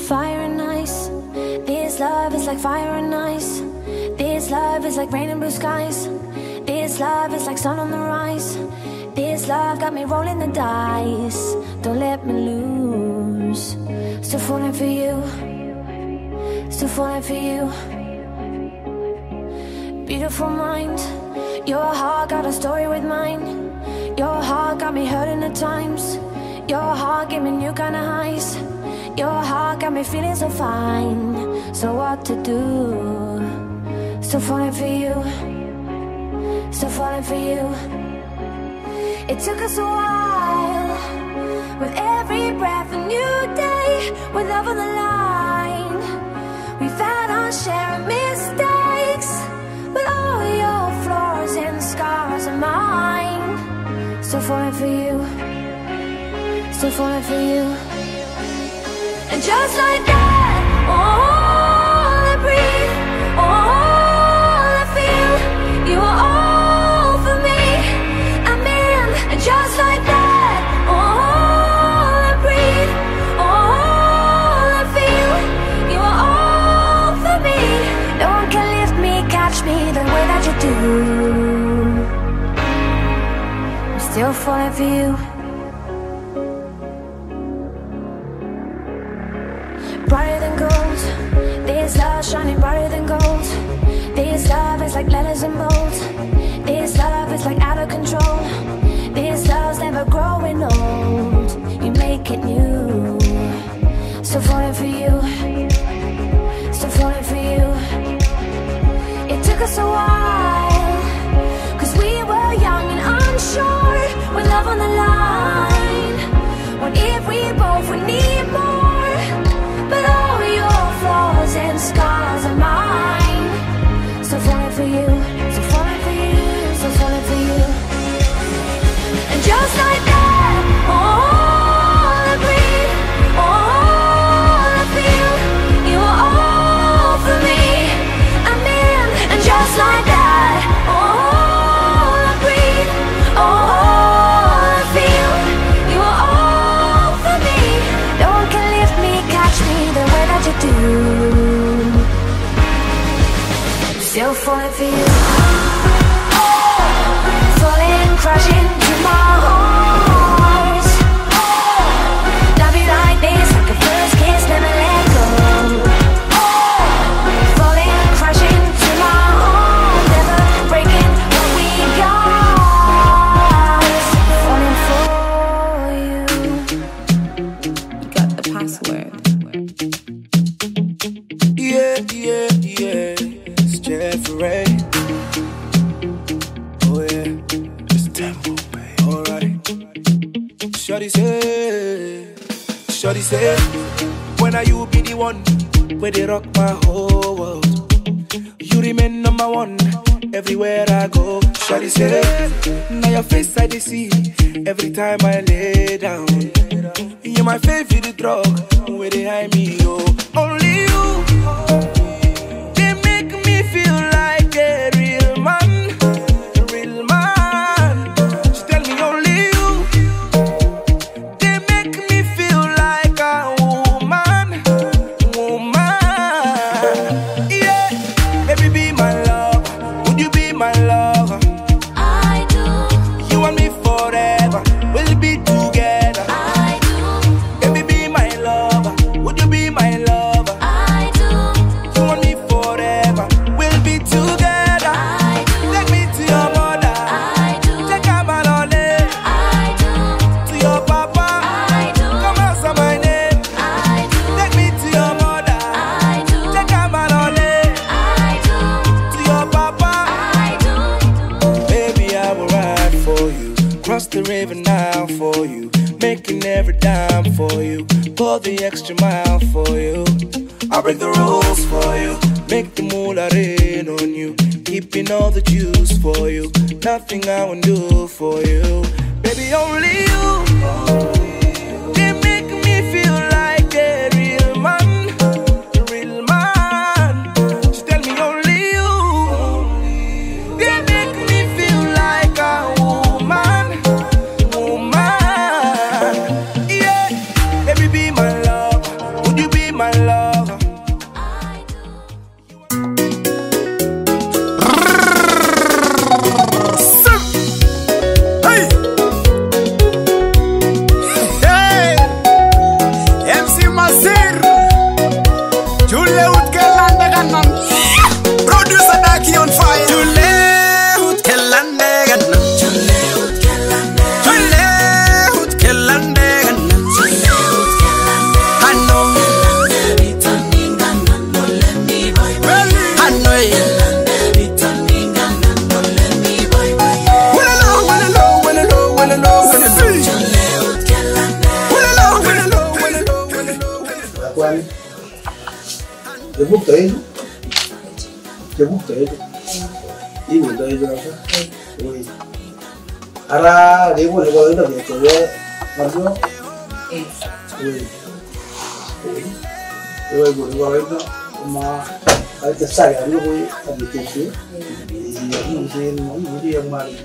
fire and ice. This love is like fire and ice. This love is like rain and blue skies. This love is like sun on the rise. This love got me rolling the dice. Don't let me lose. Still falling for you. Still falling for you. Beautiful mind. Your heart got a story with mine. Your heart got me hurting at times. Your heart gave me new kind of highs. Your heart got me feeling so fine. So what to do? Still falling for you. Still falling for you. It took us a while. With every breath a new day. With love on the line. We've had our share of mistakes. But all your flaws and scars are mine. Still falling for you. Still falling for you. And just like that, all I breathe, all I feel, you are all for me. I'm in. And just like that, all I breathe, all I feel, you are all for me. No one can lift me, catch me the way that you do. I'm still falling for you. Brighter than gold. This love shining brighter than gold. This love is like letters in bold. This love is like out of control. This love's never growing old. You make it new. Still falling for you. Still falling for you. It took us a while, 'cause we were young and unsure. With love on the line. What if we both would need more? But all your flaws and scars are mine. Still falling for you. Still falling for you. Still falling for you. And just like that, all I breathe, all I feel, you are all for me. I'm in. And just like that, all I breathe, all I feel, you are all for me. No one can lift me, catch me the way that you do. I'm still falling for you. Falling, crashing to my heart. Love you like this, like a first kiss, never let go. Falling, crashing to my heart, never breaking what we got. Falling for you. You got the password. Yeah, yeah, yeah. It's Jeffrey. Oh yeah, it's tempo, baby. Alright. Shorty said, when are you be the one where they rock my whole world? You remain number one everywhere I go. Shorty said, now your face I dey see every time I lay down. You're my favorite drug where they hide me, oh. Only you. They make me feel like a real man. A real man. She tell me only you. They make me feel like a woman. Woman. Yeah. Baby, be my love. Would you be my lover? I do. You and me forever. We'll be together. I do. Baby, be my lover. Would you be my lover? I do. You and me forever. We'll be together. I do. Take me to your mother. I do. Take her malole. I do. To your papa. I do. Come answer my name. I do. Take me to your mother. I do. Take her malole. I do. To your papa. I do. Baby, I will ride for you. Cross the river now for you. Making every dime for you. Go the extra mile for you. I'll break the rules for you. Make the moolah rain on you. Keeping all the juice for you. Nothing I won't do for you. Baby, only you. They make me feel like a real man. A real man. She tell me only you. They make me feel like a woman. Woman. Yeah. Baby, be my love. Would you be my love? The book day. The book day. Even though you are Ara, they want to go into the Mario. We will go into the side of the way of the tissue. You see, you money.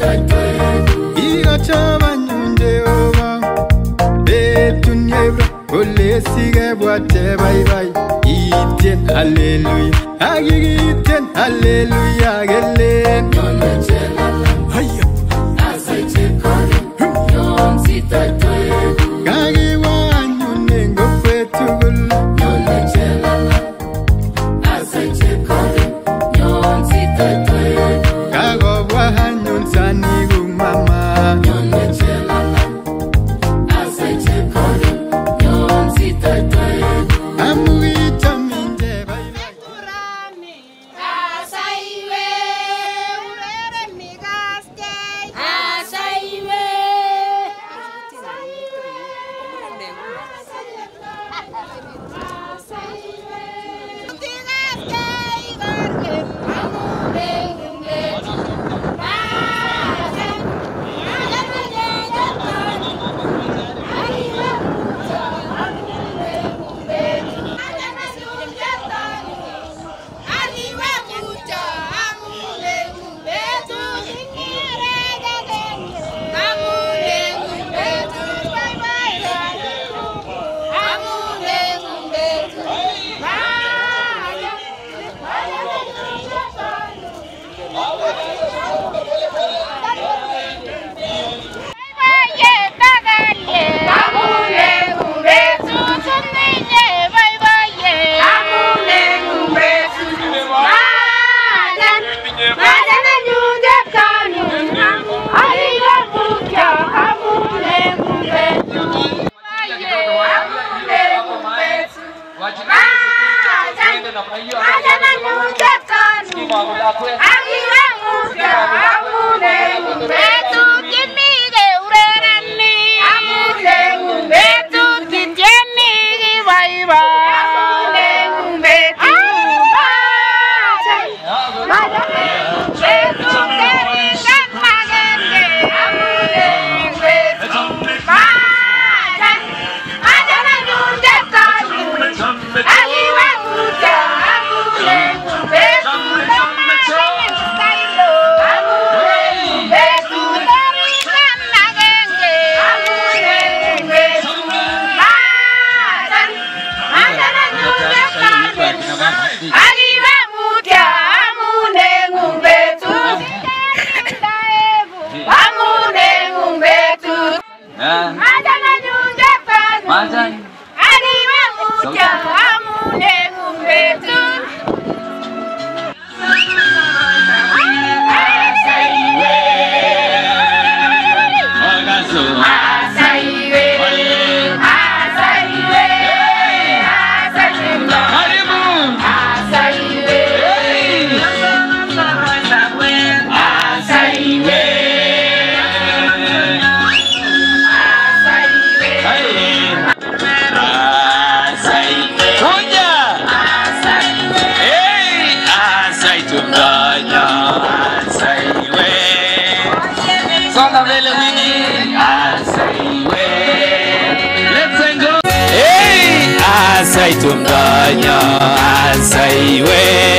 Iga chama nyunde ova Betunyebra Ole sige boate bye bye Iten hallelujah Agi iten hallelujah Gelen Haya Gagi wanyune ngopwe tugul Gago wahanyun sani gumama Amuita minje bye bye Tumdanya asaiwe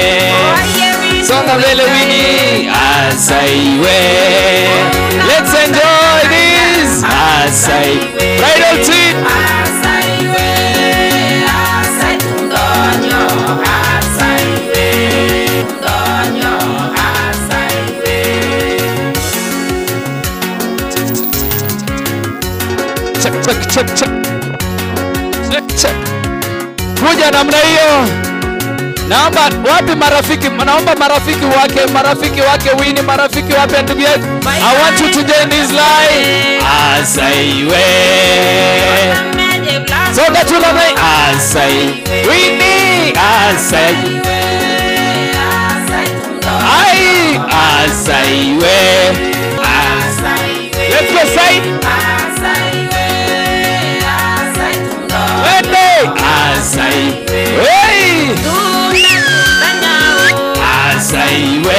Songa vele wingi asaiwe Let's enjoy this asai Bridal team asaiwe asai tumdanya asaiwe tumdanya asaiwe Check Kuja namna hiyo. Naomba wapi marafiki? Naomba marafiki wake Winnie, marafiki wapi ndugu yetu? I want you to join this line. Asaiwe. So that you know Asai Winnie, Asaiwe. Ai Asaiwe. Asaiwe. Let's go say Asaiwe. Asaiwe. Hey! Asaiwe.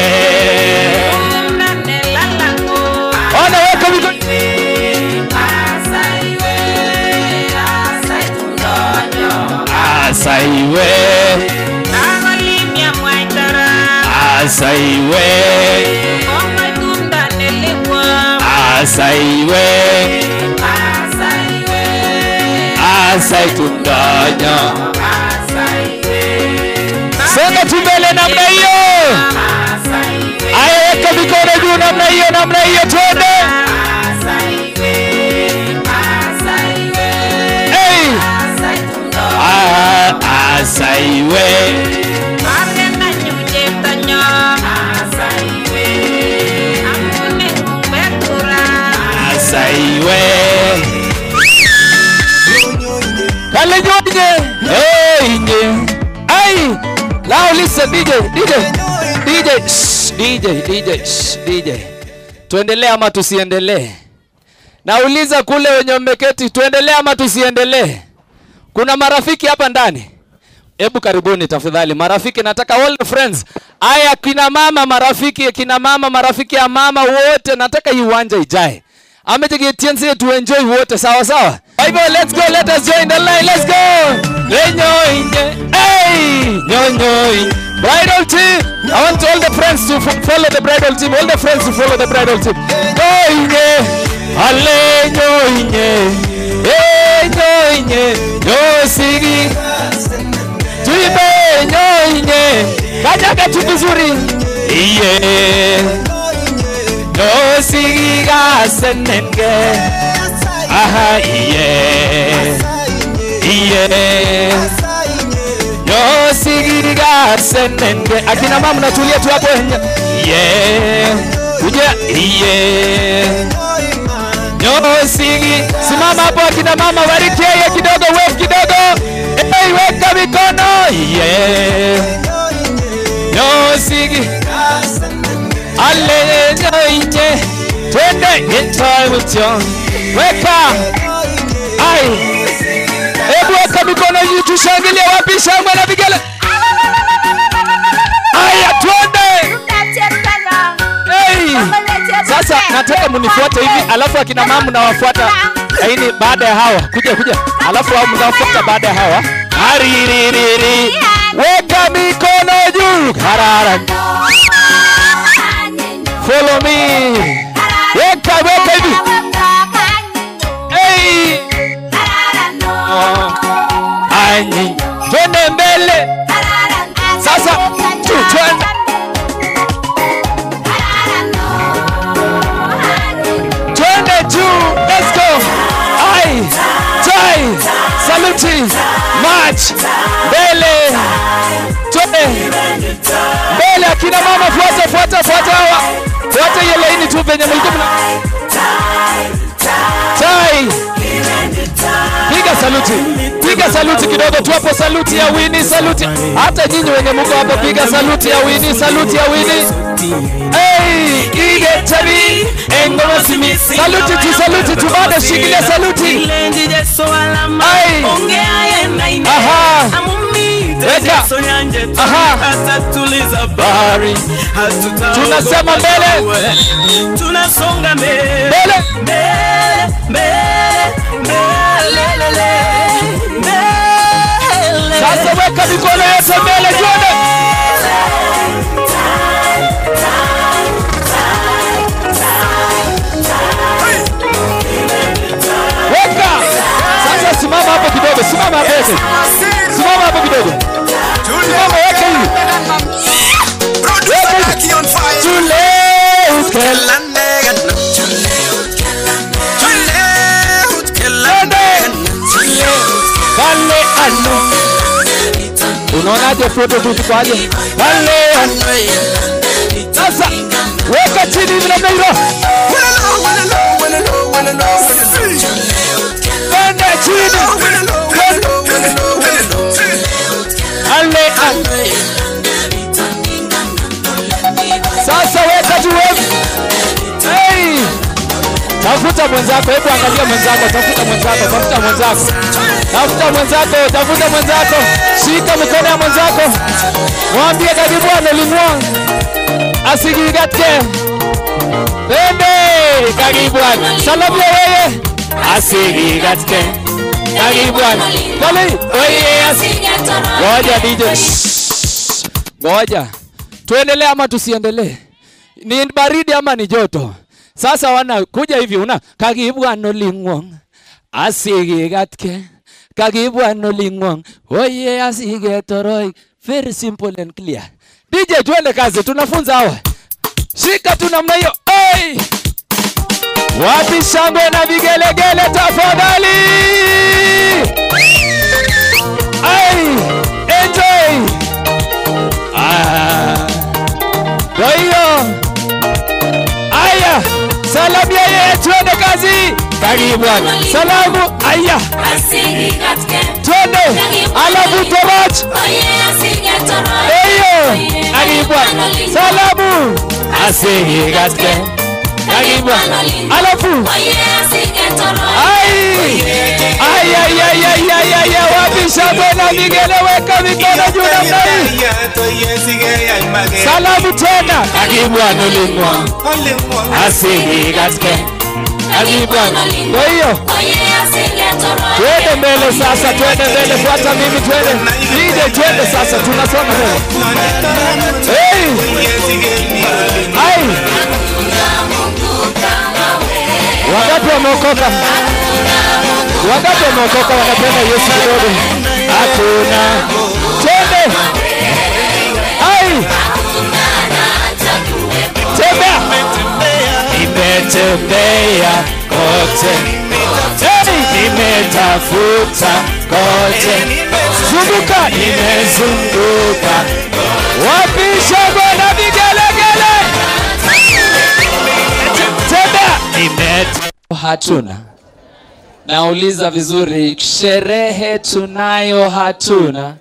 Ona weka mikono. Asaiwe. Asaiwe. Asaiwe. asaiwe asai tundanya songa tumbele namna hiyo ayeka mikono juu namna hiyo twende hey asaiwe asaiwe kale nyoje hey nje ai now listen DJ tuendelee ama tusiendelee? Nauliza kule wenye mmeketi, tuendelee ama tusiendelee? Kuna marafiki hapa ndani? Hebu karibuni tafadhali marafiki, nataka all the friends. Aya kina mama marafiki, marafiki ya mama wote nataka hii uwanja ijae. Ametegetense tu enjoy wote sawa sawa. Hivyo let's go, let us join the line, let's go. Hey, nyonyo. Bridal team, I want all the friends to follow the bridal team. All the friends to follow the bridal team. Nyonyo, ale nyonyo. Hey nyonyo, nyosigi. Tuibe nyonyo. Kanyaga tu vizuri. Yeah. Nyosigi gasenenge. Aha yeah. Yo sigiriga senenge akina mama natulia tu hapo kuja yo sigi simama hapo akina mama warikie kidogo wave kidogo weka mikono yo sigi ale nje twende time with you weka ai hebu weka mikono juu tushangilie wapi shangwe na vigele. Aya twende. Hey. Sasa nataka munifuate hivi alafu akina mama mnawafuata yaani baada ya hawa. Kuja. Alafu hao mnawafuata baada ya hawa. Haririri. Weka mikono juu. Harara. Follow me. Weka hivi. Hey. Twende mbele. Sasa twende. Twende juu. Let's go. Saluti. March. Mbele. Twende. Mbele akina mama fuata hawa. Fuata hiyo laini tu venye mlikuwa Piga saluti kidogo tu hapo, saluti ya Winnie, saluti. Hata nyinyi wenye mko hapo piga saluti ya Winnie, Hey, ige tabi, engoma simi. Saluti tu bado shikilia saluti. Ay. Aha. Weka. Aha. Tunasema mbele. Tunasonga mbele. Sasa weka mikono yote mbele jone. Weka. Sasa simama hapo kidogo, simama hapo kidogo. Simama weka hivi. Unaonaje foto tu kwaje? Sasa weka chini hivi namna hiyo. Wenda chini. Sasa weka tu wewe. Hey! Tafuta mwenzako, hebu angalia mwenzako, tafuta mwenzako. Shika mikono ya mwenzako. Mwambie karibu analimwa. Asigigate. Bebe, karibu ana. Salamu wewe. Asigigate. Karibu ana. Kale, wewe asigigate. Ngoja DJ. Ngoja. Tuendelee ama tusiendelee? Ni baridi ama ni joto? Sasa wanakuja hivi una kakibwa no lingwong asige gatke kakibwa no lingwong oye asige toroi. Very simple and clear. DJ tuende kazi, tunafunza hawa. Shika tu namna hiyo. Hey! Wapi shangwe na vigelegele tafadhali? Hey! Enjoy! Kwa hiyo aya, salamu yeye, tuende kazi. Karibu bwana. Salamu aya. Tuende. Alafu tobachi. Eyo. Karibu bwana. Salamu. Asigi gatke. Karibu bwana. Alafu. Ay, wapi shangwe na vigele, weka mikono juu namna hii. Salamu tena. Karibu bwana lingwa. Asigi gatke. Karibu bwana. Kwa hiyo twende mbele sasa, twende mbele, fuata mimi, twende. DJ twende sasa, tunasoma mbele. Hey! Ai! Wangapi wameokoka? Wangapi wameokoka wanapenda Yesu kidogo? Hakuna. Twende. Ai! Tembea. Nimetembea kote. Nimetafuta kote. Zunguka. Nimezunguka. Wapi shangwe na vigelegele? Tembea. Hatuna. Nauliza vizuri, sherehe tunayo hatuna.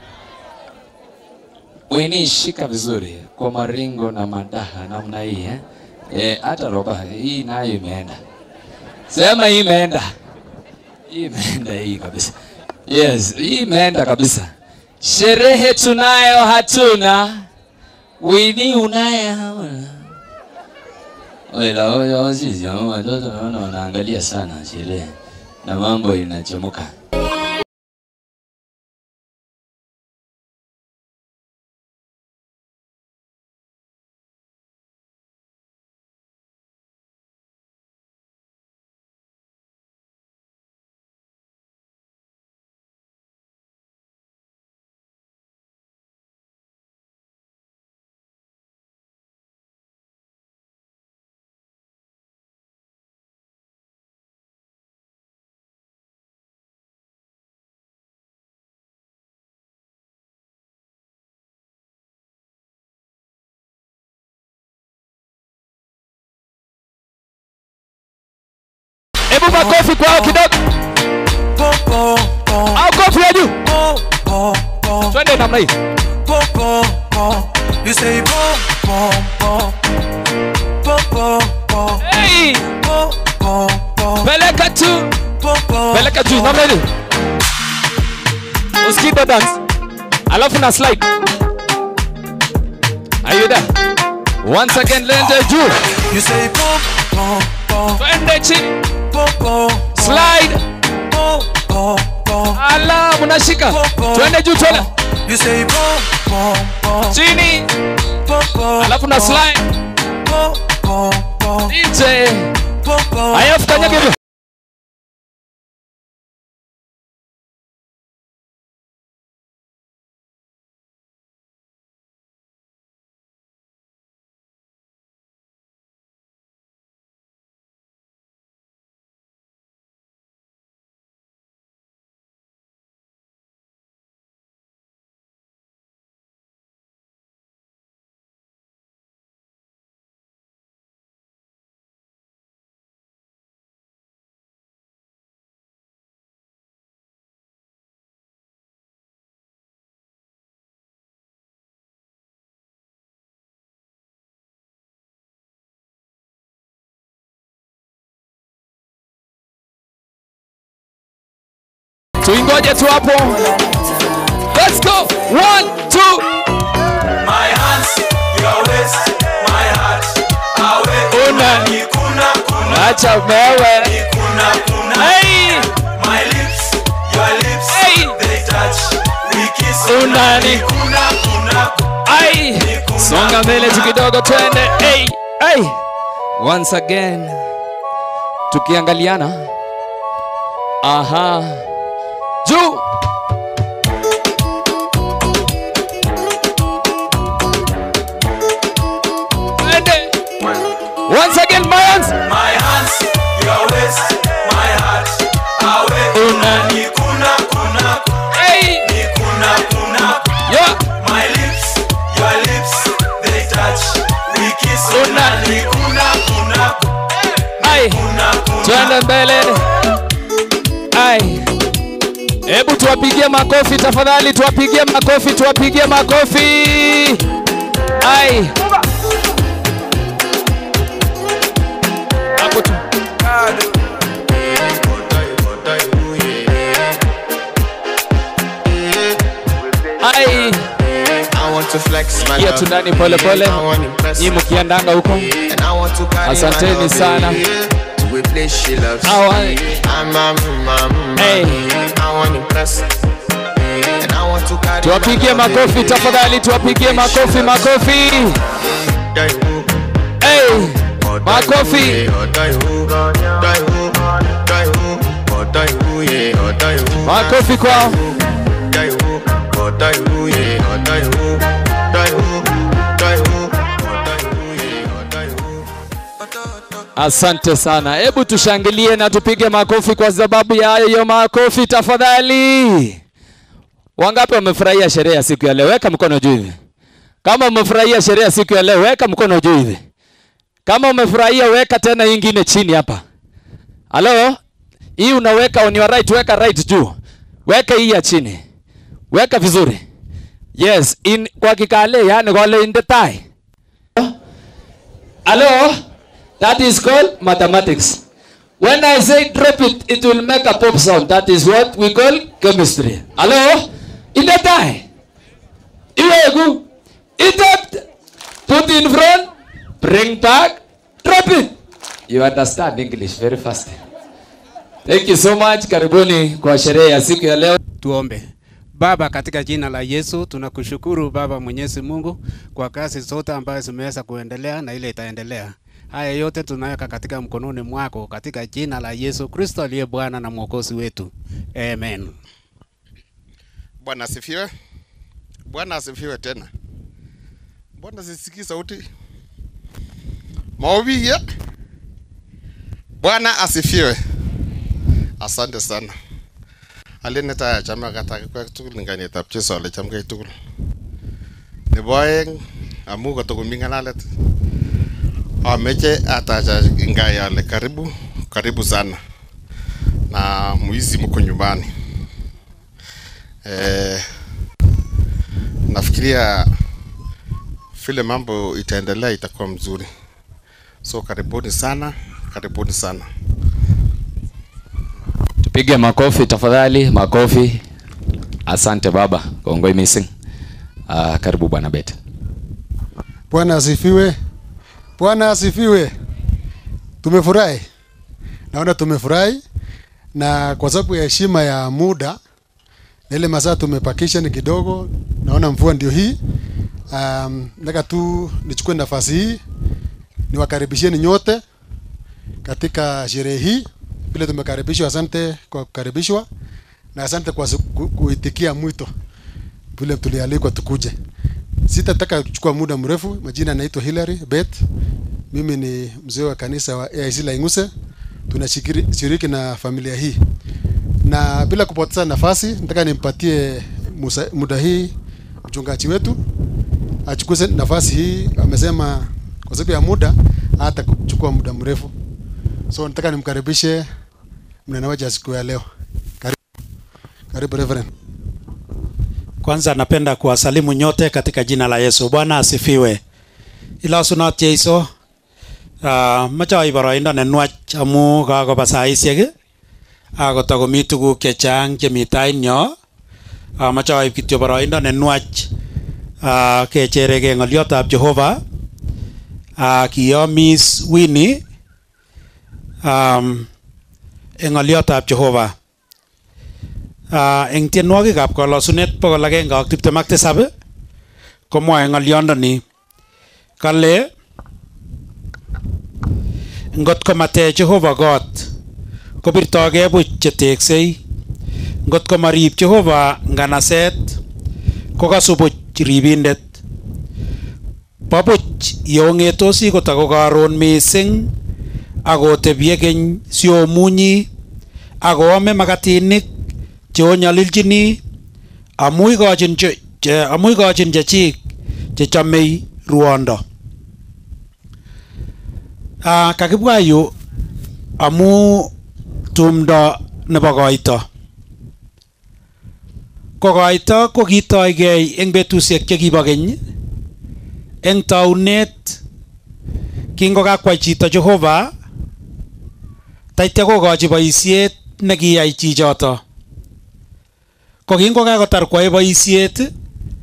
Winnie, shika vizuri kwa maringo na madaha namna hii hata roba hii nayo imeenda. Sema hii imeenda. Hii imeenda hii kabisa. Yes, hii imeenda kabisa. Sherehe tunayo hatuna. Winnie unaye hauna. Oya sisi watoto wanaangalia sana sherehe na mambo inachomoka. Ebu makofi kwao kidogo. Au kofi ya juu. Twende namna hii. You say hey. Peleka tu namna hii. Uskido dance. Alafu na slide. Are you there? Once again, lende juu. You say twende chini. Slide. Ala, munashika. Twende juu tena. You say chini. Alafu na slide. DJ. Haya fanya hivyo. Tuingoje tu hapo. Let's go. 1, 2. My hands, your waist, my heart. Awe kuna. Acha wewe. Kuna. Hey. My lips, your lips. Hey. They touch. We kiss. Unani. Kuna. Ai. Songa mbele tu kidogo twende. Hey. Hey. Once again. Tukiangaliana. Aha. Juu. Once again, my hands. My hands, your waist, my heart. Awe ni kuna kuna. Hey. Ni kuna kuna. Yeah. My lips, your lips, they touch. We kiss. Ni kuna kuna. Ay. Kuna kuna. Twende mbele. Ay. Hebu tuwapigie makofi tafadhali, tuwapigie makofi, tuwapigie makofi. Ay. Hapo tu. Ay. I want to flex my Kia tundani pole pole. Ni mkiandanga huko. Asanteni sana. We play she loves. Hey. I want impress. And I want to carry. Tuwapigie makofi tafadhali, tuwapigie makofi, makofi. Hey. Makofi. Makofi kwao. Asante sana. Hebu tushangilie na tupige makofi kwa sababu ya hiyo makofi tafadhali. Wangapi wamefurahia sherehe ya siku ya leo? Weka mkono juu hivi. Kama umefurahia sherehe ya siku ya leo, weka mkono juu hivi. Kama umefurahia, weka tena nyingine chini hapa. Halo? Hii unaweka on your right, weka right juu. Weka hii ya chini. Weka vizuri. Yes, in kwa kikale yani kwa le in the tie. Hello? That is called mathematics. When I say drop it, it will make a pop sound. That is what we call chemistry. Hello? In the tie. Iwegu. It put in front. Bring back. Drop it. You understand English very fast. Thank you so much. Karibuni kwa sherehe ya siku ya leo. Tuombe. Baba, katika jina la Yesu tunakushukuru Baba Mwenyezi Mungu kwa kazi zote ambazo zimeweza kuendelea na ile itaendelea. Haya yote tunaweka katika mkononi mwako katika jina la Yesu Kristo aliye Bwana na Mwokozi wetu. Amen. Bwana asifiwe. Bwana asifiwe tena. Bwana sisikii sauti. Maombi ya. Bwana asifiwe. Asante sana. Alineta ya chama kataki kwa tukul ngani tapcheso ale chamkai tukul. Neboeng amu kotokuminga nalet. Ameche atacha ngai ale karibu sana. Na muizi mko nyumbani. Nafikiria vile mambo itaendelea itakuwa mzuri. So karibuni sana, karibuni sana. Tupige makofi tafadhali, makofi. Asante baba, kongoi missing. Karibu bwana Beta. Bwana asifiwe. Bwana asifiwe. Tumefurahi. Naona tumefurahi na kwa sababu ya heshima ya muda na ile masaa tumepakisha ni kidogo, naona mvua ndio hii. Nataka tu nichukue nafasi hii niwakaribisheni nyote katika sherehe hii. Bila tumekaribishwa, asante kwa kukaribishwa na asante kwa kuitikia mwito vile tulialikwa tukuje. Sitataka kuchukua muda mrefu. Majina naitwa Hilary Beth. Mimi ni mzee wa kanisa wa AIC Lainguse. Tunashiriki na familia hii. Na bila kupoteza nafasi, nataka nimpatie muda hii mchungaji wetu achukue nafasi hii. Amesema kwa sababu ya muda hata kuchukua muda mrefu. So nataka nimkaribishe mnenaji siku ya leo. Karibu Reverend. Kwanza napenda kuwasalimu nyote katika jina la Yesu. Bwana asifiwe. Ila sunat Yesu. Macha ibarainda nenwach amu kago basaisiege. Ako tagomi tuguk chechang chemitai nyo. Macha ib kityo barainda nenwach kecherege ngolyotab Jehova. Kiyomis Winnie ngolyotab Jehova. Eng tienwogikab Kalosunet 127 komwoe ngolyondoni kale ngot ko matech Jehova kot kobirtogei buch cheteksei, ngot ko marib Jehova nganaset kokasu buch ribindet. Bo buch yeong'etosi kotako karon mising akotebye keny siomunyi akoame makatinik cheonyolilchini amu ikochin chechik chechomei ruondo. Kakibwa yu amu tumdo nebo koito. Ko koito ko kitoigei eng betusiek chekibo keny. Eng taunet kingokakwai chito Jehova taitya kokochi boisiet nekiyai chichoto. Ko kingokakotar kwae boisiet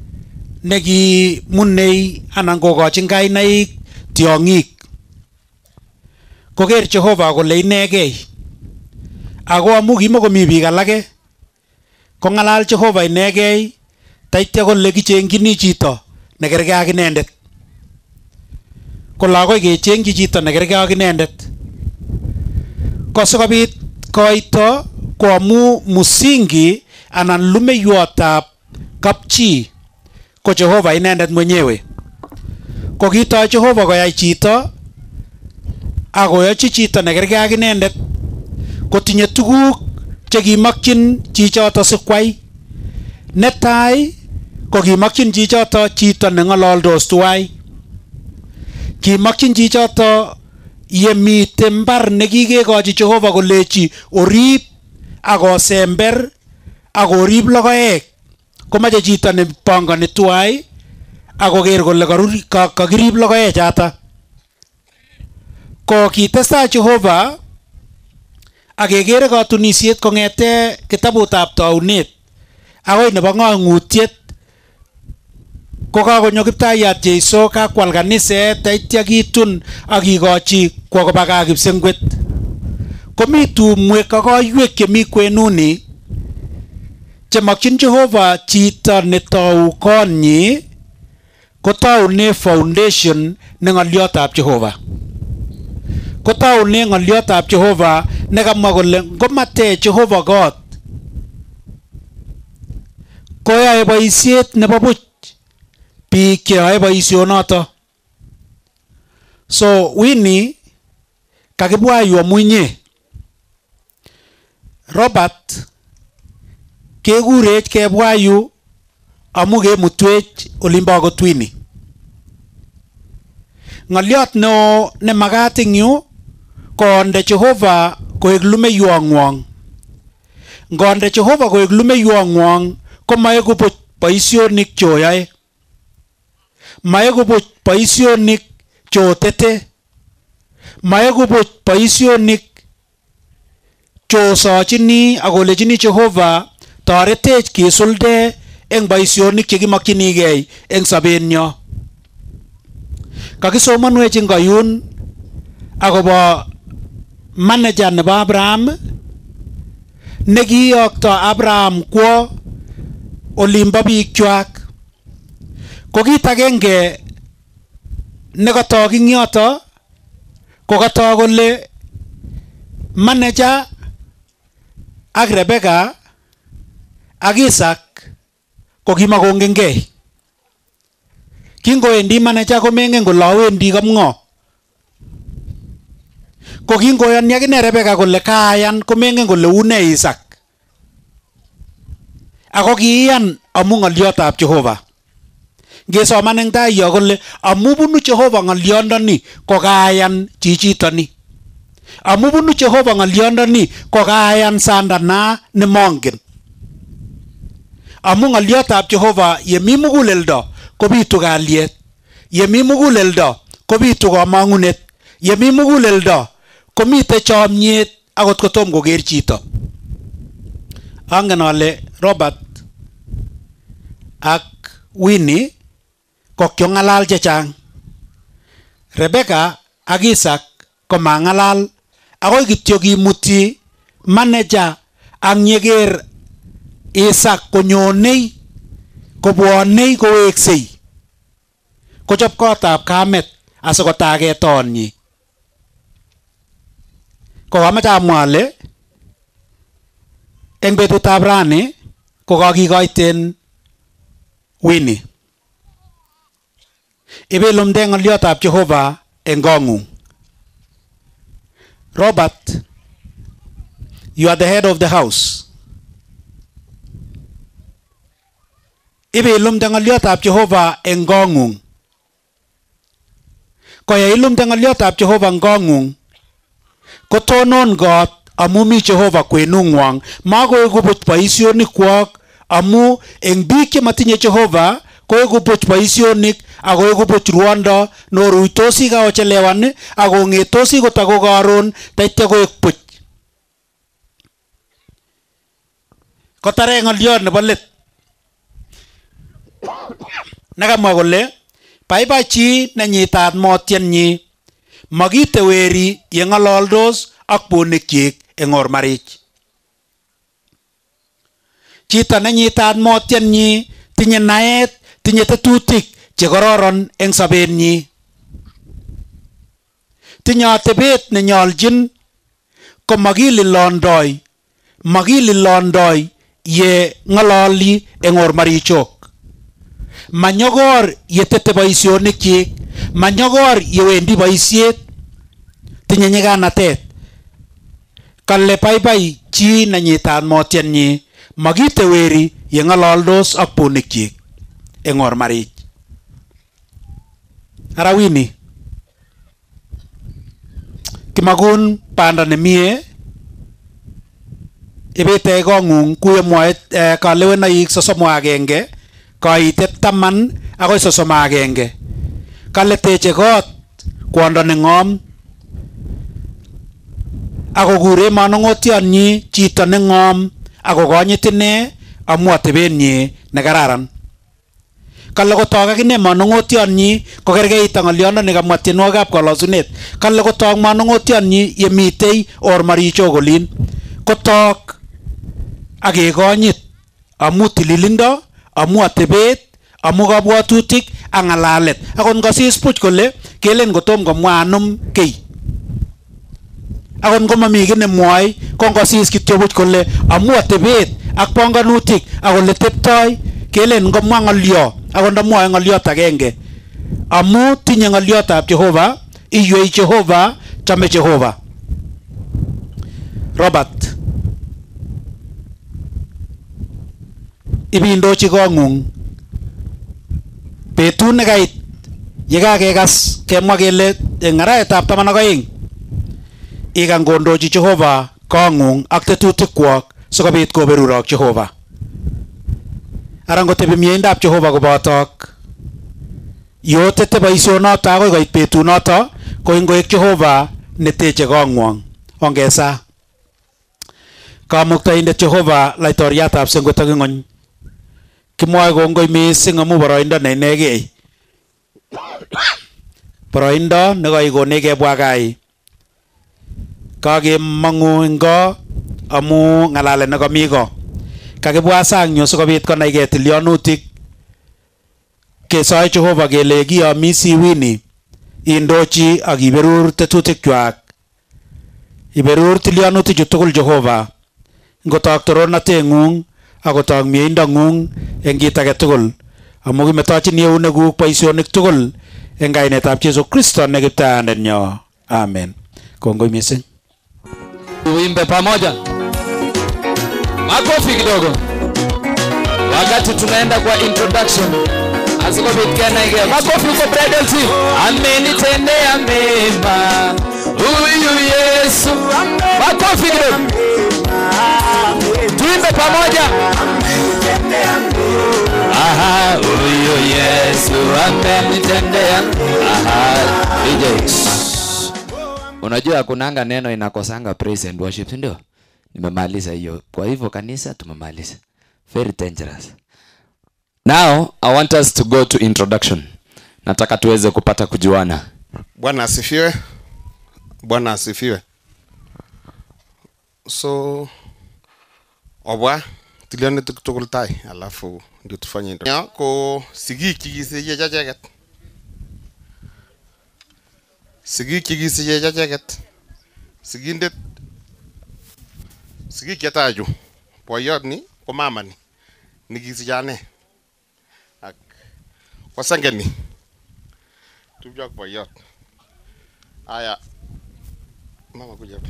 nekimunei anan kokochin kainaik tiong'ik, koker Jehova kole inegei, ako amu kimakomi biik alake kong'alal Jehova inegei taitya kole kichengchini chito nekergei ak inendet. Kole akoi kechengchi chito nekergei ak inendet. Ko sikobit koito ko amu musingi anan lumeiwotab kapchi ko Jehova inendet mwenyewe. Ko kitoi Jehova koyai chito akoyochi chito nekergei ak inendet kotinye tuguk chekimakyin chichoto sikwai. Netai ko kimakyin chichoto chito neng'ololdos tuwai. Kimakyin chichoto yemite mbar nekikekochi Jehova kolechi orib akosember akorib logoek, komache chito nepangani tuwai akoker kole kakirib logoek chata. Ko kitestai Jehova akekere katunisiet kong'ete kitabutab taunet akoi nebo ng'ang'utiet. Ko kakonyo Kiptayat Jeiso kakwal kaniset taitya kitun akikochi kwo koba gaa kipsengwet. Komi tumwek ak koiwek chemi kwenuni chemakyin Jehova chito netou konyi kotaune foundation ne ng'oliotab Jehova. Kotaune ng'oliotab Jehova nekamwa kole ngomatech Jehova kot koyae boisiet nebo buch biik cheyoe boisionoto. So Winnie kakibwa yu amu inye Robert kekurech kebwa yu amu kemutwech olimbo akot Winnie. Ng'oliot neo nemakat eng yu konde Jehova koek lumeiwong'wong. Ngonde Jehova koek lumeiwong'wong komaeku buch boisionik choyoe, maeku buch boisionik chotete, maeku buch boisionik chosochini akolechini Jehova toretech kisulde eng boisionik chekimakchinigei eng sobenyo. Kakisomanwech eng kayun akobo manager nebo Abraham nekiyokto Abraham kwo olimbo biikwak. Ko kit agenge nekatok ing yoto ko katok kole manager ak Rebecca ak Isaac ko kimakongenkei. Kingowendi manager komengen kole awendi kapng'o. Ko kingoyoni akine Rebecca kole kaayan komengen kole une Isaac. Ako kiiyan amu ng'oliotab Jehova. Ngesoman eng tai yo kole amu bunu Jehova ng'oliondoni ko kaayan chichitoni. Amu bunu Jehova ng'oliondoni ko kaayan sandana nemongen. Amu ng'oliotab Jehova yemi muguleldo kobitu kalyet. Yemi muguleldo kobitu kamang'unet. Yemi muguleldo komite chomnyet akot kotom koker chito. Angen ale Robert ak Winnie ko kyong'alal chechang. Rebecca ak Isaac ko mang'alal akoi kityo kimuti manager ang yeker Isaac konyonei kobwonei koweksei kochop kotab kamet asikotage toonyi. ko amache amwa ale eng betutab rani ko kakikoiten Winnie. Ibelumde ng'oliotab Jehova eng kong'ung. Robert, you are the head of the house. Ibelumde ng'oliotab Jehova eng kong'ung. Koya ilumde ng'oliotab Jehova eng kong'ung, kotonon kot amu mi Jehova kwenung'wong, makoeku buch boisionikwok amu eng biik chematinye Jehova koeku buch boisionik akoeku buch ruondo noruitosi kaochelewan akong'etosi kotako karon taitya koek buch. Kotare ng'oliot nebo let nekamwa kole baibai chi nenyitat motienyi, makiteweri ye ng'ololdos ak bonikchik eng ormarich. Chito nenyitat motienyi tinye naet, tinye tetutik che kororon eng sobenyi. Tinye atebet nenyolchin, ko makililondoi ye ng'ololi eng ormarichok. Manyokor ye tete boisionikchik, manyokor ye wendi boisiet, tinye nyiganatet. Kale baibai chi nenyitat motienyi, makiteweri ye ng'ololdos ak bonikchik eng ormarich. Ara Winnie, kimakun banda nemie ibete kong'ung kuye mwae kalewenoik 31, kaitet 10 akoi 31. Kale teche kot kwondo neng'om akokure manong'otionyi chito neng'om akokonyit ine amu atebenyi nekararan. Kale kotok akine manong'otionyi kokerkeit ak ng'oliondoni kamwa tienwogikab kalosunet. Kale kotok manong'otionyi yemitei ormarichok olin, kotok akekonyit amu tililindo, amu atebet, amu kabwatutik ak ng'alalet. Akot ngosis buch kole kelen kotom komwa anum kei, akot ngomami ki nemwoe, ko ngosis kityo buch kole amu atebet ak panganutik ak ole teptoi, kelen ngomwa ng'olio akot ndamwoe ng'oliot agenge amu tinye ng'oliotab Jehova, iywei Jehova, chame Jehova. Robert, ibindochi kong'ung betut nekait yekakekas kemwa kele eng arawetab 12 ikan kondochi Jehova kong'ung ak tetutikwok sikobit koberurok Jehova. Ara ngotebi miendab Jehova kobotok yotete boisionoto akoi koit betunoto, ko ingoek Jehova neteche kong'wong. Ongesa Kamuktaindet Jehova, laitoriatab sengot ak ng'ony, kimwoe kongoi mising amu boroindo ne inegei, boroindo nekaikonech kebwa gai. Kakemong'u eng ko amu ng'alalet nekami ko, kakibwa sang yu sikobit konaigei tilyonutik. Kesoe Jehova kele kiyomisi Winnie indochi ak iberur tetutikchwak, iberur tilyonutik chu tugul Jehova, ngotok torornateng'ung akotok mieindong'ung eng kit age tugul, amu kimetochin eunekuk boisionik tugul eng kainetab Jesu Kristo ne kiptayandenyo. Amen. Kongoi mising. Tuimbe pamoja. Makofi kidogo. Wakati tunaenda kwa introduction, asikobit kenaige. Makofi kwa bridal team. Amenitendea mema huyu Yesu. Makofi kidogo. Tuimbe pamoja. Aha, huyu Yesu amenitendea. Aha, DJ. Unajua kunanga neno inakosanga praise and worship, ndio? Nimemaliza hiyo. Kwa hivyo kanisa tumemaliza. Very dangerous. Now I want us to go to introduction. Nataka tuweze kupata kujuana. Bwana asifiwe. Bwana asifiwe. So obwa tilione tukul tai alafu ndio tufanye introduction. Ko sigik chikisiche chacheket. Sigik chikisiche chacheket. Sigindet Sigik chetaju. Boyot ni ko mama ni. Nikisijane. Ak ko senge ni. Tupjak boyot. Aya. Mama kuja hapa.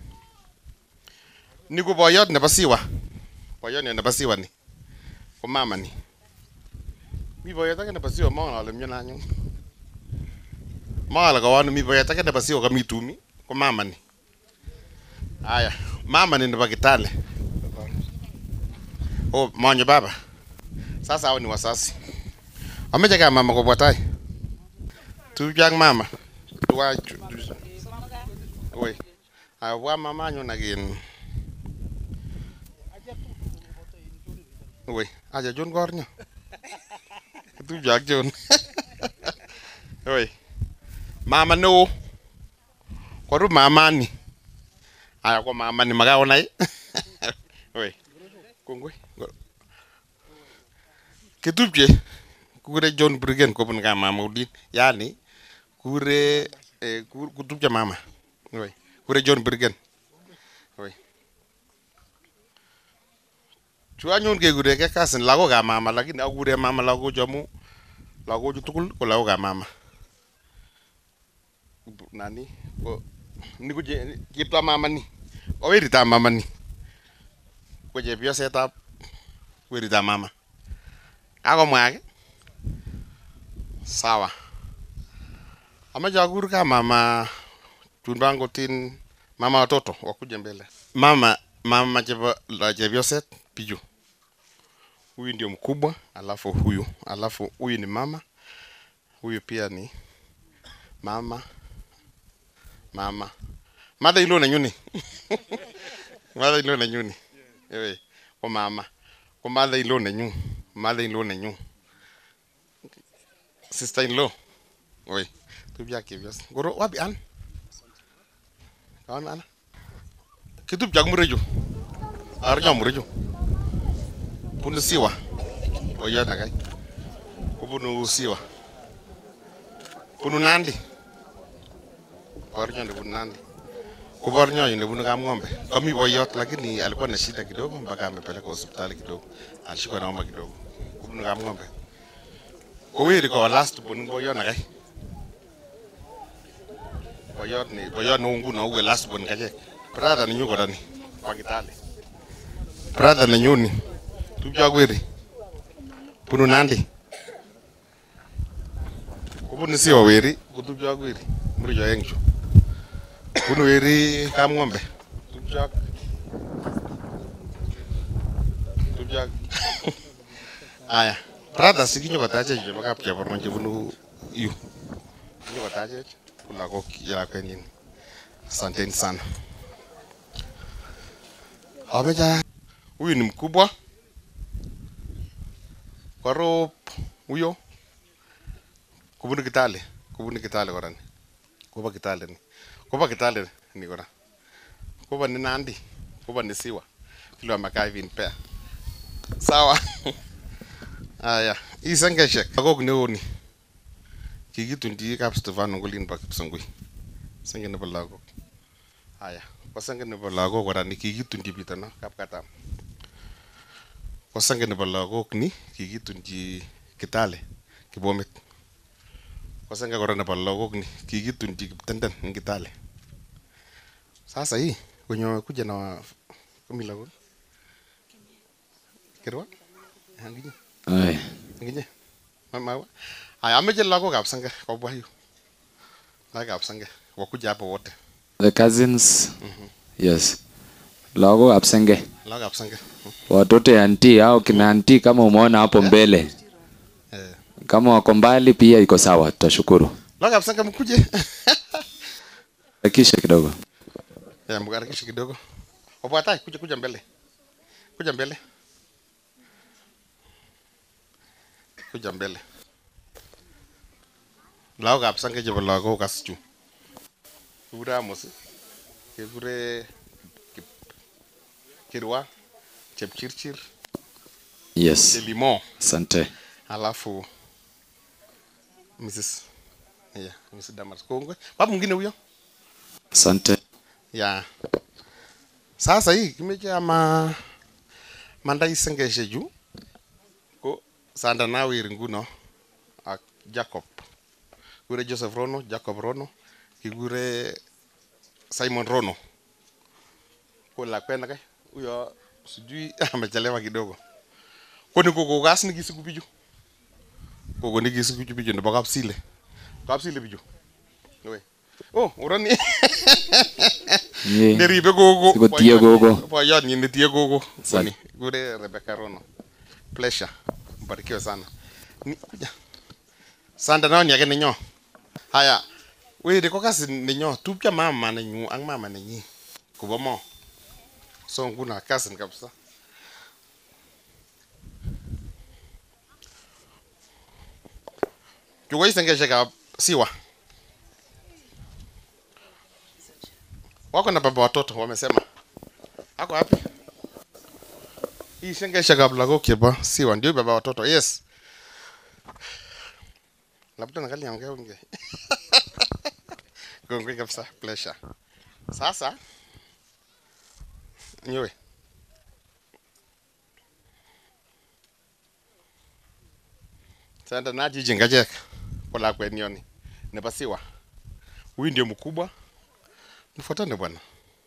Ni ko boyot nebo siwa. Boyot ni nebo siwa ni. Ko mama ni. Mi boyot ake nebo siwa mama ale mnyana nyu. Mala kawan mi boyot ake nebo siwa kami tumi. Ko mama ni. Aya, mama ni nebo Kitale. Oh, mwanyo baba. Sasa hao ni wasasi. Ameja kama mama kwa tai. Tupjak mama. Tuwa. Oi. Wa mama nyo nagin. Oi, aja John gornyo. Tupjak John. Oi. Mama no. Koru mama ni. Aya kwa mama ni magaona hii. Oi. Kongwe. Ketupje. Kure John Briggen kopun ka mama udin. Yani kure kutupja mama. Oi. Kure John Briggen. Oi. Chua nyon ke kure ke kasin lago ka mama lakini akure mama lago jamu. Lago jutukul ko lago ka mama. Nani? Ko ni kuje kipla mama ni. Owerita mama ni. Kuje pia setup. Werita mama. Ako mwake. Sawa. Amaja kuru ka mama tunbango tin mama watoto wakuje mbele. Mama jebyo set piju. Huyu ndio mkubwa, alafu huyu. Alafu huyu ni mama. Huyu pia ni mama. Mada ilo na nyuni. Mada ilo na nyuni. Ewe, kwa mama. Kwa mada ilo na nyu. Mada ilo na nyu. Sister in law. Oi. Tupja kivyas. Goro wapi an? Kawan ana. Kitupja murejo. Arja murejo. Punu siwa. Oya takai. Kupunu siwa. Punu nandi. Arja ndio nandi. Kubarnya yule bunu kama ng'ombe. Kami boyot lakini alikuwa na shida kidogo mpaka amepeleka hospitali kidogo. Alishikwa na homa kidogo. Bunu kama ng'ombe. Kowiri kwa last bunu boyot na kai. Boyot no ungu na uwe last bunu kaje. Brother ni nyuko dani. Kwa Kitale. Brother ni nyuni. Tupja kwiri. Bunu nandi. Kubunu siwa wiri. Kutupja kwiri. Murijo engcho. Bunu wiri kam ng'ombe. Tupjak. Aya. Brother sikinyo katache je baka pia porno je bunu yu. Kinyo katache kula ko ya kenin. Asanteni sana. Ameja. Huyu ni mkubwa. Kwaro huyo. Kubunu Kitale korani. Kuba Kitale ni. Kuba Kitale ni kora. Kuba ni nandi. Kuba ni siwa. Kilo makai vin pea. Sawa. Aya. Isenge shek. Agog ne oni. Kigitu ndi kap Stefano ngolin bak sangui. Senge ne balago. Aya. Ko senge ne balago kora ni kigitu ndi bitana kap katam. Ko senge ne balago ni kigitu ndi Kitale. Kibomet. Ko senge kora ne balago ni kigitu ndi Kitenden Kitale. Sasa hii wenye kuja na kumilago. Kirwa? Hanginye. Ai. Hanginye. Mama. Aya ameje lago kapsanga kwa bwayo. Na kapsanga wakuja hapo wote. The cousins. Yes. Lago kapsanga. Lago kapsanga. Watoto ya auntie au kina auntie kama umeona hapo mbele. Kama wako mbali pia iko sawa, tutashukuru. Lago kapsanga mkuje. Hakisha kidogo. Ya mgarakisha kidogo. Wapata kuja mbele. Kuja mbele. Kuja mbele. Lao kapsanga je balago kaschu. Kura mosi. Kure kirwa chepchirchir. Yes. Limon. Asante. Alafu Mrs. Mrs. Damas Kongwe. Wapi mwingine huyo? Asante. Ya. Sasa hii kimeche ama mandai sengeshe juu ko sanda nawir nguno ak Jacob. Kigure Joseph Rono, Jacob Rono, kigure Simon Rono. Ko la kwenda kai huyo sijui amechelewa kidogo. Ko ni koko gas ni kisiku biju. Koko ni kisiku biju ndo kapsile. Kapsile biju. We. Oh, urani. Neribe gogo. Siko tie gogo. Kwa yani ni tie gogo. Sani. Gure Rebecca Rono. Pleasure. Mbarikiwe sana. Ni kuja. Sanda nao nyake ninyo. Haya. We de kokasi ninyo. Tupya mama ninyo ang mama ninyi. Kuba mo. So nguna cousin kabisa. Jugo isengeshe ka siwa. Wako na baba watoto wamesema. Ako wapi? Hii isengeshe ka blago kiba siwa ndio baba watoto. Yes. Labda nakali ongea unge. Gongwe kabisa, pleasure. Sasa nyewe sanda naji jingajek kwa kwenioni nepasiwa huyu ndio mkubwa nifuatane bwana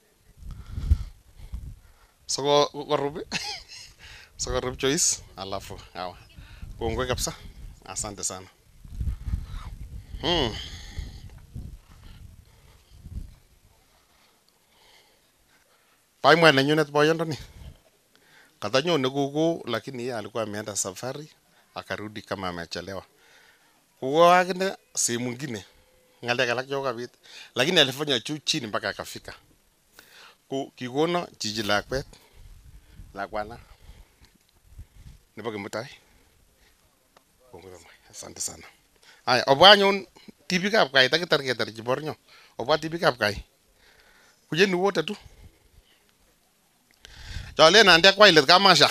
soko rubi choice alafu hawa kongwe kabisa asante sana pai mwana nyunet boyondoni katanyo ni gugu lakini yeye alikuwa ameenda safari akarudi kama amechelewa. Huo akine si mwingine. Ngaleka laki yoka bit. Lakini alifanya juu chini mpaka akafika. Kikono jiji la kwet. La kwana. Nipo kimutai. Asante sana. Haya, obwa nyon TV kap kai takitar ketar jibornyo. Obwa TV kap kai. Kujeni wote tu. Jole na ndia kwa ile kamasha.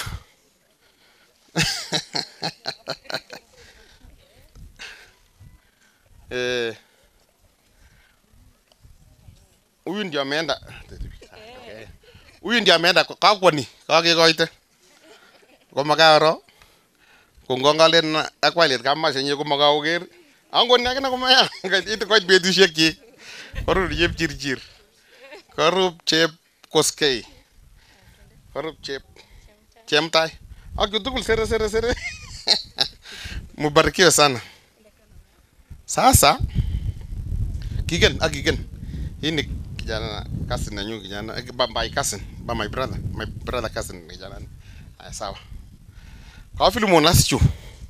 Huyu ndio ameenda. Huyu ndio ameenda kakwani. Kakekoite. Komakaro. Kongongalen akwailet kamasha nye komakaoker. Angoni akina komaya. Ite koit betusiek chik. Korup chep chirchir. Korup chep koskei. Korup chep chemtai. Aki tukul sere. Mubarikiwe sana. Sasa kigen. Hii ni kijana cousin na nyu kijana my cousin, my brother cousin kijana. Haya sawa. Kwa filumu nasichu.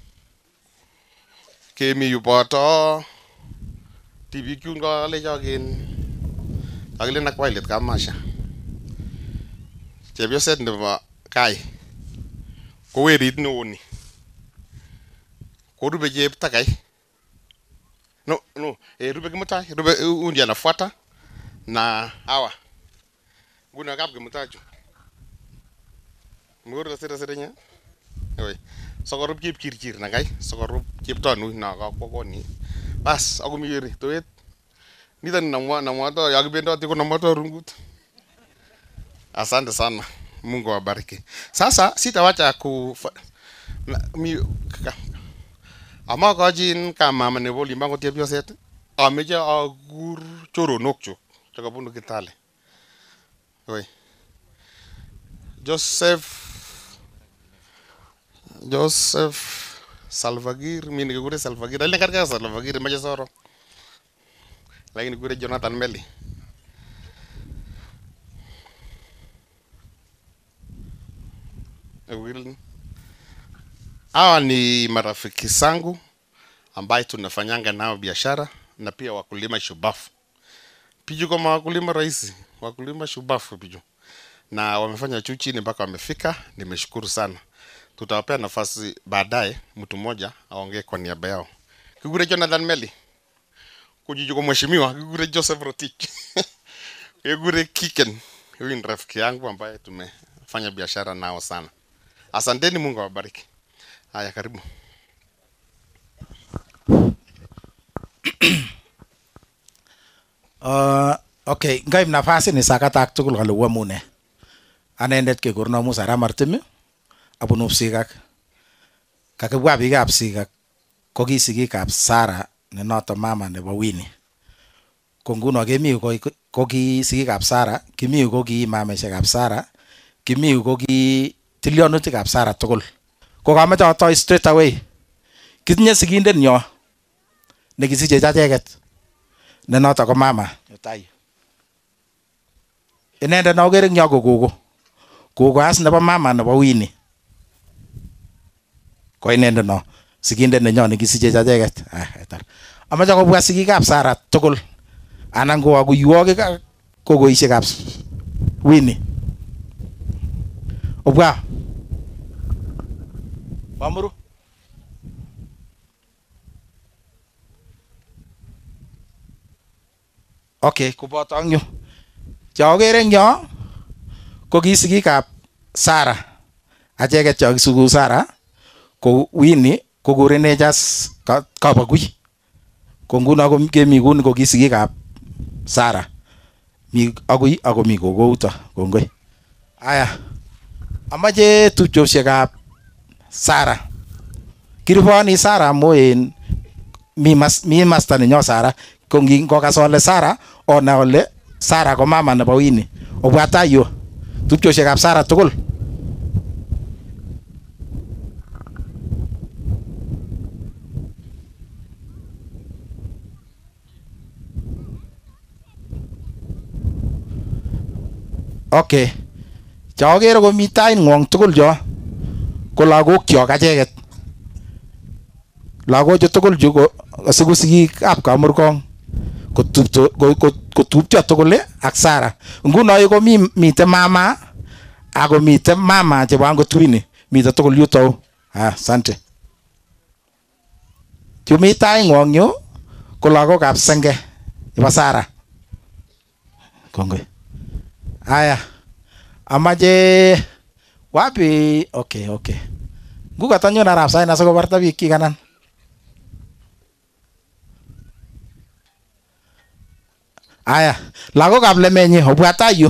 Kemi yupoto TV kyun ko le jogin. Agile na kwailet kamasha. Chepyoset nebo kai. Ko werit neoni. Ko rube jep takai. No, rube kimutai, rube undi anafuata na hawa. Guna kap kimutaju. Mugoro sere nya. Oi. Sokorup jep kirkir na kai, sokorup jep tonu na kokoni. Bas, aku miyeri toet. Nita na to yakibendo tiko na moto rungut. Asante sana. Mungu awabariki. Sasa sitawacha ama kajin kama mane boli mbango tepyoset ameja agur choronok chuk chakabunu Kitale. Oi. Joseph Salvagir mimi nikigure Salvagir ile karika Salvagir maja soro. Lakini gure Jonathan Meli. Hawa ni marafiki zangu ambaye tunafanyanga nao biashara na pia wakulima shubafu. Piju kama wakulima rahisi, wakulima shubafu piju. Na wamefanya juu chini mpaka wamefika, nimeshukuru sana. Tutawapea nafasi baadaye mtu mmoja aongee kwa niaba yao. Kigure Jonathan Meli. Kujiju kwa mheshimiwa, kigure Joseph Rotich. Kigure Kiken. Huyu ni rafiki yangu ambaye tumefanya biashara nao sana. Asanteni, Mungu awabariki. Haya, karibu. Okay, ngaib nafasi ni sakatak tugul kale wamune. Anendet kekurno Musa Ramartimi abunu Sigak. Kakibwa biikab Sigak ko ki sigikab Sara ne noto mama nebo Winnie. Ko nguno kemi ko ki sigikab Sara, kimi ko ki mameshekab Sara, kimi ko ki tilionutikab Sara tugul. Ko kameche atoi straight away. Kitinye sigindet nyo ne kisiche chacheket ne noto ko mama yotai. Inendet na okere eng yo ko gogo. Gogo as nebo mama nebo Winnie. Ko inendet no sigindet nenyo ne kisiche chacheket. Amache kobwa sigikab Sara tugul. Anan ko akuywokik ak kokoishekab Winnie. Obwa. Bamuru. Okay, koboto ang yu. Chokere eng yo ko ki sigikab Sara. Acheket cho kisugu Sara ko Winnie ko kurenech as kabagui. Ko nguno ko kemi kuni ko ki sigikab Sara. Mi agui ako mi kokouto. Kongoi. Aya. Amache tupchosyekab Sara. Kiriponi Sara moen mi master nenyo Sara. Ko ngokas ole Sara ona ole Sara ko mama nebo Winnie. Obwata yo tupchosyekab Sara tugul. Okay. Chokere komi tain ngwong tugul cho ko lagok kyok acheket. Lagochu tugul chu ko asiku sigikab Kamurkong kotupcho tugul ak Sara. Nguno ko mite mama ako mite mama chebo angot Winnie. Mite tugul yuto. Asante. Chumi tain ngwong yu ko lagokab senge nebo Sara. Kongoi. Aya. Amache wapi? Okay. Nguka tanyo narap sai nasa kobarta biik ki kanan. Aya, lagokab lemenyi obwata yu.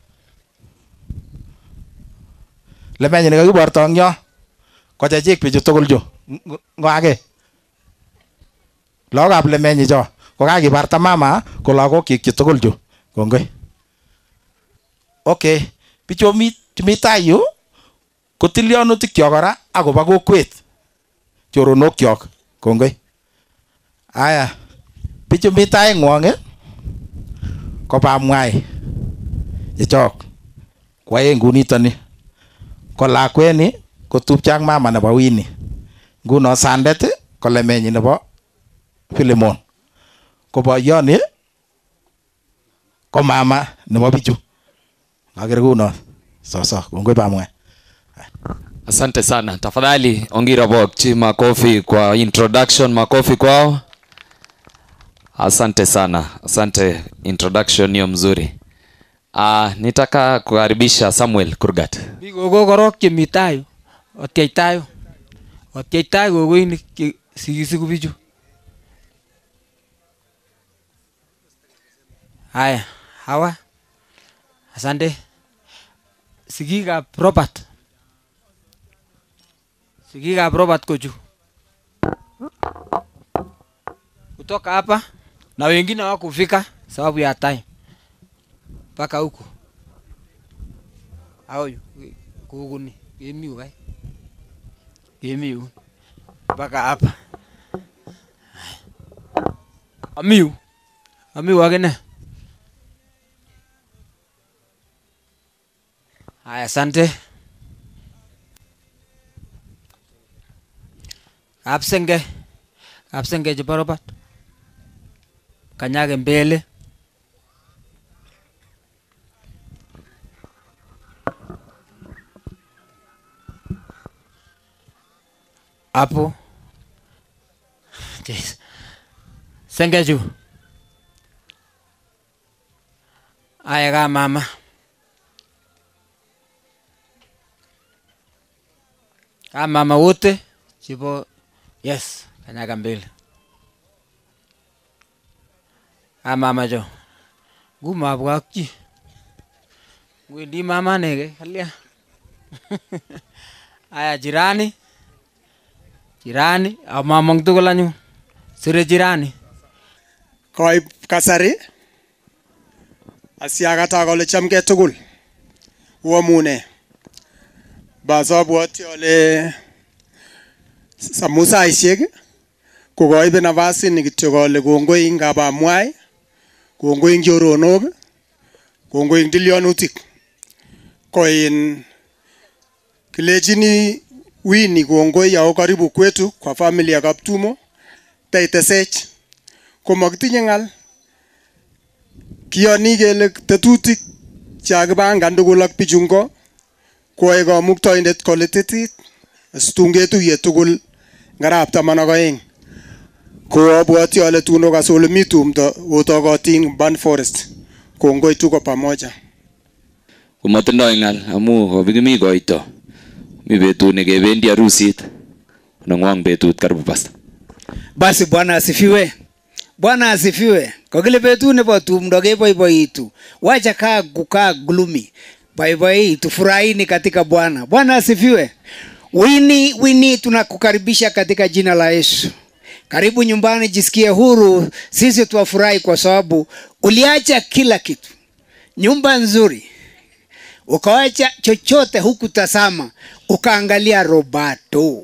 Lemenyi nekakiborto eng yo ko chechik bichu tugul chu. Ngwake. Lagokab lemenyi cho ko kakibarta mama ko lagokyik chu tugul chu. Kongoi. Okay. Bichu mi tai yu ko tilionutik kyok kora akobo kokwet. Choronok kyok. Kongoi. Aya. Bichu mi tai ngwong ko pamwai yechok kwae ngunitoni ko lakweni ko tupchang mama nebo Winnie. Nguno sandet ko lemenyi nebo Philemon. Ko boyoni ko mama nebo bichu. Agere kuno. So kongoi pamwai. Asante sana. Tafadhali ongira bokchi makofi kwa introduction, makofi kwao. Asante sana. Asante, introduction hiyo mzuri. Nitaka kukaribisha Samuel Kurgat. Bigogo korok chemitayo. Otiaitayo gogo ini sigisiku bichu. Haya, hawa. Asante. Sigikab Robert. Sigikab Robert kochu. Kutoka hapa na wengine hawakufika sababu ya time. Paka huko. Hao kuguni gemiu kai. Gemiu. Paka hapa. Amiu wagene. Haya, asante. Absenge chebo Robert. Kanyage mbele. Hapo. Yes. Sengeju. Aya ga mama. Mama wote chipo yes, kanyaga mbele. Mama jo. Guma bwakchi. Wendi mama nege kalia. Aya jirani. Jirani, mamang tugul anyu. Sire jirani. Koib kasari asiakata kole chamgei tugul. Uamune. Basabwati ole samusaisiek kokoibe nafasini kityo kole kongoi ngap amwai, kongoi ing choronok, kongoi ing tilyonutik. Koin kilechini Winnie kongoi au karibu kwetu kwa familia ya Kaptumo taitesech komakitinye ngal kiyoni kele tetutik chakipangan tugul ak bichungo koe kamuktoindet kole titit astungetuye tugul ngarap 12 ko abwati ale tuno kasole mi tumdo otokotin Ban Forest kongoi tuko pamoja Kumatindoi ngal amu kobikimi koito mi betut nekebendi harusit nangwang betut karibu pasta. Basi Bwana asifiwe. Bwana asifiwe. Kokile betut nebo tumdo keboiboitu. Wacha kukaa gloomy. Boiboitu, furahini katika Bwana. Bwana asifiwe. Winnie tunakukaribisha katika jina la Yesu. Karibu nyumbani, jisikie huru. Sisi tuwafurahi kwa sababu uliacha kila kitu. Nyumba nzuri. Ukawacha chochote hukutazama, ukaangalia Roberto.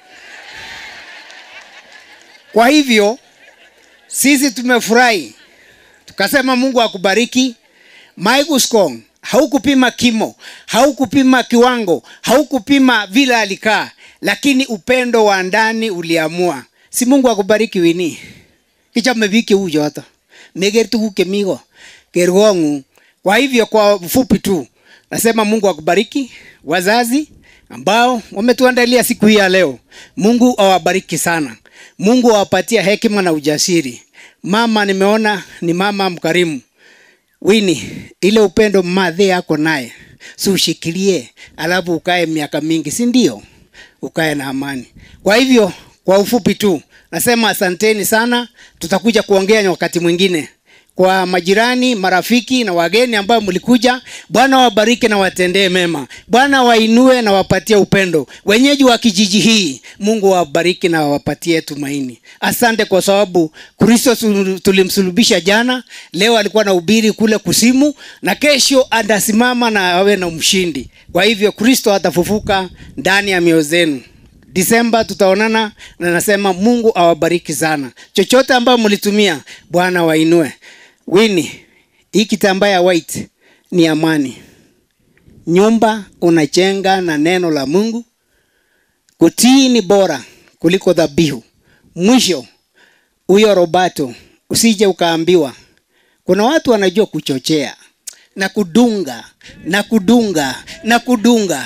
Kwa hivyo sisi tumefurahi. Tukasema Mungu akubariki. Mike Skong, haukupima kimo, haukupima kiwango, haukupima vile alikaa, lakini upendo wa ndani uliamua. Si Mungu akubariki Winnie. Kicha mebiki huyo hata. Megertu kukemigo. Kergongu. Kwa hivyo kwa ufupi tu nasema Mungu akubariki wazazi ambao wametuandalia siku hii ya leo. Mungu awabariki sana. Mungu awapatie hekima na ujasiri. Mama nimeona ni mama mkarimu. Winnie, ile upendo madhe yako naye, si ushikilie alafu ukae miaka mingi, si ndio? Ukae na amani. Kwa hivyo kwa ufupi tu nasema asanteni sana. Tutakuja kuongea wakati mwingine. Kwa majirani, marafiki na wageni ambao mlikuja, Bwana wabariki na watendee mema. Bwana wainue na wapatie upendo. Wenyeji wa kijiji hii, Mungu wabariki na wapatie tumaini. Asante kwa sababu Kristo tulimsulubisha jana, leo alikuwa anahubiri kule kusimu na kesho atasimama na awe na mshindi. Kwa hivyo Kristo atafufuka ndani ya mioyo zenu. Disemba tutaonana na nasema Mungu awabariki sana. Chochote ambao mlitumia, Bwana wainue. Winnie, hii kitambaa ya white ni amani. Nyumba unajenga na neno la Mungu. Kutii ni bora kuliko dhabihu. Mwisho, huyo Roberto usije ukaambiwa. Kuna watu wanajua kuchochea na kudunga na kudunga na kudunga.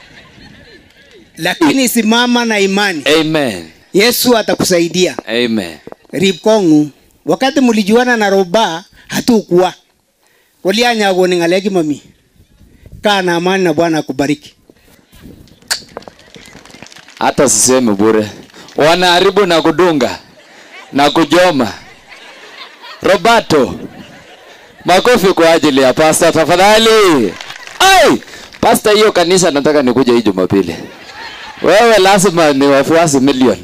Lakini simama na imani. Amen. Yesu atakusaidia. Amen. Ripkongu, wakati mlijuana na Roba hatukuwa. Walianya goni ngalegi mami. Kaa na amani na Bwana akubariki. Hata siseme bure. Wanaharibu na kudunga na kujoma. Roberto, makofi kwa ajili ya pasta tafadhali. Ai, pasta hiyo kanisa nataka nikuje hii Jumapili. Wewe lazima ni wafuasi milioni.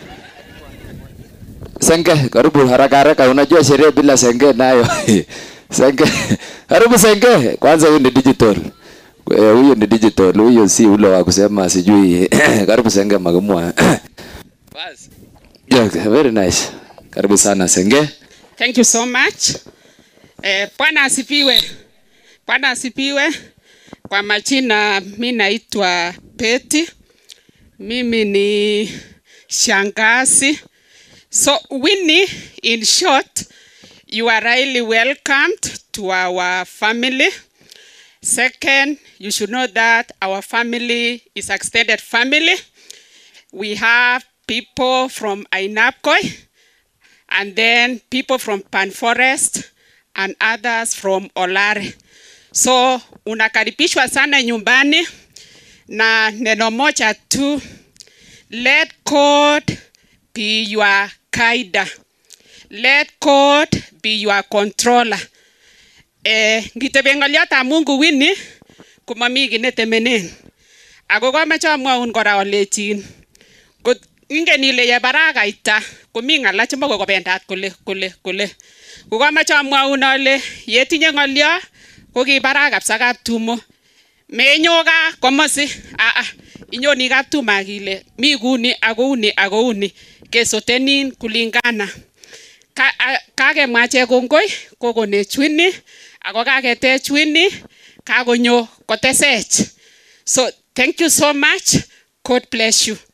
Senge, karibu haraka haraka, unajua sherehe bila senge nayo. Senge, karibu senge. Kwanza huyu ni digital. Huyu ni digital, huyu si ule wa kusema sijui. Karibu senge magamua. Bas. Yeah, very nice. Karibu sana senge. Thank you so much. Bwana asifiwe. Bwana asifiwe. Kwa majina mimi naitwa Peti. Mimi ni shangazi. So Winnie, in short, you are really welcomed to our family. Second, you should know that our family is extended family. We have people from Ainapkoi, and then people from Pan Forest, and others from Olare. So unakaribishwa sana nyumbani na neno moja tu, let God be your guide. Let God be your controller. ngiteben ng'oliotab Mungu Winnie komami kiy netemenen. Ako komache amwaun kora alechin kot ingen ile ye barakaita komi ng'ala chemoko kobendat kole. Ko komache amwaun ale yetinye ng'olio ko kibarak kabisa kaptumo. Menyo gaa komosi inyoni kaptumo akile mi kuni ako uni kesotenin kulingana. Kakemwa che kongoi kokonech Winnie ako kaketech Winnie kakonyo kotesech. So thank you so much. God bless you.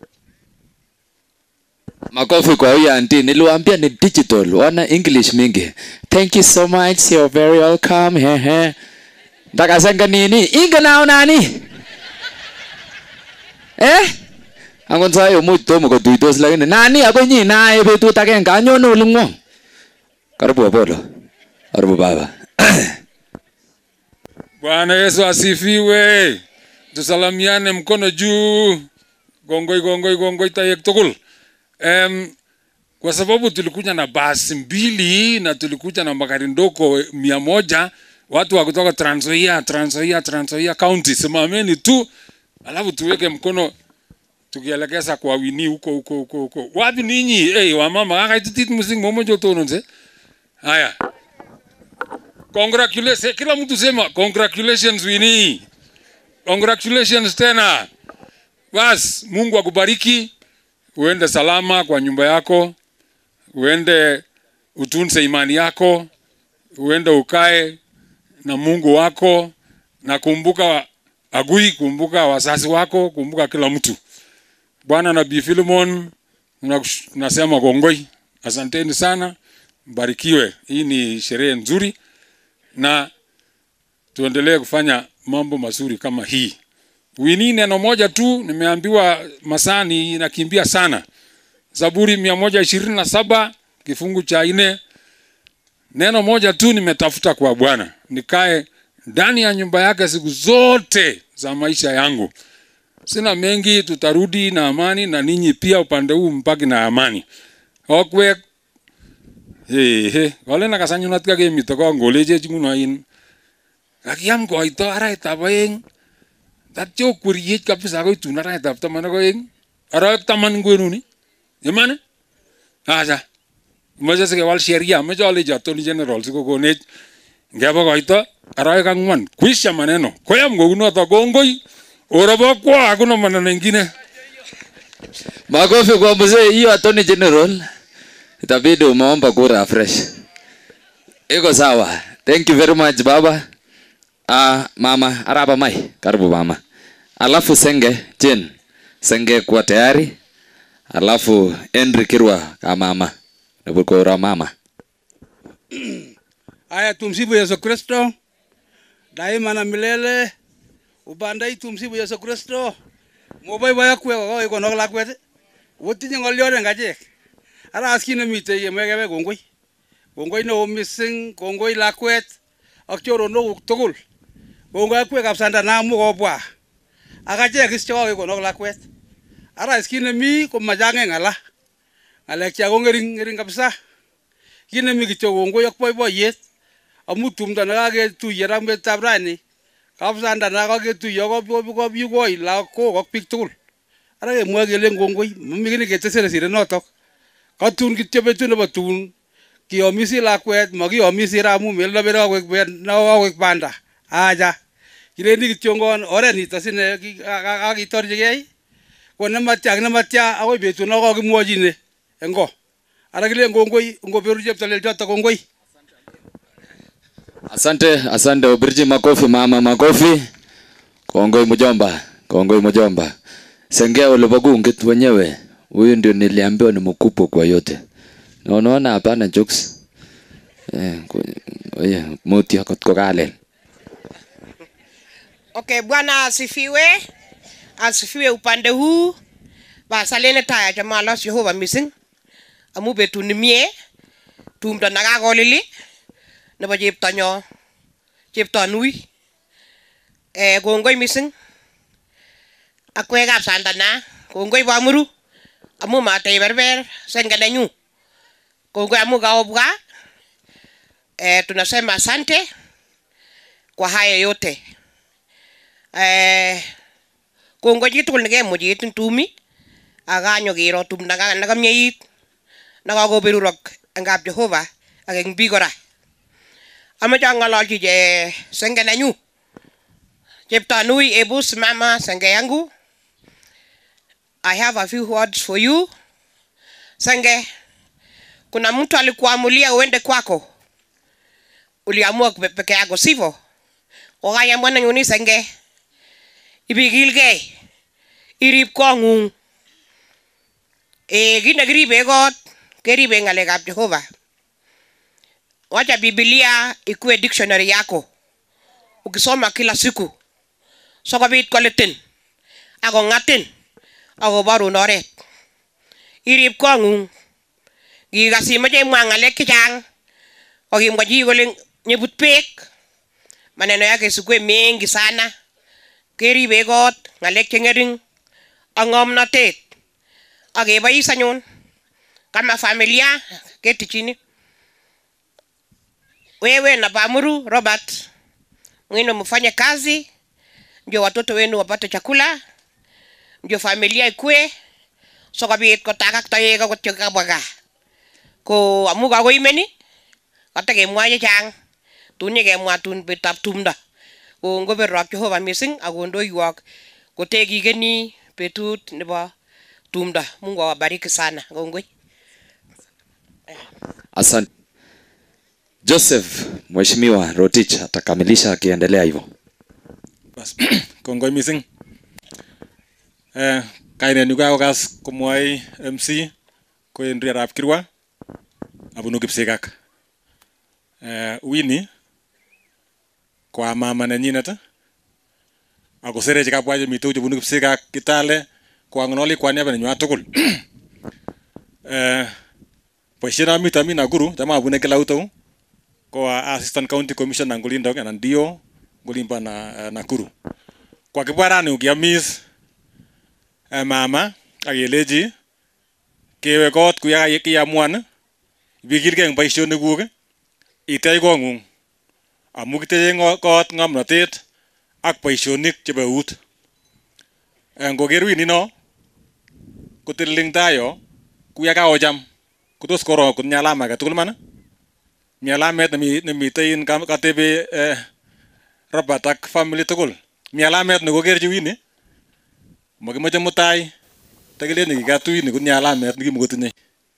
Makofi kwa huyu auntie. Niliwaambia ni digital, wana English mingi. Thank you so much. You're very welcome. Hehe. Ndakasanga nini? Inga nao nani? Angon sayo much tomo kotuitos lakini nani ako nyi nae betut agenge anyone olingwong. Karibu Apollo. Karibu baba. Bwana Yesu asifiwe. Tusalamiane mkono juu. Gongoi tayek tugul. Kwa sababu tulikuja na basi mbili na tulikuja na magari ndogo 100, watu wa kutoka Trans Nzoia County, simameni tu alafu tuweke mkono tukielekeza kwa Winnie huko. Wapi ninyi? Wamama akaititit musing momojo tononze. Haya. Congratulations, kila mtu sema congratulations Winnie. Congratulations tena. Bas, Mungu akubariki. Uende salama kwa nyumba yako. Uende utunze imani yako. Uende ukae na Mungu wako. Na kumbuka Agui, kumbuka wazazi wako, kumbuka kila mtu. Bwana Nabii Philemon, nasema kongoi. Asanteni sana. Mbarikiwe. Hii ni sherehe nzuri. Na tuendelee kufanya mambo mazuri kama hii. Winnie neno moja tu, nimeambiwa masani inakimbia sana. Zaburi 127 kifungu cha 4. Neno moja tu nimetafuta kwa Bwana. Nikae ndani ya nyumba yake siku zote za maisha yangu. Sina mengi, tutarudi na amani na ninyi pia upande huu mpaki na amani. Okwe wale nakasanyo natika ke mitoko ngoleje chinguno in. Kakiam koito araitab oeng. Tatyo kuriyech kabisa koitun araitab 12. Araitab 10 ngwenuni. Imane? Acha. Moja sikewal sheria, moja wale attorney general sikokonech ngeba koito arawek 4. Kwisha maneno. Koyam kounoto kongoi. Orobo kwa hakuna maneno mengine. Makofi kwa mzee hiyo attorney general. Itabidi umeomba kura fresh. Iko sawa. Thank you very much baba. Mama Araba Mai, karibu mama. Alafu Senge kwa tayari. Alafu Henry Kirwa kama mama. Nabukora mama. Aya, tumsifu Yesu Kristo. Daima na milele. Ubandai tumsifu Yesu Kristo. Mobai baya kwe iko nokla kwete. Wotinye ngoliore ngajek. Ara askine mite yemegebe kongoi. Kongoi no missing, kongoi lakwet. Ak choronok tugul. Kongoi kwe kapsanda namu kobwa. Akachek ischo iko nok lakwet. Ara askine mi komajange ngala. Ngalek cha ngering kabisa. Kine mi kityo kongoi ak boiboiyet. Amu tumdo nakaketuiye rambetab rani. Kapsanda nakaketuiye kobiugoi lakok ak biik tugul. Ara kemwoe kele kongoi, mami kini ketesere sire notok. Katun kityo betut nebo tun kiyomisi lakwet, makiyomisi ramu melobere awek banda. Aja. Kirendi kityo ngon oret nito sine akitorchigei. Ko nematya akoi betut nekakimwochine engo. Ara kile kongoi ngoberu cheptolel choto kongoi. Asante Obirji, makofi mama, makofi. Kongoi mjomba. Sengea ulipogungit wenyewe. Huyu ndio niliambiwa ni mkubwa kwa yote. Na unaona hapana jokes. Muti akotko kale. Okay, Bwana asifiwe. Asifiwe upande huu. Basalene taya jamaa la Jehova missing. Amu betu ni mie. Tumdo nakakolili. Nebo cheptonui. Kongoi missing. Akwe kapsandana. Kongoi bamuru. Amu matei berber sengenenyu. Kongoi amu kaobwa. Tunasema asante kwa haya yote. Kongoi chitugul nekemuch en tumi akanyo kero tum nakamyeit nakakoberurok en kap Jehova ak en biik kora. Amoche ang'ololchi senge nenyu. Cheptanui, ebu simama senge yangu. I have a few words for you. Senge, kuna mtu alikuamulia uende kwako. Uliamua peke yako sivyo? Okaya mwana nyuni senge. Ibigilgei. Irib kong'ung. Kit nekiribe kot keribe ng'alekab Jehova. Wacha Biblia ikuwe dictionary yako. Ukisoma kila siku. Sikobit koletin. Ako ng'atin. Ako borun oret. Irib kong'ung. Kikas imoche imwa ng'alek chechang. Okimwa chi kole nyebut beek. Maneno yake sikuwe mengi sana. Keribe kot ng'alek cheng'ering ak ng'omnotet. Ak kebois anyun kama familia ketichini. Wewe na Bamuru Robert, mwino mfanye kazi, ndio watoto wenu wapate chakula, ndio familia ikue, sikobit kotakak toek kot chekabwa. Ko amu kakoimeni, katakemwa chechang, tun nyekemwa tun betab tumdo. Ko ngoberok Jehova missing akondoiwok kotekikeni betut nebo tumdo. Mungu awabariki sana. Kongoi. Asante. Joseph Mheshimiwa Rotich atakamilisha akiendelea hivyo. Kongoi missing. Kainenyu kakokas komwoi MC ko Henry Kirwa abunu Kipsigak. Winnie kwa mama nenyinet ako sereche kabwa chemite chebunu Kipsigak Kitale kwa ng'ololi kwa niaba nenywa tugul. Boisiet namite ami Nakuru cham abune kila utau ko assistant county commissioner ngolindok anan dio ngolimba na Nakuru. Kwa kibwarani ukiamis mama akeleji kewe kot kuya kiamuan ibigilge eng boisionikuk itech kong'ung amu kiteche kot ng'omnotet ak boisionik chebo eut. Ngoker Winnie no kotililing tayo kuya kaocham kotos koro kunyi alama age tugul man. Mi alamet nemite in katebe Robert ak family tugul. Mi alamet nekokerchi Winnie makimoche mutai takileni kikatu Winnie kunyi alamet nekimokotinye.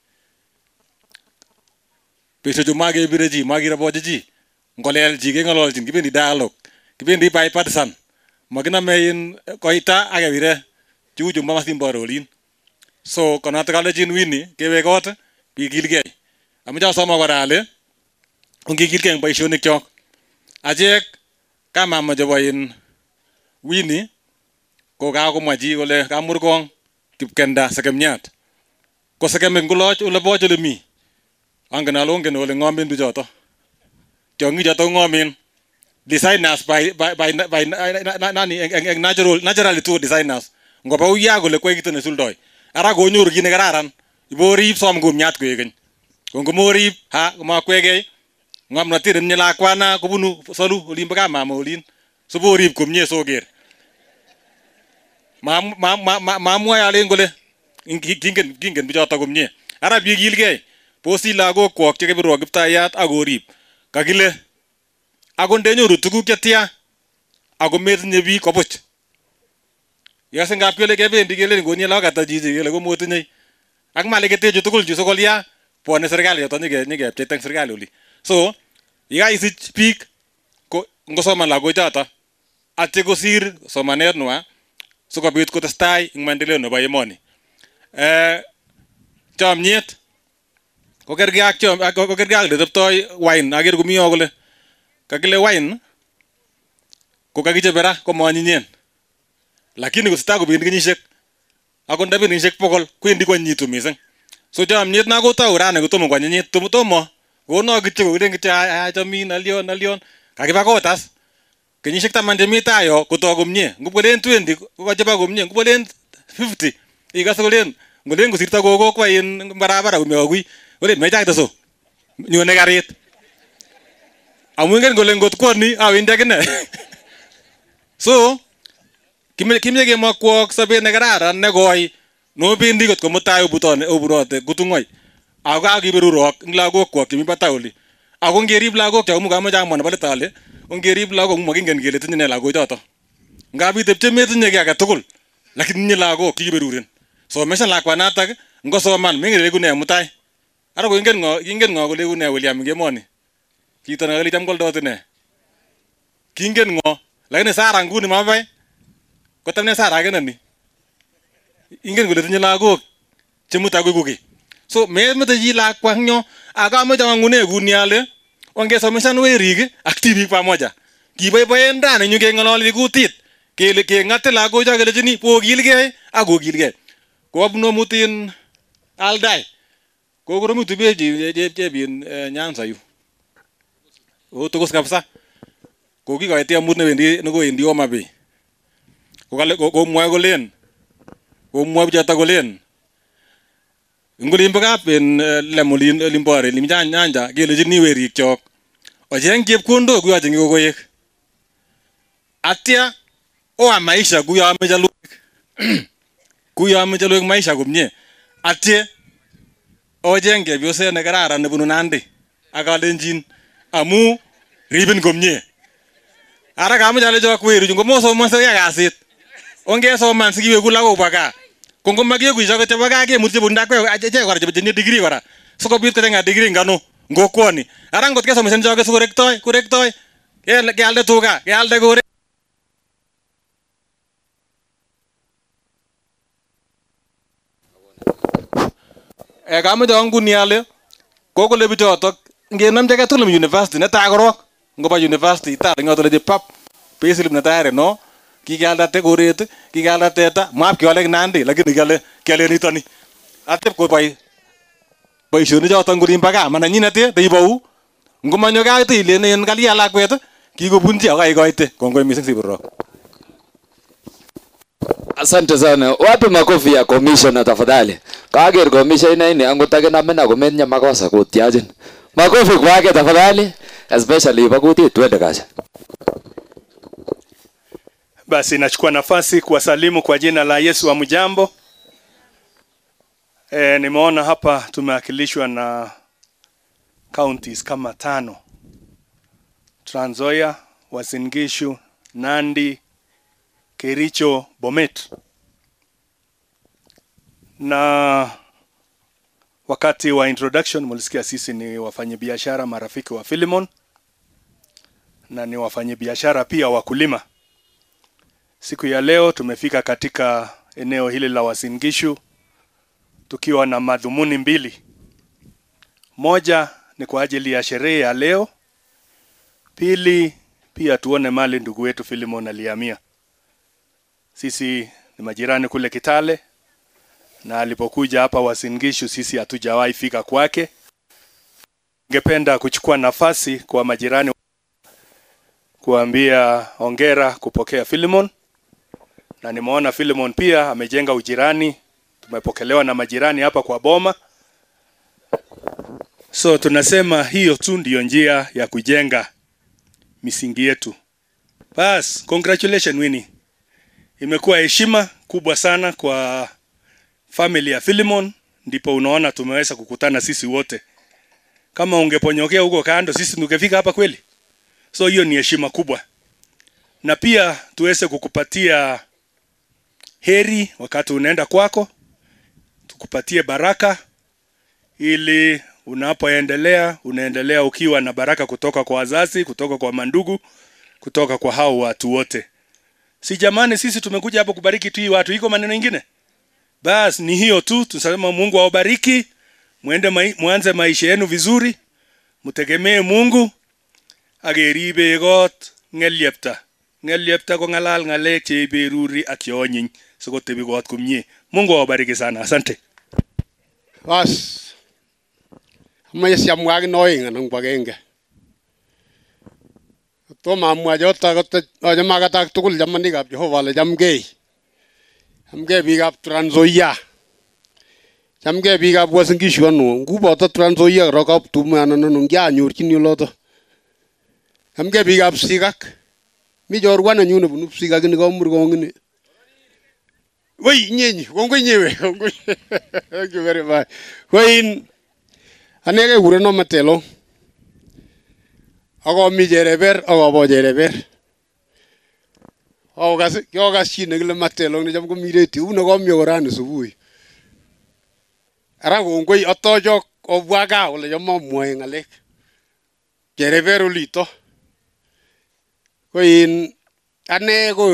Betushechu makebire chi makirabochi chi. Ngolel chi keng'ololchin kibendi dialogue kibendi bipartisan. Makiname in koita akebire cheu chumbo Masimbo olin. So konoto kalechin Winnie kewe kot bikilgei. Amoche asoma kora ale ongikilgei eng boisionik chok. Achek kamama chebo in Winnie ko kakomwa chi kole kamurkong Kipkenda sekemiat. Ko sekemik ngoloch ole boch ole mi. Angen ale ongen ole ng'omen bichoto. Tiong'ik choto ng'omen. Designers by naturally to designers. Ngoba uya kole kwai kito nesuldoi. Ara konyoru kit nekararan. Iborib som kumiat koekeny. Ngomorib ha komakwegei ng'omnotet netinye lakwana kobunu solu olimbo kamama olin. Siborib komie soker. Mamwae alen kole kingen bichoto komie. Ara bikilgei. Bosi lagok kwok chekebirwo Kiptayat akorib. Kakile ako ndenyoru tuguk chetia ako metinye biik kobuch. Yase ngap kele kebendi kele ngonye lagok ata chichi kele komotinye. Ak mali ketechu tugul chu sokolia bwone serikali yoto nyekepcheta eng serikali oli. So yekaisich biik ko ngosoman lagochoto atye kosir somanet nywa sikobit kotestai eng maendeleo nebo emoni. Chomnyet kokergei ak leteptoi wine aker komi yo kole kakile wine ko kakichobe ra komaanyinyen. Lakini kosita kobendi kenyisiek ako ndabendi kenyisiek 100 kwendi kwanyitu mising. So chomnyet nakotou rani kotomo kwanyinyit tomo kono kityo kokiden kityo achomin alyon kakiba kotas kenyisiek 10 chemi tayo kotoi komie. Ngobkolen 20 kokachoba komie. Ngobkolen 50 ikase kolen ngolen kosirto gogo kwa in barabara kumekakui. Olen mechakte so nyone karit. Amu ingen kole ngot kwoni awendi akine. So kimye kemakwok sobet ne kararan ne koi no bendi kot komutai oburote kutungoi. Ako kakiberurok ing lagokwok chemi batai oli. Ako ngerib lagok chok amu kamache amwa nebo let ale ngerib lagok makingen kele tinye ne lagochoto. Ngap itepche metinye ki age tugul lakini tinye lagok kikiberuren. Someshan lakwanatak ngosoman mengen leku ne mutai. Ara ko ingen ngo kole ne William ngemoni. Kito ne kale cham koldot ine. Kingen ngo lakini Sara nguni mabai. Kotamne Sara kenani. Ingen kole tinye lagok chemutai koikuki. So memete ji lakwa nyo akamoche ngune kuni ale ongesomeshan werik ak tibik pamoja. Kiboiboen ndani nyu keng'ololi kutit kele keng'ate lagocho kelechini pokilgei ak kokilgei. Kobunu mutin aldai. Kokoromitu beji chepin Nyanza yu. Otokos kabisa. Kokikoiti amut nekowendi Homa Bay. Komwoe kolen. Komwoe bichoto kolen. Ngolimbo kap en lemolin limbore limjan nyanja kelechini werik chok. Ocheng chepkondok kuyoche kokoek. Atia oa maisha kuyo ameche loik. Kuyo ameche loik maisha komie. Atie ocheng chepyoset ne kararan nebunu Nandi. Akalenjin amu ribin komie. Ara kameche alecho kweri ngomosomonso ya kasit. Ongesoman sikiweku lagok baka. Kongomakiyeku icho chebo gaa kemutye bundakwe acheche kora chetinye degree kora. Sikobit kocheng'a degree ngano ngokwoni. Ara ngot kesomeshan choke sikorektoi. Kealde tuga, kealde korek. Kameche nguni ale kokole bichotok ngenamche age tugul university netai korok ngoba university tar ngotole pap payslip netai no kikialda te koret kikialda teta map kiole Nandi lakini kiale nitoni atep ko boisioni chotok ngurin baka mananyinet teibou ngomanyo gaa ile en kalia lakwet kikobunji akaikoite kongoi mising sibiro. Asante sana. Wapi makofi ya commissioner tafadhali? Kager commissioner ini angot akinamena komenya makosa kutiachin. Makofi kwake tafadhali, especially bakuti twende kazi. Basi nachukua nafasi kuwasalimu kwa jina la Yesu. Hamjambo. Nimeona hapa tumewakilishwa na counties kama 5. Trans Nzoia, Uasin Gishu, Nandi, Kericho, Bomet. Na wakati wa introduction mulisikia sisi ni wafanyabiashara marafiki wa Philemon na ni wafanyabiashara pia wakulima. Siku ya leo tumefika katika eneo hili la Uasin Gishu tukiwa na madhumuni 2. Moja ni kwa ajili ya sherehe ya leo. Pili pia tuone mali ndugu wetu Philemon alihamia. Sisi ni majirani kule Kitale na alipokuja hapa Uasin Gishu sisi hatujawahi fika kwake. Ningependa kuchukua nafasi kwa majirani kuambia hongera kupokea Philemon. Na nimeona Philemon pia amejenga ujirani. Tumepokelewa na majirani hapa kwa boma. So tunasema hiyo tu ndio njia ya kujenga misingi yetu. Bas, congratulations Winnie. Imekuwa heshima kubwa sana kwa family ya Philemon, ndipo unaona tumeweza kukutana sisi wote. Kama ungeponyokea huko kando sisi tungefika hapa kweli. So hiyo ni heshima kubwa. Na pia tuweze kukupatia heri wakati unaenda kwako. Tukupatie baraka ili unaendelea ukiwa na baraka kutoka kwa wazazi, kutoka kwa mandugu, kutoka kwa hao watu wote. Si jamani sisi tumekuja hapa kubariki tu watu, iko maneno mengine? Bas ni hiyo tu, tunasema Mungu awabariki, muanze maisha yenu vizuri, mtegemee Mungu, ageribe got ngelyepta. Ngelyepta ko ngalal ngalek cheiberuri ak yonyin sikotebi got komie. Mungu awabariki sana. Asante. Bas. Amaye amwag noinga nang bagenge. To mamwa jota got jamagatak tugul jamanikab Jehova le jamgei. Jamgei bigab Trans Nzoia. Jamgei bigab Uasin Gishu anu nguboto Trans Nzoia rokap tumana nanu ngya nyorkin yoloto. Amge biikab Sigak. Mi chorwa nenyu nebunu Sigak ni Kamurgong ni. Woi nyenyi, kongoi nyewe, kongoi. Thank you very much. Koin anege kureno Matelo. Ako mi Jereber, ako bo Jereber. Ako kas chi nekile Matelo ni cham komireti, uno komyo korani subui. Ara kongoi atochok obwa gaa ole cham amwoe ngalek. Jereber olito. Koin ane ko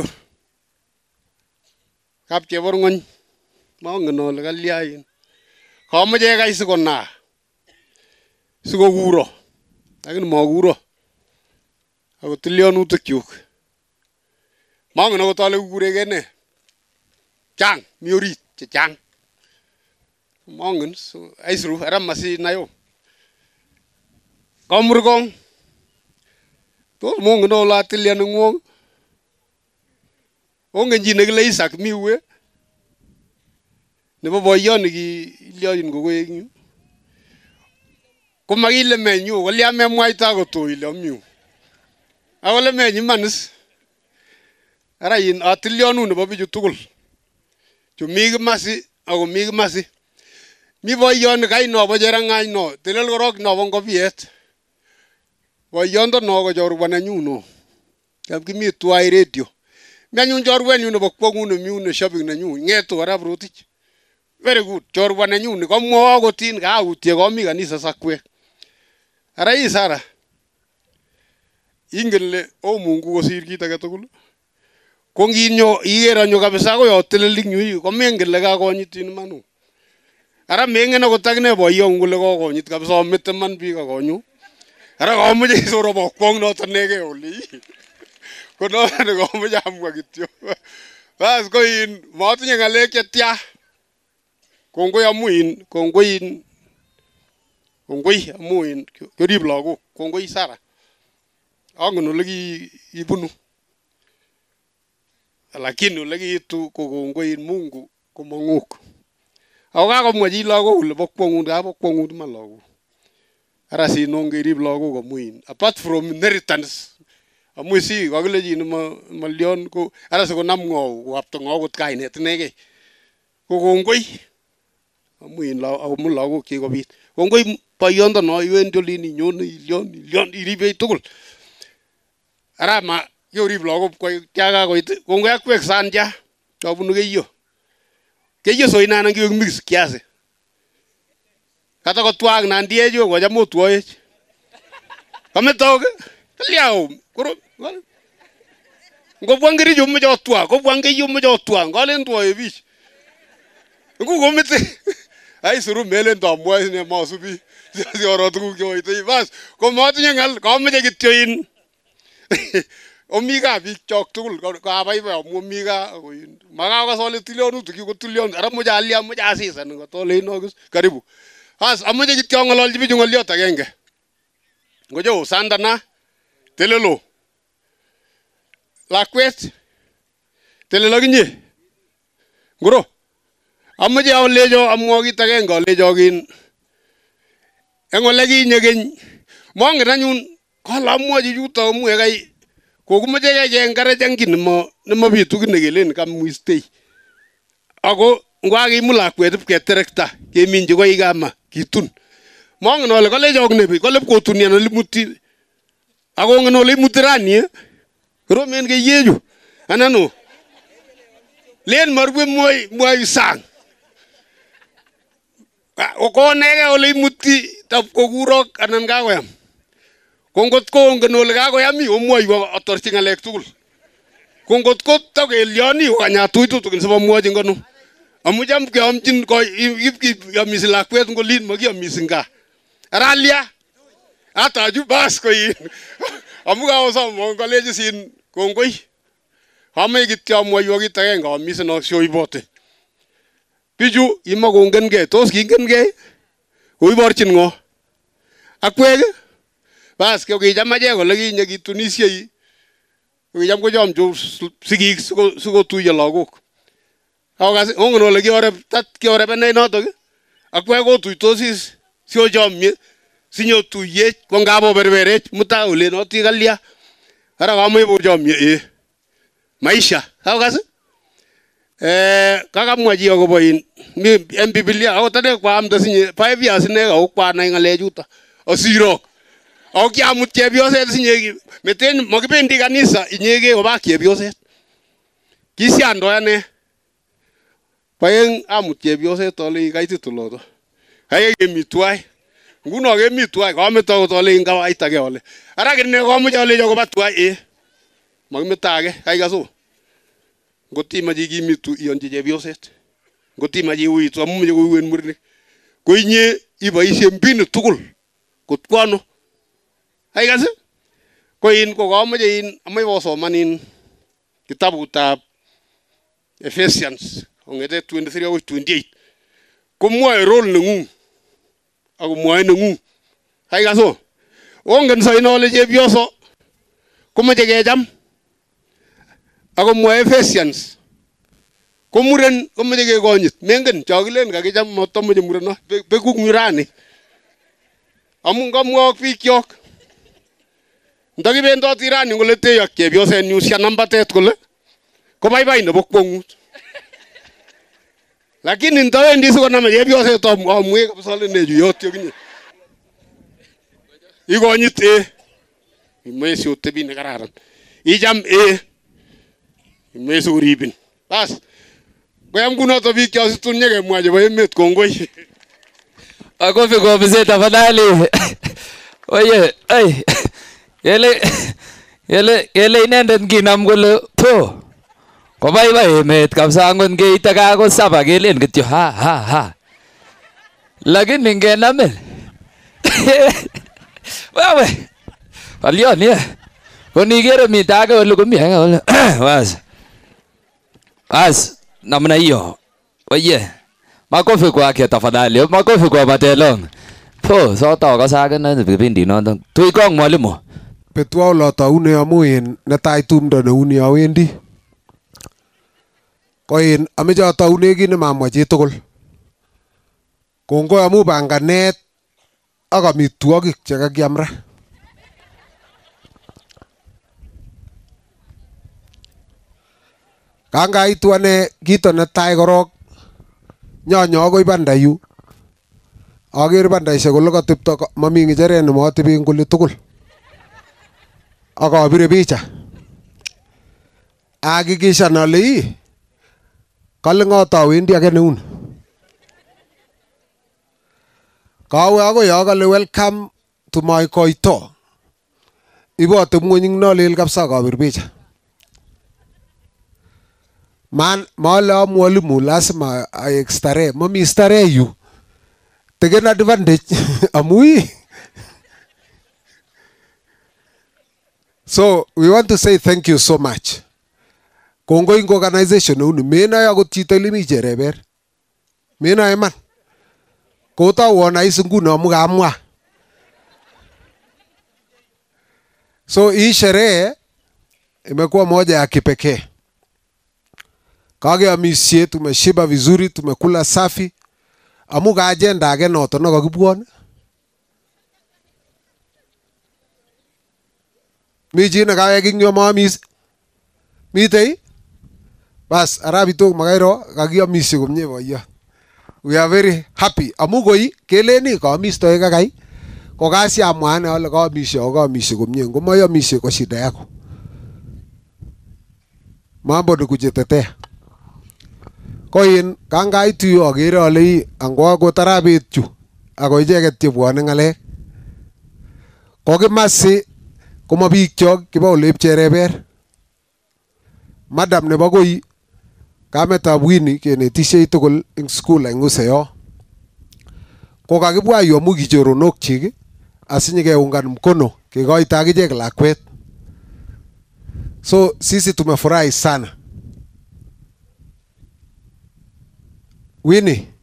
kap Cheborngony mongen ole kalyain. Kamoche kai sikona. Sikokuro. Lakini makuro. Ako tilyonutikchuk. Mongen akot ale kukurekee ne. Chang, mi orit chechang. Mongen, aisru, ara masinayo. Kamurgong. Tos mongen ole atilyanung'wong. Ongen chi nekile Isaac mi uwe. Nebo boyon nekilyoin kokoi eng yu. Komakile menyu, kolya memwaita koto ile omiu. Akole menyu manis. Ara yin atilyonu nebo bichu tugul. Chu mi kimasi ako mi kimasi. Mi boyoni kai nobo Cherang'any no, telel korok nobo Ngoviet. Boyondo no ko chorwa nenyu no. Kap kimi tuwai radio. Mi anyun chorwenyu nebo kwong'ut nemi une shopping nenyu, ng'etu kora Rotich. Very good, chorwa nenyu ni komwowo kotin kaautie komi kanisa Sakwek. Ara ii Sara. Ingen le o Mungu kosir kit age tugul. Ko nginyo iker anyo kabisa ko yotelel ing yu komengen le kakonyitin manu. Ara mengen akot akine boyong kole kokonyit kabisa omete man biik akonyu. Ara kamoche isoro bokwong noto neke oli. Ko noto kamoche amwa kityo. Bas koin matinye ng'alek chetya. Kongoi amuin, kongoi amuin kerib lagok, kongoi Sara. Angen ole kibunu. Lakini ole kiitu ko kongoi Mungu komong'uk. Ako kakomwa chi lagok kole bo kwong'ut, bo kwong'ut man lagok. Ara sinon kerib lagok amuin. Apart from inheritance, amu si kakile chi malyon ko ara sikonam ng'o wapto ng'o kot kainet inegei. Ko kongoi amuin lagok chi kobit. Kongoi boyondo no iwendi olin inyone ilyon iribei tugul. Ara ma yorib lagok kyakakoit. Kongoi akwek Sanja chobunu Keiyo. Keiyo soinan kiwek mix kiasi. Kata kotwak nandiech yo kocham otwoech. Kametok kalyaw koro ngobwa Kericho meche otwa, kobwa Keiyo meche otwa, ngalen twoe bich. Ngu komete ai suru melen tamwoe ne masubi. Si oro tuguk cheoitoi. Bas, komatinye ng'al, kameche kityo in. Omi gaa biik chok tugul, kabaibai amu omi gaa. Makakas ole tilyonutik yu ko tilyon. Ara moche alya, moche asisan ngotole inokis. Karibu. Bas, amoche kityo ang'ololchi bichu ng'olyot agenge. Ngocho sandana, telelo. Lakwet, telelo kinye. Ngoro. Amoche alecho amwa kit agenge alecho kin. Eng ole kinye keny. Mongen anyun kole amwochi chuto amu kai kokumoche kecheng karachangi nemabitu kit nekelen kamwistei. Ako ngwakimu lakwet ipketerekta keminchi koi kama kitun. Mongen ole kolechok nebi, kolep kotunian ole imuti. Ako ngen ole imuti rani. Koromen keyechu. Anano. Len marwe mwai sang. Konege ole imuti tap kokurok anan kakoyam. Kongot ko ngen ole kakoyam omwoiwo atorchi ng'alek tugul. Kongot ko takelyoni kanyatuitu tugul sibamwochi ngono. Amu cham keamchin ipkiamisi lakwet ngolin makiamisi nga. Aralia. Ataju bas koin. Amu kaosom kalechi sin kongoi. Hame kityo amwoiwo kit agenge amisen asioibote. Bichu imakongenkei, tos kingenkei? Koiborchin ng'o? Akwek? Bas kicham achek ole kinye kitunisiei. Kicham kochomcho sigik sikotuiyo lagok. Ongen ole kiorepene notok. Akwek kotuitosis siochomie sinyotuyech ko ngabo berberech mutai olenoti kalya. Ara kama bo jomye maisha. Sawa kasi? Kakamwa chi akobo in mi en Biblia ako tade kwa amda sinye 5 years ne ako kwa na ngale juta. Osiro. Ako kiamut chepyoset sinye meten makibendi kanisa inyege koba chepyoset. Kisiando ane. Paeng amut chepyoset ole kaitit oloto. Kaya kemi tuai. Nguno kemi tuai kameto ko ole ingawaita ke ole. Ara kene komuch ole koba tuai Makimeta age kai kaso. Ngotima ji gimitu ionje chepyoset. Ngotima ji uitu amu je kuwen murni. Ko inye iboisie mbinu tugul. Kotkwano. Kai kasi? Ko in ko kamoje in amoy bosoman in kitabutab Ephesians ongete 23 akoi 28. Komwoe role nengung. Ako mwoe nengung. Kai kaso? Ongen soino ole chepyoso komoche kecham. Ako mwoe Ephesians. Ko muren komoche kekonyit. Mengen chokilen kakicham motomoche mureno. Bekuk mirani. Amu ngamwa ak bikyok. Ndakibendoti rani kole teyok chepyoset nyu sianambatet kole kobaibai nebo kwongut. Lakini ndawendi sikoname chepyoset amwe kabisa neju yotyo kinye. Ikonyit imesi otebi ne kararan. Icham imesi uribin. Bas. Koyam kunoto biik chositun nyekemwa chebo emet kongoi. Makofi kwa mzee tafadhali. Oye, Yele inendet nginam kole po. Kobaibai emet kabisa angot ngeite kako saba kelen kityo ha. Lakini ngenamin. Wewe. Alioni Konigere mitake ole komi ole. Bas namna hiyo. Oye. Makofi kwake tafadhali. Makofi kwa Batelong. Po sota kasage na kipindi noto. Tuikong mwalimu. Betwa olotaune amu en netai tumdo neuni awendi. Ko en ameche ataune kit nemamwa chi tugul. Kongoi amu panganet ak amitwogik chekakiam ra. Kangaitu ane kito netai korok nyonyo akoi banda yu. Aker bandaisiek ole katepto mami ng'echeret nemateben kole tugul. Akabire picha. Akikishan ale kale ngatawendi age neuni. Kawe akoi akale welcome to my KOITO. Ibote ng'weny nolel kabisa kabir picha. Mala mwalimu lazima aek starehe. Mami starehe yu. Taken advantage amui. So we want to say thank you so much. Kongoi organization uni mena akot chito limi chereber. Mena eman. Kota wona isunguno amu kamwa. So hii sherehe imekuwa moja ya kipekee. Kageamisie tumeshiba vizuri, tumekula safi. Amu ka agenda age noto nakakibwon. Mi chi nekawek ing yo maamis. Mitei? Bas arabitok makairo kakiamisie komie boyo. We are very happy. Amu koi keleni kaamisto kakai. Ko kasiamwa ane ale kaamisie komie. Ngomayamisie ko shida yako. Mambo ni kujitetea. Koin kangaitu yu akere ale angwa kotara bet yu ako icheket chebwone ng'alek. Kokimasi komo bikyok kiba ole ipchereber. Madam nebo koi kametab Winnie kenetisiei tugul ing school eng useyo. Ko kakibwa yu amu kichoronok chik asinyikeungan mkono kekoito akichek lakwet. So sisi tumefurahi sana. Winnie,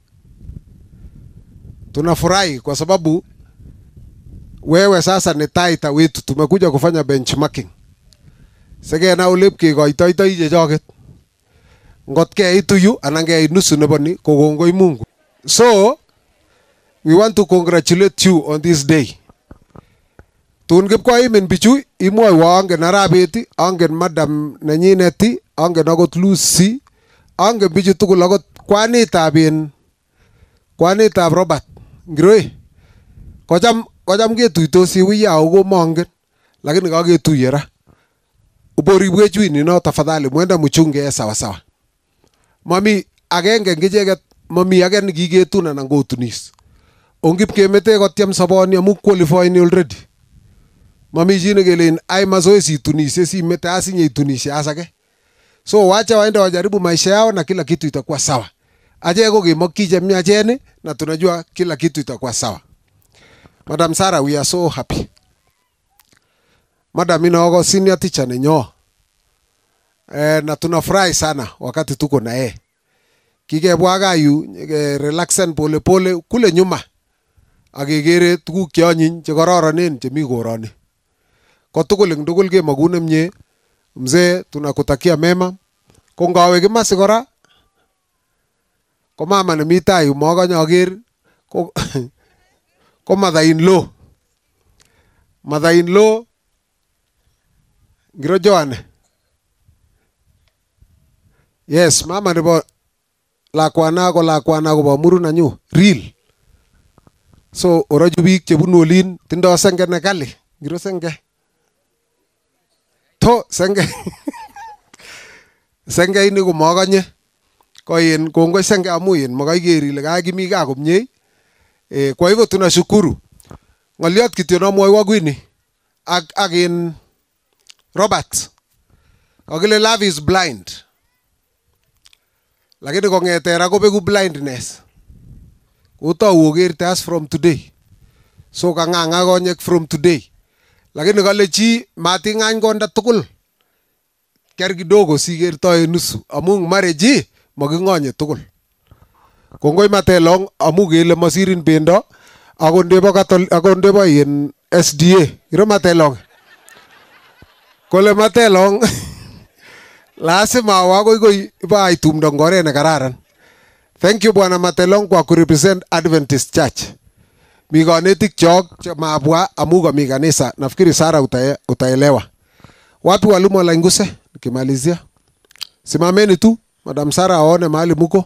tunafurahi kwa sababu wewe sasa ni taita wetu. Tumekuja kufanya benchmarking. Sekena ulip kekoitoitoi chechoket. Ngot keitu yu anan keit nusu nebo ni kokongoi Mungu. So we want to congratulate you on this day. Tun kipkoimin bichu imwoiwo angen Arabet, angen madam nenyinet, angen akot Lucy, angen bichu tugul akot kwanitab Robert. Ngiroi. Kocham ketuitosi wiyao komongen, lakini kaketuye ra. Uboribwech Winnie no tafadhali mwenda mchunge sawa sawa. Mami agenge ngicheket mami age nikiketun anan kotunis. Ongip kemete kotyem soboni amu qualifying already. Mami chi nekelein ai mazoezi itunishe simete asinye itunishe asake. So wacha waende wajaribu maisha yao na kila kitu itakuwa sawa. Aje kokimokyi chemiachen na tunajua kila kitu itakuwa sawa. Madam Sarah, we are so happy. Madam ino senior teacher nenyo. Na tunafurahi sana wakati tuko na yeye. Kikebwaga yu relaxen pole pole kule nyuma. Akekere tuguk cheonyiny chekororonen chemi koroni. Ko tugul eng tugul kemakunem mie. Mzee tunakutakia mema. Ko ngawe kimasi kora. Ko mama nemi tai yu mokonye aker ko mother-in-law. Mother-in-law ngiro Joanne. Yes, mama nebo lakwana kobo murunanyu real. So oroju biik chebunu olin tindo senge nekali. Ngiro senge. To senge. Senge ini ko mokonye. Ko yin kongoi senge amu yin makaiker ile kakimi kaa komie. Kwa hivyo tunashukuru. Ngoliot kityo nomwoiwo Winnie ak in Robert. Kakile love is blind. Lakini kong'ete ra kobeku blindness. Utou okerte as from today. So kang'ang'a konyek from today. Lakini kale chi mating'any konda tugul. Ker kidogo sikertoi nusu. Amu marriage making'onye tugul. Kongoi matelong amu kele masirin bendo. Ako ndebo yen SDA. Iro matelong. Kole matelong. Lazima awakoi ibai tumdo ngore ne kararan. Thank you Bwana Matelong kwa kurepresent Adventist Church. Mi kanetik chok mabwa amu kami kanisa. Nafikiri Sara utaelewa. Wapi walimu wa Lainguse? Nikimalizia. Simameni tu. Madam Sara aone mahali muko.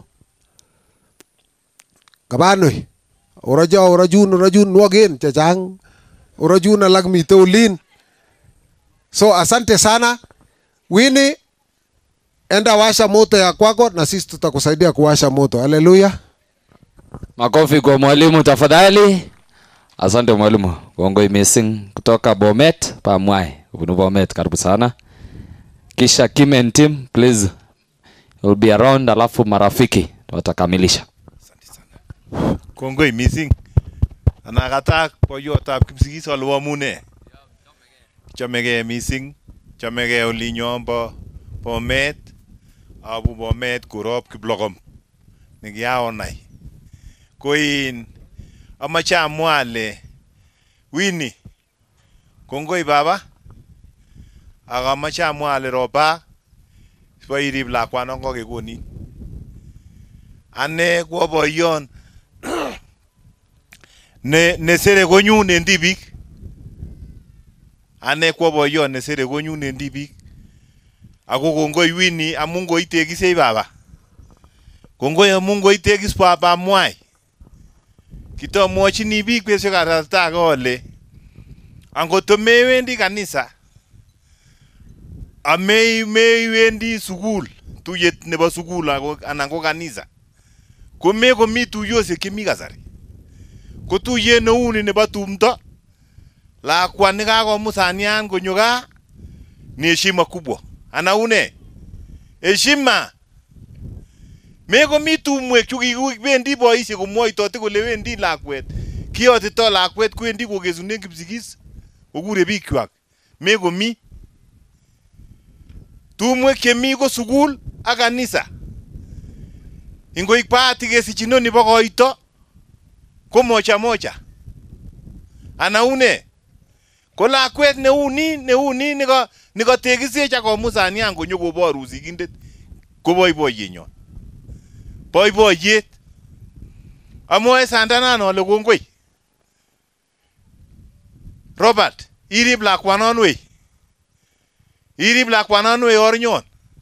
Kabanoi. Urajun nuagen chachang. Urajun alag miteulin. So asante sana. Winnie, enda washa moto ya kwako na sisi tutakusaidia kuwasha moto. Haleluya. Makofi kwa mwalimu tafadhali. Asante mwalimu. Kongoi missing kutoka Bomet Pamwai. Ubunu Bomet karibu sana. Kisha Kimen team please. You'll be around alafu marafiki watakamilisha. Kongoi missing. Anakatak boyotab Kipsigis alwamune. Chamege missing. Chamege olinyombo Bomet. Abu Bomet kurop Kiblogom. Nigiaonai. Koin amache amwale Winnie. Kongoi baba. Ak amache amwale Roba. Sipoirib lakwanon kokekonin. Ane kwa boyon nesere konyun en tibik. Ane kwa boyon nesere konyun en tibik. Ako kongoi Winnie amun koitekisei baba. Kongoi amun koitekis baba mwai. Kitomwochini biik betusiek kasarta kole angot mewendi kanisa ameiwendi sukul tuyet nebo sukul anan ko kanisa komi tuyosiek chemi kasari ko tuyet neuni nebo tumdo lakwa nekakomusanian konyo gaa ni heshima kubwa anaune heshima mekomi tumwek chu kikibendi boisiek komwoitote kole wendi lakwet kiyotito lakwet kwendi kokesunen Kipsigis kokure bikwak mekomi tumwek chemi ko sukul ak kanisa. Ingoik bahati kesichinoni nebo koito ko moja moja. Anaune ko lakwet neuni nikotekisech ak komusanian konyo koboru sigindet ko boiboiyenyon. Boiboiyet. Amoe sandanan ole kongoi. Robert, irib lakwanon wei. Irib lakwanon wei ornyon.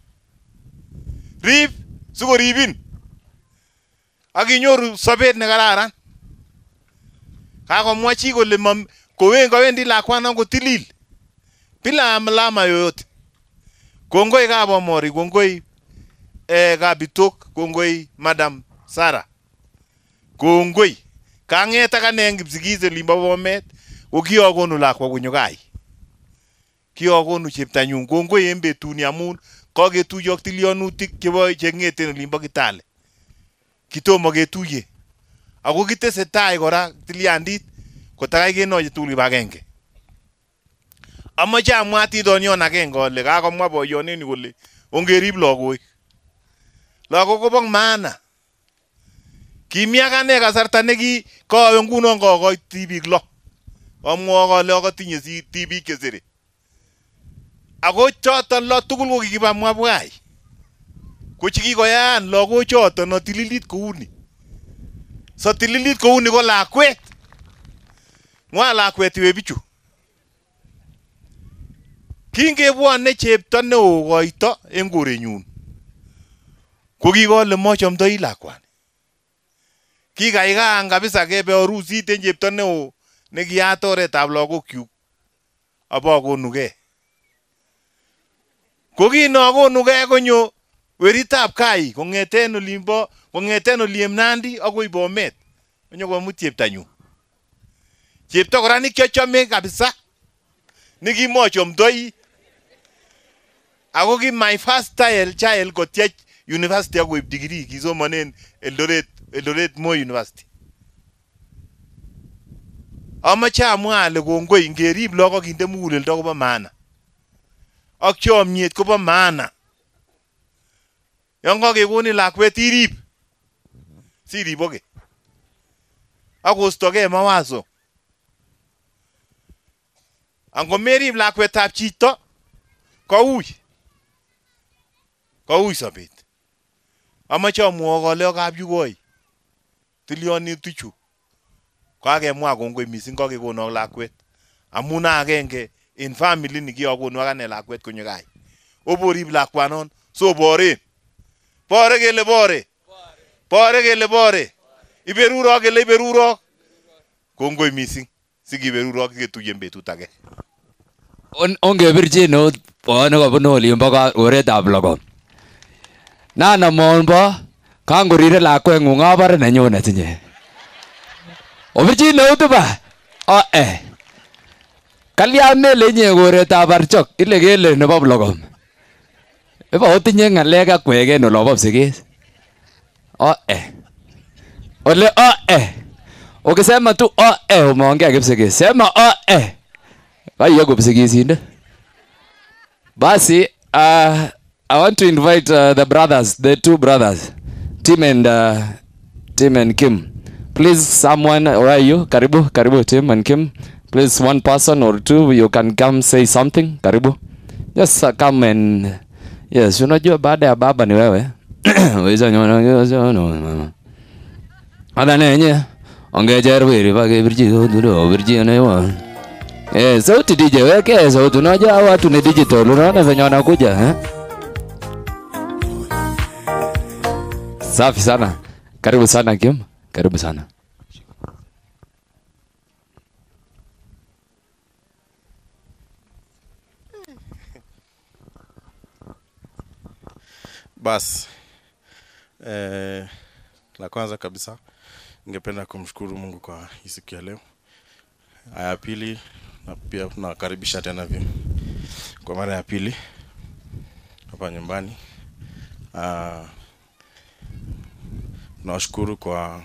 Rib sikoribin. Ak inyoru sobet ne kararan. Kakomwa chi kole kowendi lakwanon kotilil. Bila mlama yoyote. Kongoi kabomori, kongoi kabitok, kongoi Madam Sarah. Kongoi. Kang'et akane eng Kipsigis olimbo Bomet, ko kiakonu lakwa konyo gai. Kiakonu cheptanyun, kongoi eng betuni amun kaketuye ak tilionutik chebo cheng'eten olimbo Kitale. Kitomo ketuye. Ako kitesetai kora tiliandit kotakai kenoche tugul kibagenge. Amache amwa itondon agenge ale kakomwa boyoneni kole ongerib lagok. Lagok kobo maana. Kimi akane kasarta neki kawe ngunon kokoi tibik lo. Amwa kole akotinye tibik chesire. Ako choton lo tugul ko kikiba mwabwai. Ko chikikoyaan lagok choton no tililit kouni. So tililit kouni ko lakwet. Mwa lakwet iwe bichu. Kingebwone chepto neo koito eng korenyun. Ko kikole mochomdoi lakwani. Kikaikaan kabisa kebe harusit eng chepto neo nekiyat oretab lagokyuk. Abokonugei. Ko kinokonugei konyo weritab kai kong'eten oliem Nandi akoi Bomet. Konyo komut cheptanyun. Chepto kora nikiachome kabisa. Nikimochomdoi. Ako ki my first child kotiech university akoib degree kisomanen Eldoret Moi University. Amache amwa ale kongoi ngerib lagok kinde muguleldo kobo maana. Ak chomnyet kobo maana. Yon kakekoni lakwet irib. Siriboke. Akostogei mawazo. Angomerib lakwetab chito koui. Koui sobet. Amache amwa kole kapyugoi. Tilionutik chu. Kakemwa kongoi mising kakekonon lakwet. Amun agenge in family nikiyakonu akane lakwet konyo gai. Oborib lakwanon so boren. Bore kele bore. Bore kele bore. Iberurok kele iberurok. Kongoi mising. Sikiberurok ketuyen betut age. Ongebirchin ot bono kobunu olimbo oretab Logom. Nana monbo kangorire lakweng'ung abare nenyone tinye. Obirchin ot ba? Kalyan mele inye koretab Archok ile kele nebo Logom. Iba otinye ng'alek ak kwegen olobo Kipsigis. Ole ukisema tu umeongea Kipsigis. Sema Kaya Kipsigisinde. Basi I want to invite the brothers, the two brothers, Tim and Kim. Please, someone, where are you? Karibu, Tim and Kim. Please, one person or two, you can come say something. Karibu. Just come and, yes, unajua baada ya baba ni wewe. Ada nenye, ongejer wiri bage birji newa. Sauti DJ weke sauti, unajua watu ni digital, unaona venye wanakuja. Safi sana. Karibu sana Kim. Karibu sana. Bas. La kwanza kabisa ningependa kumshukuru Mungu kwa hii siku ya leo. Ya pili na pia nakaribisha tena kwa mara ya pili hapa nyumbani. Nawashukuru kwa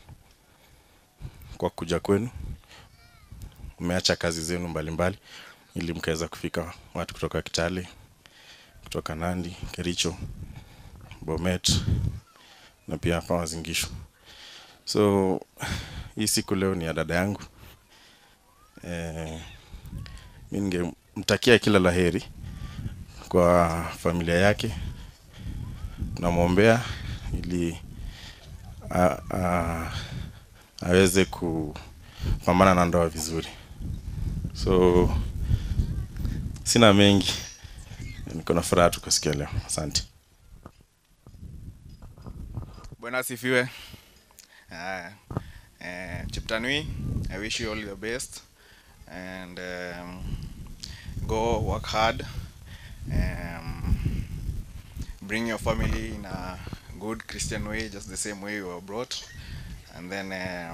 kuja kwenu. Umeacha kazi zenu mbalimbali ili mkaweza kufika, watu kutoka Kitale, kutoka Nandi, Kericho, Bomet na pia hapa Wazingishu. So hii siku leo ni ya dada yangu. Mimi ningemtakia kila laheri kwa familia yake. Namwombea ili aweze kupambana na ndoa vizuri. So Sina mengi. Niko na furaha tu kusikia leo. Asante. Bwana asifiwe. Chiptanui, I wish you all the best and go work hard. Bring your family in a good Christian way, just the same way you were brought. And then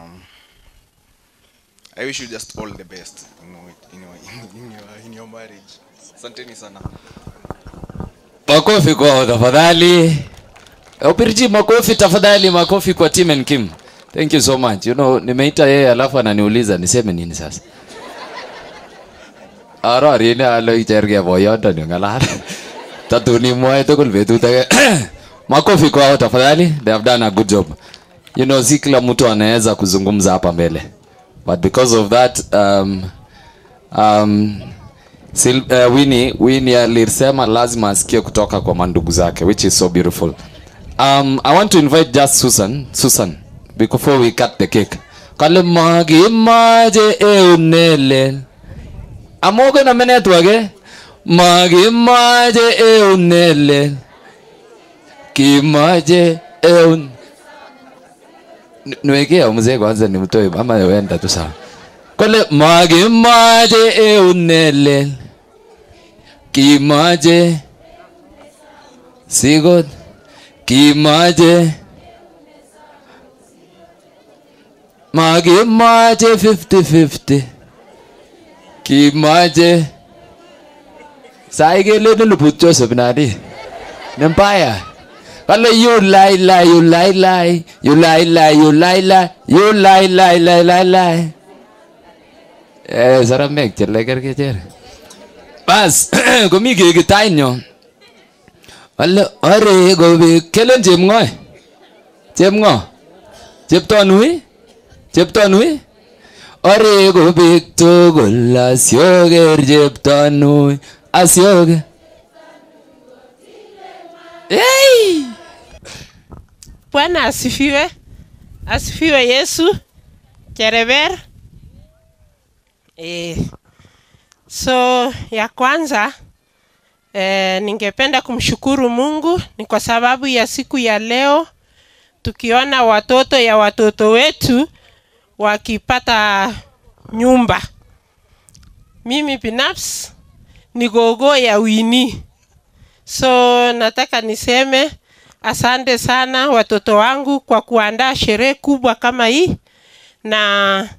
I wish you just all the best in your marriage. Asanteni sana. Makofi kwa tafadhali. Opirji makofi tafadhali, makofi kwa Tim and Kim. Thank you so much. You know, nimeita yeye alafu ananiuliza niseme nini sasa. Arari ni alo icherge boyondo ni ngala. Tatuni mwae tokul betut age. Makofi kwa tafadhali. They have done a good job. You know, si kila mtu anaweza kuzungumza hapa mbele. But because of that Winnie alisema lazima asikie kutoka kwa mandugu zake, which is so beautiful. I want to invite just Susan before we cut the cake. Kale magi maje eunele. Amoge na menetu wage. Magi maje eunele. Kimaje eun. Nwekea mzee kwanza nimtoe ama wenda tu sawa. Kale magi maje eunele. Kimaje. Sigod. Kimaje. Magi maje 50-50. Kimaje. Saige le nuluput Joseph nadi. Nempaya. Kale you lie. Sara mek chele kerke chere. Bas, komi kekitai nyo. Kale are gobe kelen chemng'oe. Chemng'o. Cheptonui. Are gobe tugul asyoger cheptonui. Asyoger. Hey! Bwana asifiwe. Asifiwe Yesu. Chereber. So ya kwanza ningependa kumshukuru Mungu ni kwa sababu ya siku ya leo tukiona watoto wetu wakipata nyumba. Mimi binafsi ni gogo ya Winnie. So nataka niseme asante sana watoto wangu kwa kuandaa sherehe kubwa kama hii, na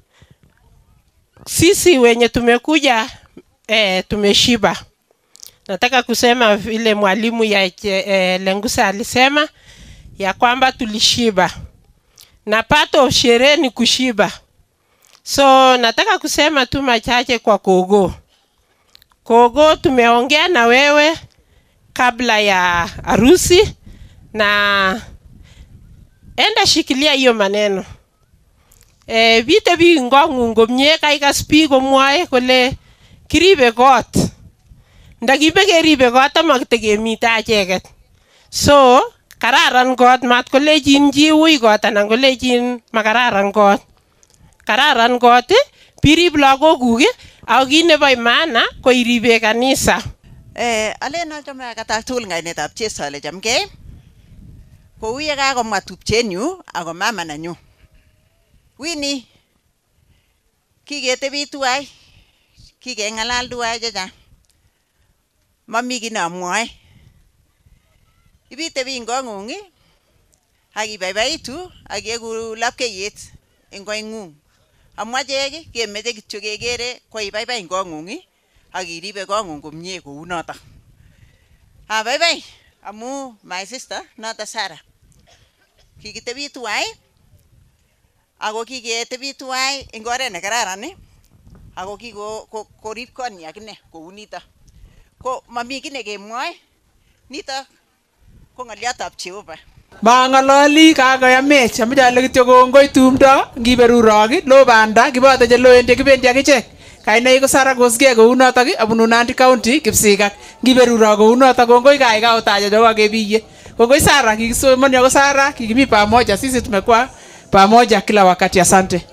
sisi wenye tumekuja tumeshiba. Nataka kusema vile mwalimu ya Lengusa alisema ya kwamba tulishiba. Na part of sherehe ni kushiba. So nataka kusema tu machache kwa Kogo. Kogo, tumeongea na wewe kabla ya harusi na enda shikilia hiyo maneno. Vite bingongu ngomnye kaika spigo mwae kole kiribe kot. Ndakibe keribe kot amakitegemita acheket. So kararan kot mat kolejin ji ui kot anan kolejin makararan kot. Kararan kot pirib lagokuk au kit nebo maana ko iribe kanisa. Alen achame katak tugul ngainetab Jesu ale chamgei. Kou ye kakomwa tupchenyu ako mama nanyu. Winnie, kiketebi tuwai, kikeng'alal tuwai chechang. Mami kiy namwoe. Ibitebi eng kong'ung ak ibaibaitu ak ieku lapkeiyet eng koing'ung. Amwa chek kemeche kityo kekere ko ibaibai eng kong'ung ak iribe kong'ung komie kou notok. Baibai amu my sister noto Sarah. Kikitebi tuwai ako kiketebi tuwai eng oret ne kararan ako kikorib konni akine kou nito. Ko mami kiy nekemwoe. Nito ko ng'oliotab Jehova. Mang'ololi kakoyamech ameche ale kityo kongoi tumdo ngiberurok lo banda kibote che loen kibendi akichek. Kainaik ko Sarah Kosgei kou notok abunu Nandi County Kipsigak. Ngiberurok kou notok kongoi kai kaotaja joka kebiye. Kongoi Sarah, kikisomani ako Sarah kikimi pamoja, sisi tumekuwa pamoja kila wakati. Asante.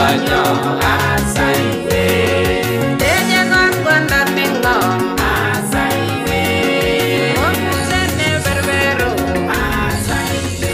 nyo asaiwe Tenye ngwanda tingo asaiwe Omuzene berbero asaiwe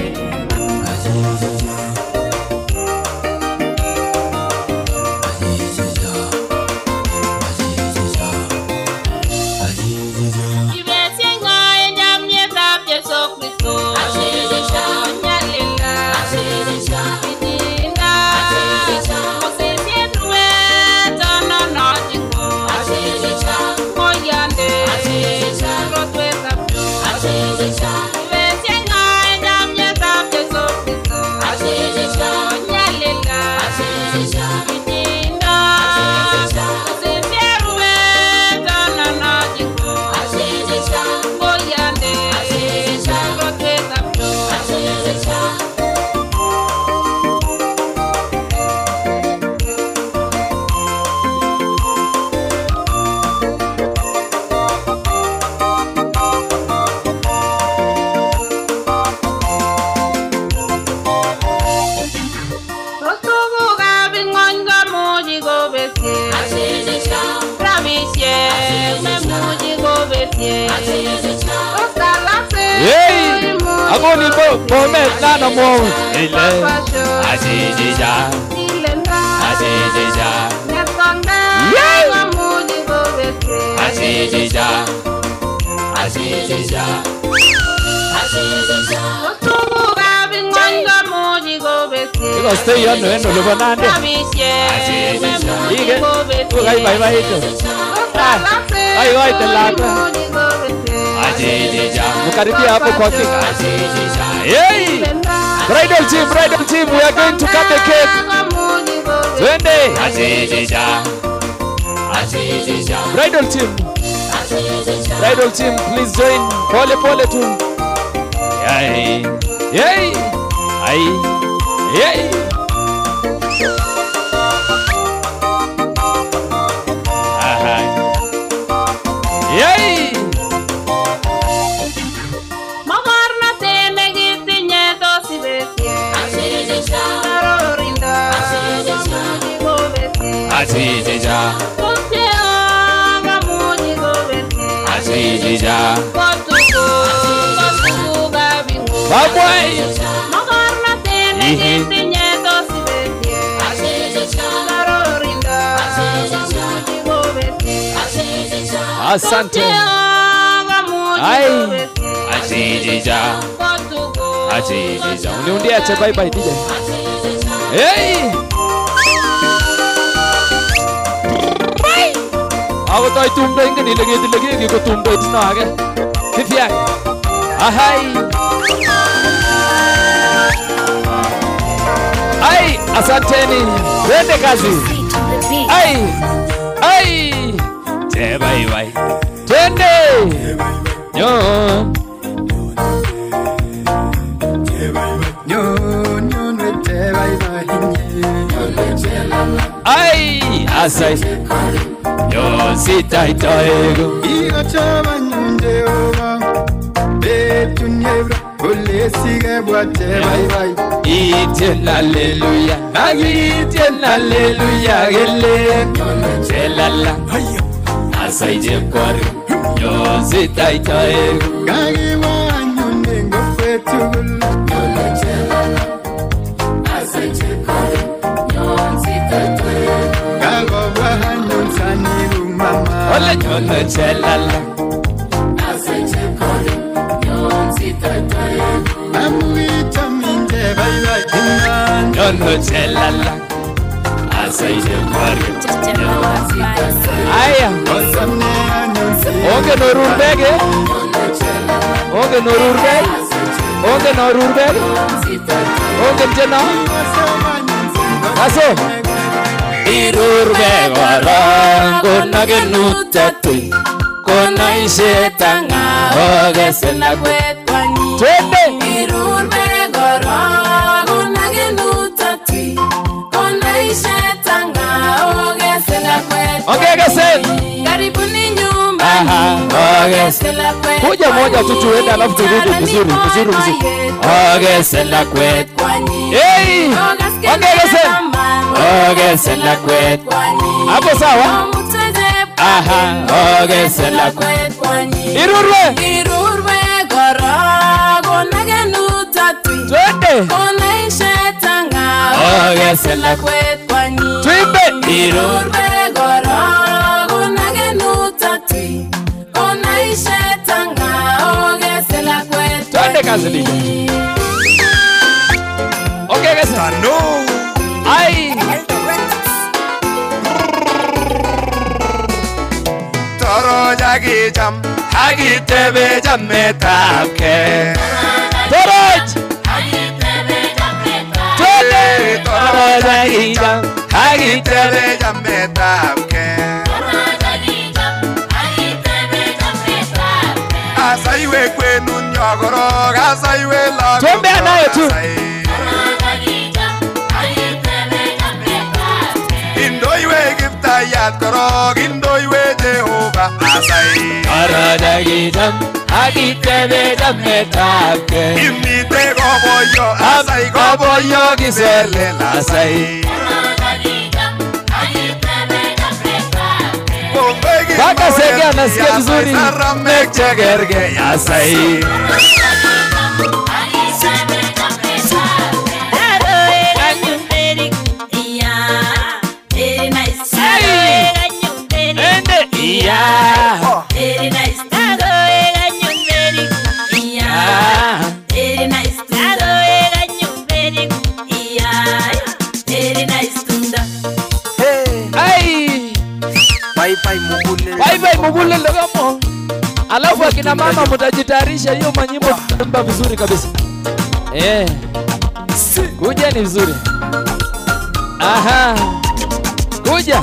Agoni bomet nana mo ile ajijija ajijija ajijija ajijija Iko stay on no endo lobo nande Ige Ugai bye bye ito Ay oi telaka Ajijija Mukaribia hapo kwa kika Ajijija Hey Bridal team we are going to cut the cake Twende Ajijija Ajijija Bridal team please join Pole tu Yay Yay Ay Yay Aha Yay Ajijija Ajijija Babwai Asante Ai Ajijija Ajijija Uniundia che bye bye DJ Hey Ako tayo tumda yung kanilagay ko tumda ito na aga. Fifiak. Ahay. Ay, asanteni. Wende kazi. Ay. Ay. Tebay bay. Twende. Nyon. Ay, asay. Yo sita itoego Igo chaba nyunde oba Betu nyebra Ole sige buate bye bye Itien aleluya Agitien aleluya Gele Chelala Asay jepkori Yo sita itoego Gagi wa nyunde ngofetu gula Yole chelala Asay jepkori Yo sita itoego Gago wa hanyun saniru mama Ole nyole chelala Asay jepkori Yo sita itoego Amuita minde bye bye Iman Nyole chelala Asay jepkori Yo sita itoego Aya Osamne anyun Oge norurbege Oge norurbege Oge norurbege Oge mjena Aso Irurbe warango nagenutati Kona ishetanga Oge sena kwetwanyi Twende Irurbe warango nagenutati Kona ishetanga Oge sena kwetwanyi Oge gesen Karibuni nyumba Oge sena kwetwanyi Kuja moja tu tuende alafu turudi vizuri Oge sena kwetwanyi Hey Oge gesen ogese lakwet hapo sawa. Aha, ogese lakwet irurwe gorogo nagenutati twende onaishetanga ogese lakwet twimbe irurwe gorogo nagenutati onaishetanga ogese lakwet twende kazi DJ. Okay guys, no. Ai. Toro jagi jam, hagi tebe jametapke. Toroj. Tole. Toro jagi jam, hagi tebe jametapke. Asaiwe kwenu nyogoro, asaiwe la. Twende nayo tu. Indoiwe gifta yat koro, indoiwe Jehova asai. Aradagi jam, hagi tebe jametapke. Imite goboyo, asai goboyo gisele asai. Baka sege anasikia vizuri. Mekchegerge asai. Yeah. Very nice. Yeah. Very nice. Very nice tunda. Ai. Bye bye mugule ndogomo. Alafu akina mama mtajitayarisha hiyo manyimbo tutaimba vizuri kabisa. Kuja ni vizuri. Aha. Kuja.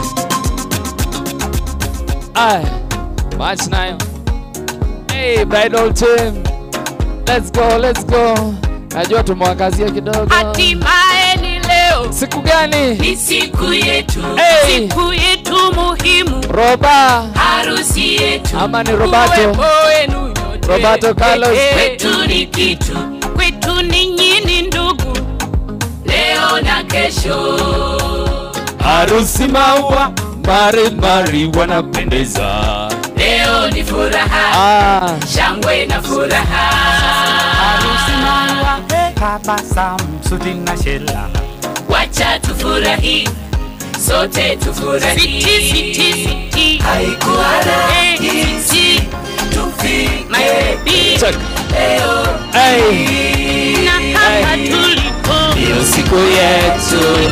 Ai. Watch now. Hey, bridal team. Let's go, let's go. Najua tumwangazia kidogo. Hatimaye ni leo. Siku gani? Ni siku yetu. Hey. Siku yetu muhimu. Roba. Harusi yetu. Ama ni Roberto. Uwepo wenu nyote. Roberto Carlos. Kwetu ni kitu. Kwetu ni nyini ndugu. Leo na kesho. Harusi maua. Mari wanapendeza. Leo ni furaha. Shangwe na furaha. Harusi maua. Tabasamu sudi na shela. Wacha tufurahi. Sote tufurahi. Siti. Haikuwa rahisi tufike leo. Na hapa tulipo. Ndio siku yetu.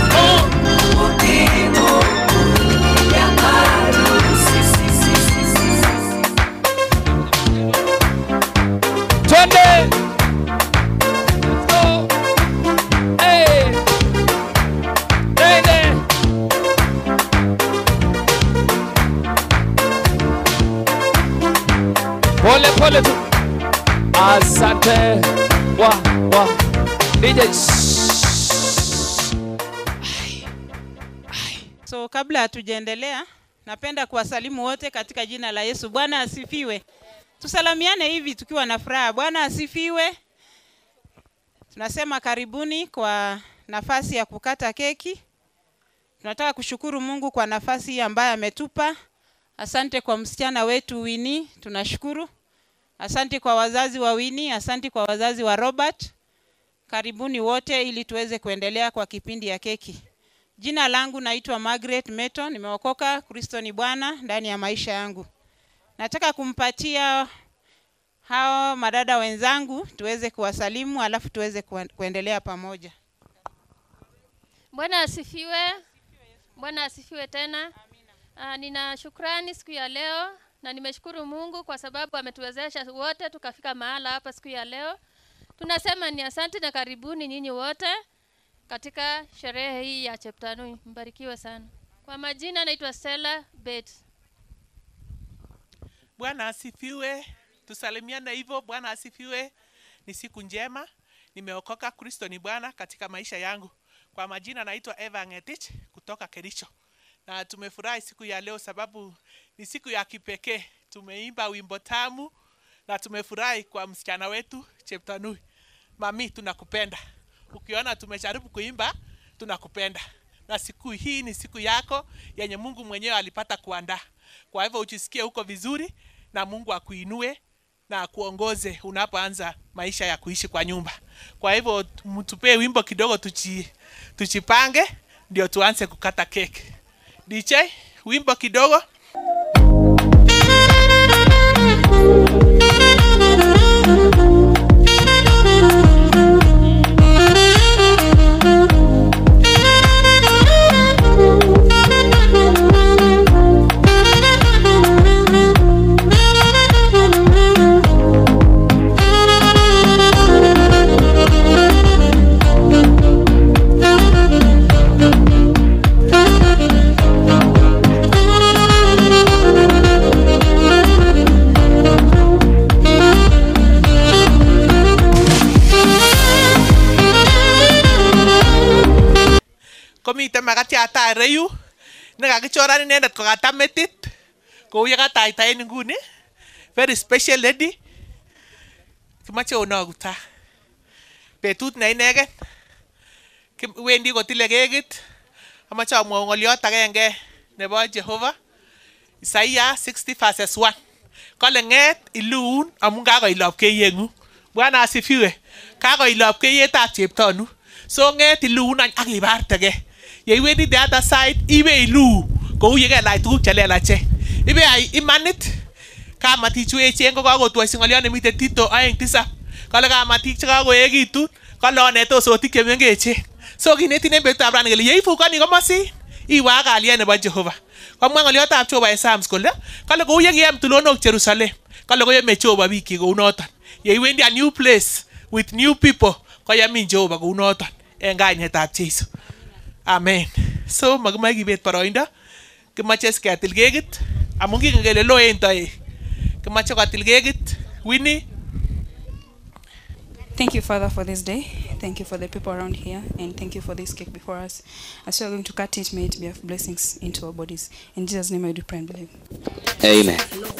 Twende. Let's go. Hey. Twende. Pole tu. Asante. Wa. DJ. So kabla hatujaendelea, napenda kuwasalimu wote katika jina la Yesu. Bwana asifiwe. Tusalamiane hivi tukiwa na furaha. Bwana asifiwe. Tunasema karibuni kwa nafasi ya kukata keki. Tunataka kushukuru Mungu kwa nafasi ambayo ametupa. Asante kwa msichana wetu Winnie, tunashukuru. Asante kwa wazazi wa Winnie, asante kwa wazazi wa Robert. Karibuni wote ili tuweze kuendelea kwa kipindi ya keki. Jina langu naitwa Margaret Meto, nimeokoka, Kristo ni Bwana ndani ya maisha yangu. Nataka kumpatia hao madada wenzangu tuweze kuwasalimu alafu tuweze kuendelea pamoja. Bwana asifiwe. Bwana asifiwe tena. Nina shukrani siku ya leo na nimeshukuru Mungu kwa sababu ametuwezesha wote tukafika mahala hapa siku ya leo. Tunasema ni asante na karibuni nyinyi wote katika sherehe hii ya Cheptanui. Mbarikiwe sana. Kwa majina naitwa Stella Bates. Bwana asifiwe. Tusalimiana hivyo. Bwana asifiwe. Ni siku njema. Nimeokoka, Kristo ni Bwana katika maisha yangu. Kwa majina naitwa Eva Ngetich kutoka Kericho. Na tumefurahi siku ya leo sababu ni siku ya kipekee. Tumeimba wimbo tamu na tumefurahi kwa msichana wetu Cheptanui. Mami, tunakupenda. Ukiona tumejaribu kuimba, tunakupenda. na siku hii ni siku yako yenye Mungu mwenyewe alipata kuandaa. Kwa hivyo ujisikie huko vizuri na Mungu akuinue na akuongoze unapoanza maisha ya kuishi kwa nyumba. Kwa hivyo mtupee wimbo kidogo tujipange ndio tuanze kukata keki. DJ, wimbo kidogo. Komite makati ata reyu nekakichoran inendet kokata metit kou yekataitaen inguni. Very special lady. Kimache onakuta betut ne inegen wendi kotile kekit. Amache amwaun ngoliot agenge nebo Jehova. Isaiah 60:1. Kale nget iluun amun kakoilop keyeng'ung. Bwana asifiwe. Kakoilop keyetab cheptonu. So nget iluun ak ibartege. Yeiwendi the other side ibe ilu kou yekelach tuguk chelelache. Ibe ai imanit. Kamatik chu echen ko kakotwoi ngoliot nemite Tito 2:7. Kale kamatik chekakoekitu kale onetosotik chemengechen. So kinetin en betutab rani kele yeifukoni komosin iwe ak kalyet nebo Jehova. Komwa ngoliotab Jehova en Psalms kole kale kou yekiyem tulonok Jerusalem kale koyeme Jehova bikyik kou noton. Yeiwendi a new place with new people koyamin Jehova kou noton en kainetab Jeiso. Amen. So makimae kibet boroindo. Kimache ketil kekit amun kingen kele loen toek. Kimache ketil kekit. Winnie. Thank you, Father, for this day. Thank you for the people around here, and thank you for this cake before us. As we are going to cut it, may it be of blessings into our bodies. In Jesus' name I do pray and believe. Amen.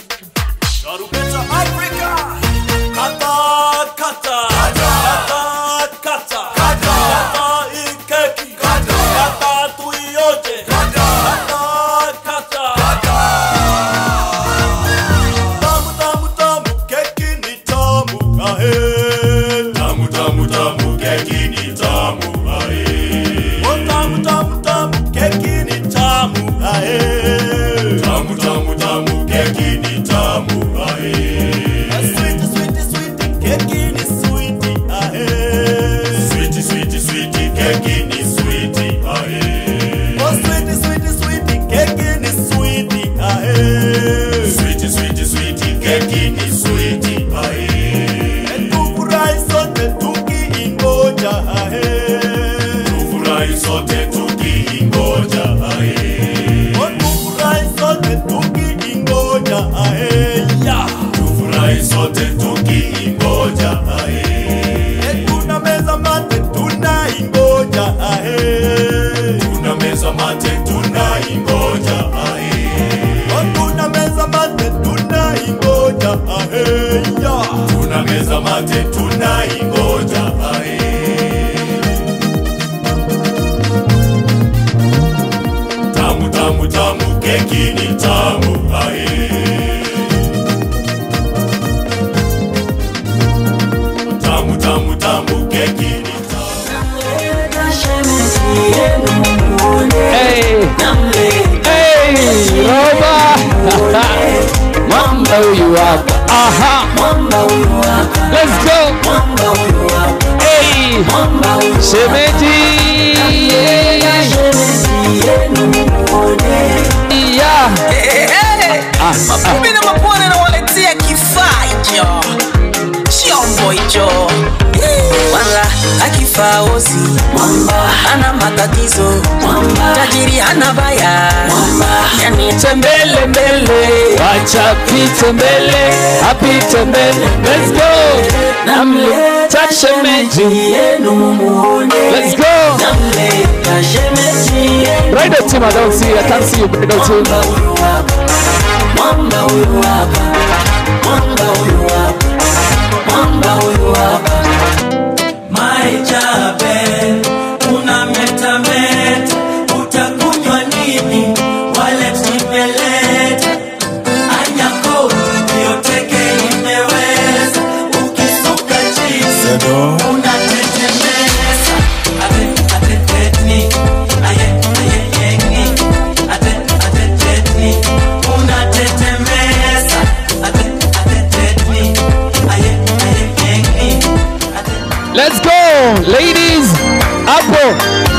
Let's go. Hey, shemeji. Mimi na mapone na waletea kifaa hicho. Chombo hicho. Wala akifaa ozi. Ana matatizo. Tajiri hana baya. Yani tembele mbele. Wacha pite mbele. Apite mbele. Let's go. Namleta shemeji. Let's go. Namleta shemeji. Right up team, I don't see you. I can't see you. Right up team. Mwamba huyu hapa. Mwamba huyu hapa. Mwamba huyu hapa. My Jabel, una meta meta, go. Unatetemesa, atetetni, ayeyeyeni, atetetni. Unatetemesa, atetetni, ayeyeyeni. Let's go, ladies. Hapo.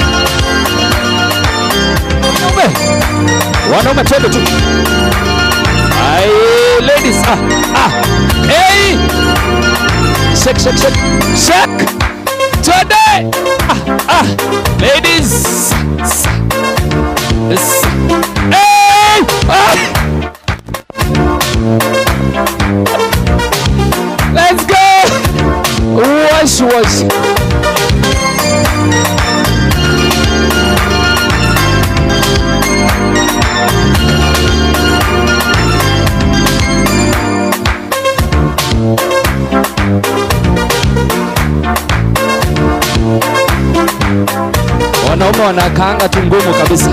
Wanaume twende tu. Ai, ladies. Hey. Shake, shake, shake. Shake. Twende. Ladies. Hey. Let's go. Wash, wash. Wanaume wanakaanga tu ngumu kabisa.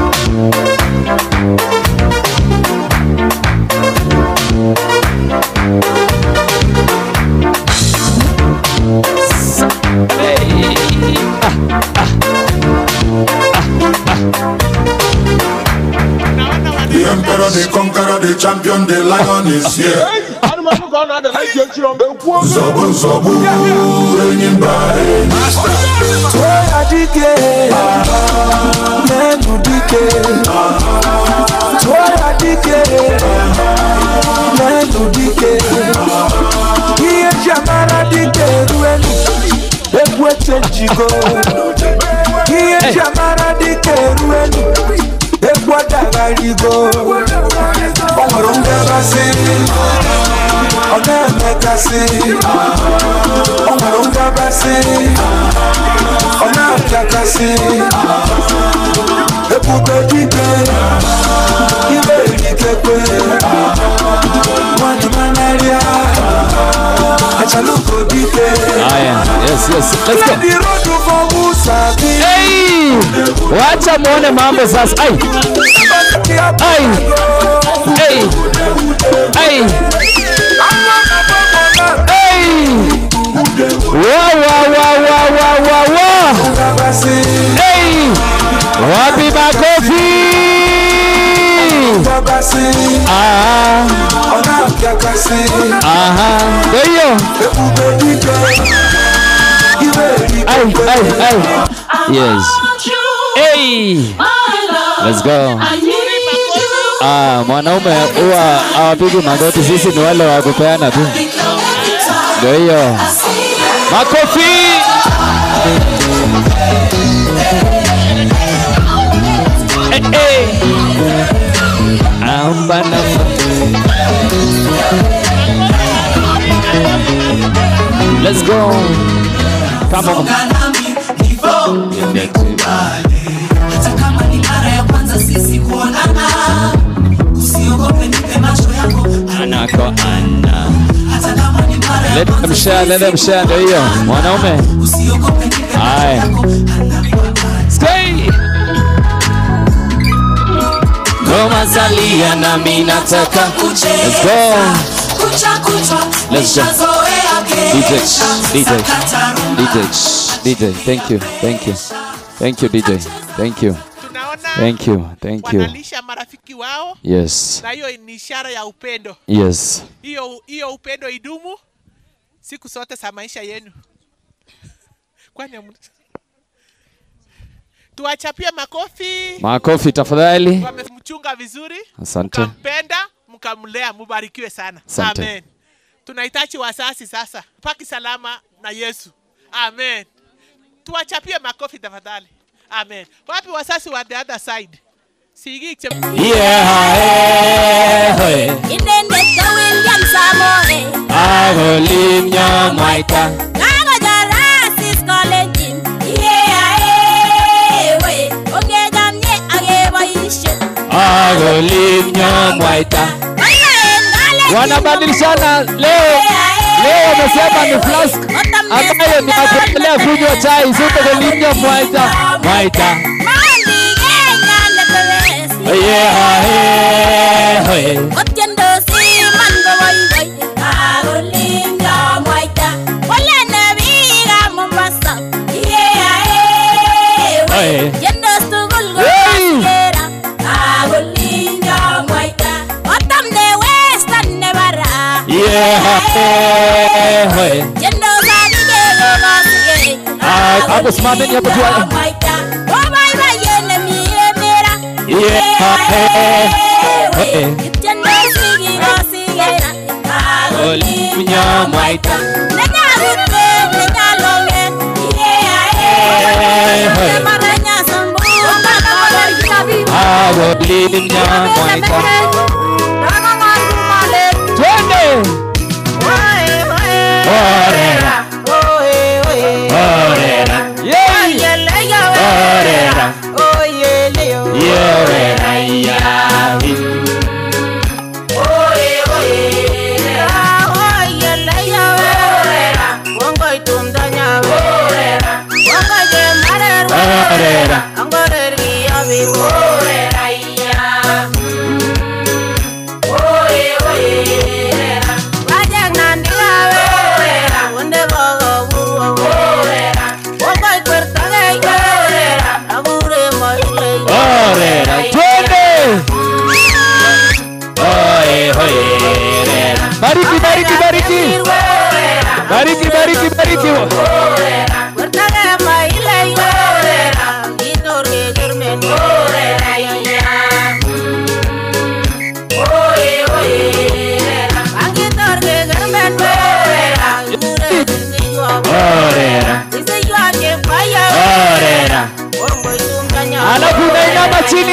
The emperor, the conqueror, the champion, the lion is here. Zobu, zobu, reigning by master. Toya dike, nenu dike. Toya dike, nenu dike. Iye jamara dike ruenu, ekwe chenjigo. Iye jamara dike ruenu, ekwe dagarigo. Omarunga basi, onemekasi. Omarunga basi, onapiakasi. Ekube dike, ibe dikekwe. Mwani manaria, achaluko dike. Yes, yes. Let's go. Hey! Wacha muone mambo sasa. Ai. Ai. Hey. Hey. Hey. Wow. Hey. Wapi makofi? Ndio. Ay. Yes. Hey. Let's go. Mwanaume huwa hawapigi magoti, sisi ni wale wa kupeana tu. Ndio hiyo. Makofi. Hey. Let's go. Come on. Hata kama ni mara ya kwanza sisi kuonana, usiogope nipe macho yako ana kwa ana. Hata kama ni mara ya kwanza let them share ndio hiyo. Mwanaume. usiogope nipe macho yako Stay. Goma zalia na mimi nataka kucheza. Let's go. Let's go. DJ, thank you DJ, thank you. Wanalisha marafiki wao. Yes. Na hiyo ni ishara ya upendo. Yes. Hiyo upendo idumu siku zote za maisha yenu. Kwani tuwachapie makofi. Makofi tafadhali. Wamemchunga vizuri. Asante. Mkampenda, mkamlea, mubarikiwe sana. Asante. Amen. Tunahitaji wasasi sasa. Paki salama na Yesu. Amen. Tuwachapie makofi tafadhali. Amen. Wapi wasasi wa the other side? Sigi Inende William Samoe. Agolimnya Maita. Nango Jarasis College. We. Ongegamye ageboishe. Agolimnya Maita. Wanabadilishana leo. Leo wamesema ni flask ambayo ni kuendelea kunywa chai. Sote Agolimnya Maita. Otiendo si mango boy boy. Agolimnya Maita. Wale nebiga Hey. Yendos tugul kosigera. Agolinda mwaita. Otam de western nebara. Yeah. Hey. Yendos abigelo kosigera. Hapo simameni hapo tu. Bye bye yene miemera. Yeah. Hey. Yendos sigi kosigera. Agolinda mwaita. Bariki. Alafu nainama chini.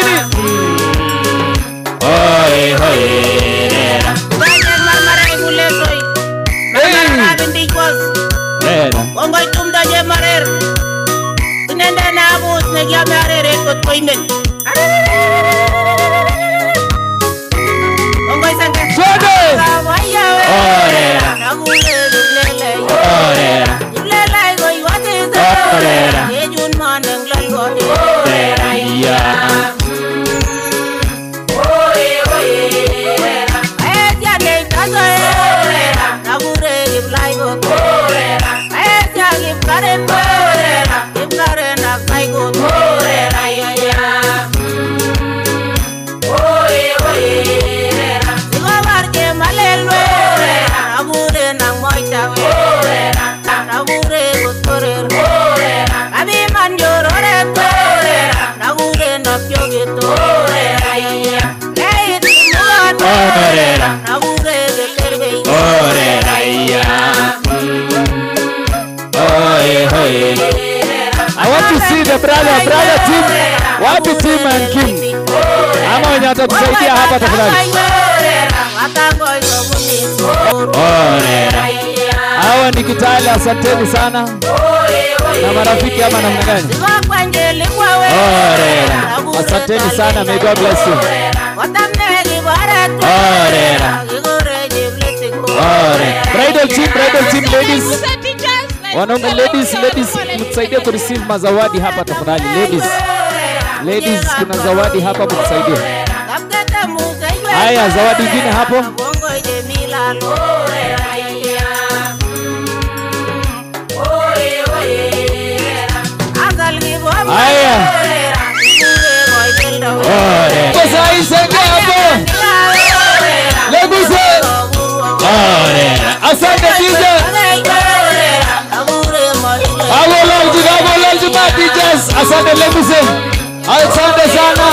I want to see the brother team. Wapi team and King. Ama wenye watatusaidia hapa tafadhali. Hawa ni Kitale, asanteni sana. Na marafiki ama namna gani? Asanteni sana, may God bless you. Bridal team ladies. Wanaume ladies mtusaidie ku receive mazawadi hapa tafadhali. Ladies kuna zawadi hapa mtusaidie. Haya, zawadi nyingine hapo. Haya. Sasa isenge hapo. Leguse. Asante DJ. Agolalji DJs. Asante Leguse. Asante sana.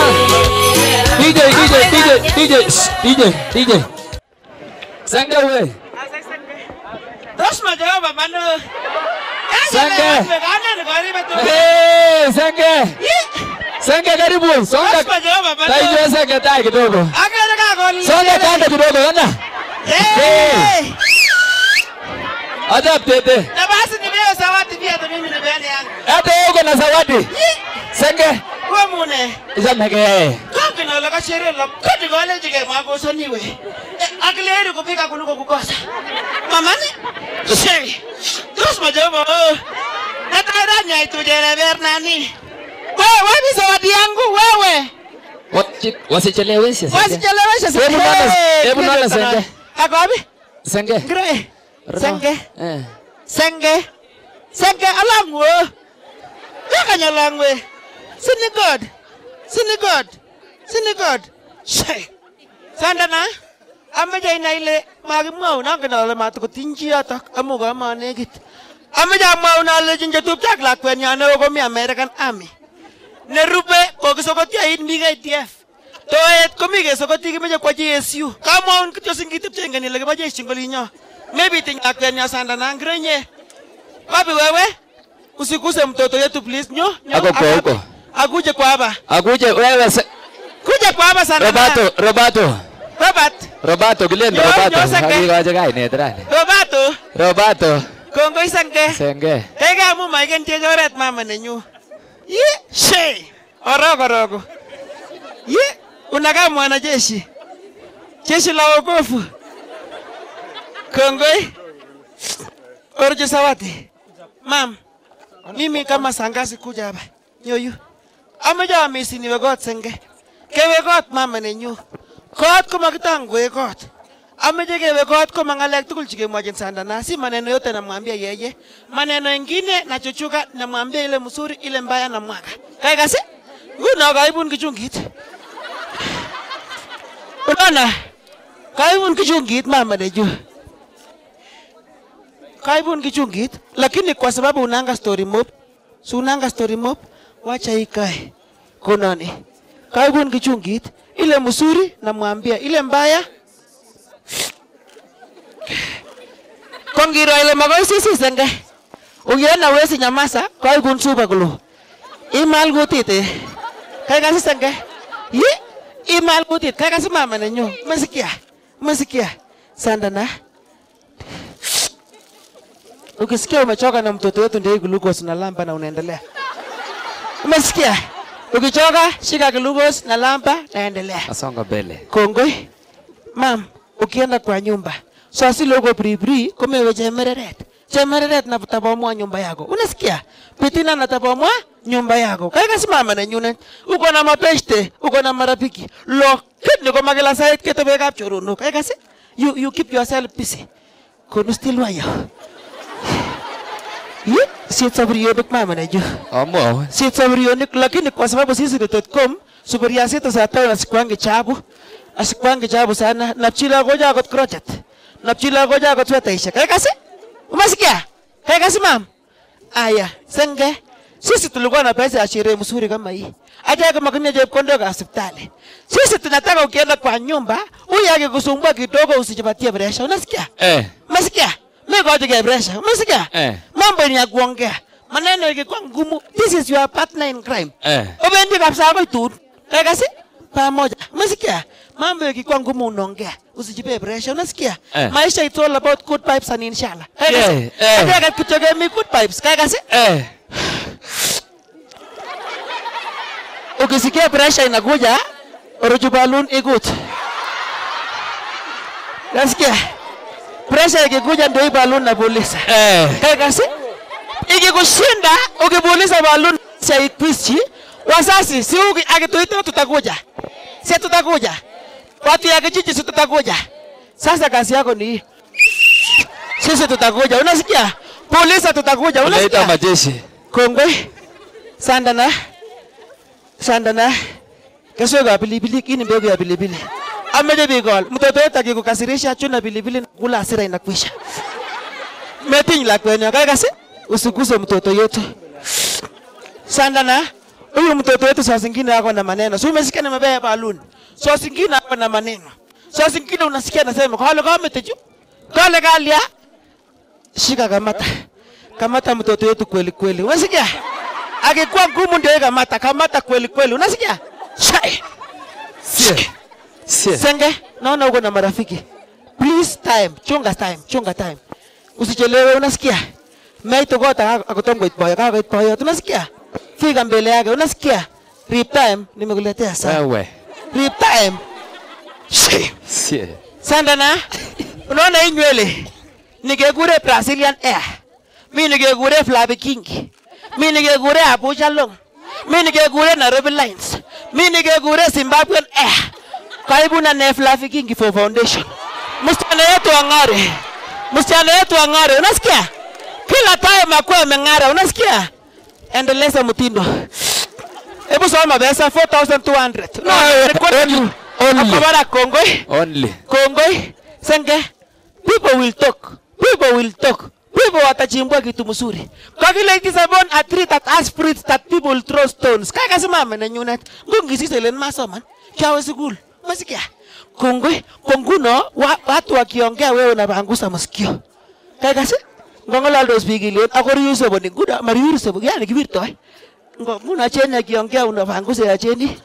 DJ. Senge we. Rosma jawab mana? Senge. Senge karibu. Songa. Taijua senge tai kidogo. Songa kando kidogo yana. Acha tete. Na basi nimeyo zawadi pia hata mimi nimeani yangu. Hata uko na zawadi. Senge. Wewe mune. Isameke. Kaka na laka sherehe la kati wale jike makosa niwe. Akilere kupika kuliko kukosa. Mama ni? Shei. Rosma jawab. Nataranya itujele Bernani. Wewe wapi zawadi yangu wewe? Wasicheleweshe. Hebu nana Senge. Ako wapi? Senge. Ngre. Senge. Senge. Senge alangu. Kanyalangwe. Sinigod. Sinigod. Sinigod. Shay. Sandana. Amaja inaile magimwa unanga ale matukutinji atak amuga manegit. Amaja ma unale jinja tuptak lakwen yana ogomi American Army. Nerube kogisokoti aid miga IDF. Toet komige sokoti kimeje kwa JSU. Kama un kityo singitip chengani lege ba jeshi ngolinyo. Maybe tinyakwen ya Sandana ngrenye. Wapi wewe? Usikuse mtoto yetu please nyo. Ako. Akuje kwa hapa. Akuje wewe. Kuja kwa hapa Sandana. Roberto Glenn Roberto. Hakikaje kai netrani. Roberto. Kongo isenge. Senge. Tega mu maigen tejoret mama nenyu. Ye, she. Orogo. Ye, unakaa mwanajeshi. Jeshi la wokovu. Kongo. Orje sawati. Mam. Mimi kama sangasi kuja hapa. Nyoyu. Ameja misi niwe got senge. Kewe got mama nenyu. Kot ko makitangwe kot. Ameje kewe kot ko mangalek tugul chikemwachin Sandana. Si maneno yote namwambia yeye. Maneno mengine nachuchuka namwambia ile mzuri ile mbaya na mwaga. Kai kasi? Nguno kaibun kichungit. Unaona? Kaibun kichungit mama neju. Kaibun kichungit lakini kwa sababu unanga story mob. Si unanga story mob wacha ikae. Kunani? Kaibun kichungit ile mzuri namwambia ile mbaya kongiro ile magoi sisi senge ukiona wesi nyamasa kwa kunsuba kulo imal gutite kai kasi senge ye imal gutite kai kasi mama nenyo umesikia Sandana ukisikia umechoka na mtoto wetu ndio glucose na lamba na unaendelea umesikia ukichoka shika glucose na lamba naendelea asonga mbele kongoi mam ukienda kwa nyumba so asilo uko pribri kumewe chemereret na tabomwa nyumba yako unasikia pitina na tabomwa nyumba yako kaika simama na nyune uko na mapeste uko na marafiki lo kidni ko magila sait ketebe kap chorono kaika si you keep yourself busy kono still waya ye si sabrio bik mama na ju amo si sabrio nik lakini kwa sababu sisi .com suburia sita saa 5 asikwange chabu sana napchila goja kot crochet napchila goja kot swetaisha kai kasi umesikia kai kasi mam aya senge sisi tulikuwa na pesa ya sherehe mzuri kama hii hata kama kuna hospitali hospitali sisi tunataka ukienda kwa nyumba huyu akikusumbua kidogo usijipatie pressure unasikia umesikia mimi goja ke pressure umesikia mambo ni ya kuongea maneno yakikuwa ngumu this is your partner in crime ubendi kabisa hapo tu kai kasi pamoja umesikia mambo yakikuwa ngumu unaongea usijipe pressure unasikia maisha it's all about good vibes and inshallah hata kutegemea good vibes kai kasi ukisikia pressure inakuja uruju balloon igut unasikia pressure ikikuja ndio balloon na polisi kai kasi ikikushinda ukipolisa balloon cha ikwishi wasasi si akituita tutakuja si tutakuja watu ya kijiji si tutakuja sasa kazi yako ni sisi tutakuja unasikia polisi tutakuja unasikia unaita majeshi kongwe Sandana kesho ga pilipili kini mbegu ya pilipili ameje bigol mtoto wetu akikukasirisha chuna pilipili kula hasira inakwisha meeting la kwenye kasi usikuse mtoto yetu Sandana huyu mtoto wetu saa zingine yako na maneno. Si umesikia nimebeba balloon. Saa zingine yako na maneno. Saa zingine unasikia anasema kwa kama teju. Kale galia. Shika kamata mtoto wetu kweli kweli. Unasikia? Akikuwa ngumu ndio kamata kweli kweli. Unasikia? Shai. Senge, naona uko na marafiki. Please chunga time. Usichelewe unasikia? Maito gota akutongo itboya. Tunasikia? Fika mbele yake unasikia rip time nimekuletea sana wewe rip time Sandana unaona hii nywele nikegure Brazilian air mimi nikegure Flappy King mimi nikegure Abuja Long mimi nikegure Nairobi Lines mimi nikegure Zimbabwean air karibu na Flappy King for foundation msichana yetu angare unasikia kila time akwe ameng'ara unasikia Endeleza mtindo. Hebu soma pesa 4200. No, only. Kongoi. Only. Kongoi. Senge. People will talk. People will talk. People watachimbua kitu mzuri. Kakile it is upon a tree that has fruits that people throw stones. Kaka simama na nyunet. Ngungi sisi len masoman. Kiawe sikul. Masikia. Kongoi. Konguno watu wakiongea wewe unapangusa masikio. Kaka si ngongololdos biik ilion akoriuso boni nguda mariuso bo yani kibirto. Nguna chenya kiongea unapangusa ya cheni.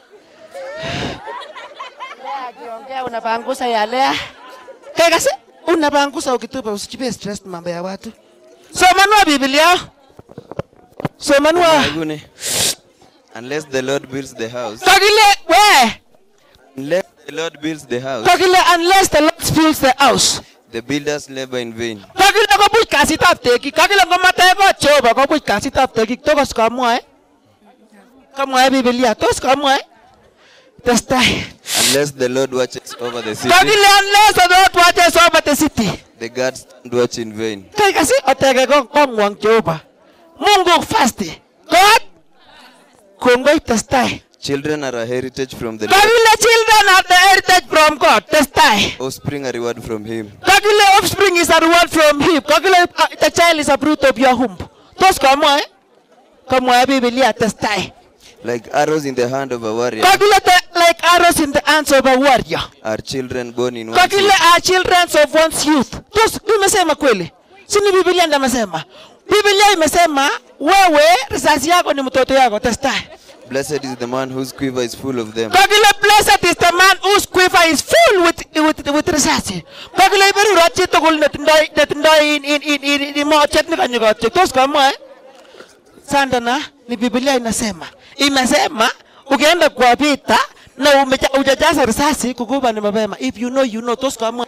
Kiongea unapangusa ya lea. Kaka si unapangusa ukitupa usichipe stress mambo ya watu. Somanua Biblia. Somanua. Unless the Lord builds the house. Kakile where? Unless the Lord builds the house. Kakile unless the Lord builds the house. The builders labor in vain. Kakile ko buch kasitab teki. Kakile ko matay ko Jehova ko buch kasitab teki. Tokos kamwae. Kamwae Biblia. Tos kamwae. Testai. Unless the Lord watches over the city. Kakile unless the Lord watches over the city. The guards stand watch in vain. Kaya kasi otege ko komwang Jehova. Mungu fasti. God. Kongoi testai. Children are a heritage from the Lord. Kakile children are the heritage from God. Testai. Offspring a reward from him. Kakile offspring is a reward from him. Kakile the child is a fruit of your womb. Tos kamwae. Kamwae Biblia testai. Like arrows in the hand of a warrior. Kakile like arrows in the hands of a warrior. Are children born in one's Kakile youth. are children of one's youth. Tos nimesema kweli. Sini Biblia ndio imesema. Biblia imesema wewe risasi yako ni mtoto yako testai. Blessed is the man whose quiver is full of them. Kakile blessed is the man whose quiver is full with risasi. Kakile iberu rachi tokol netindoi in mochet ni kanyokoche. Tos kamwae. Sandana ni Biblia inasema. Imesema ukienda kwa vita na ujajaza risasi kukuba ni mapema. If you know you know. Tos kamwae.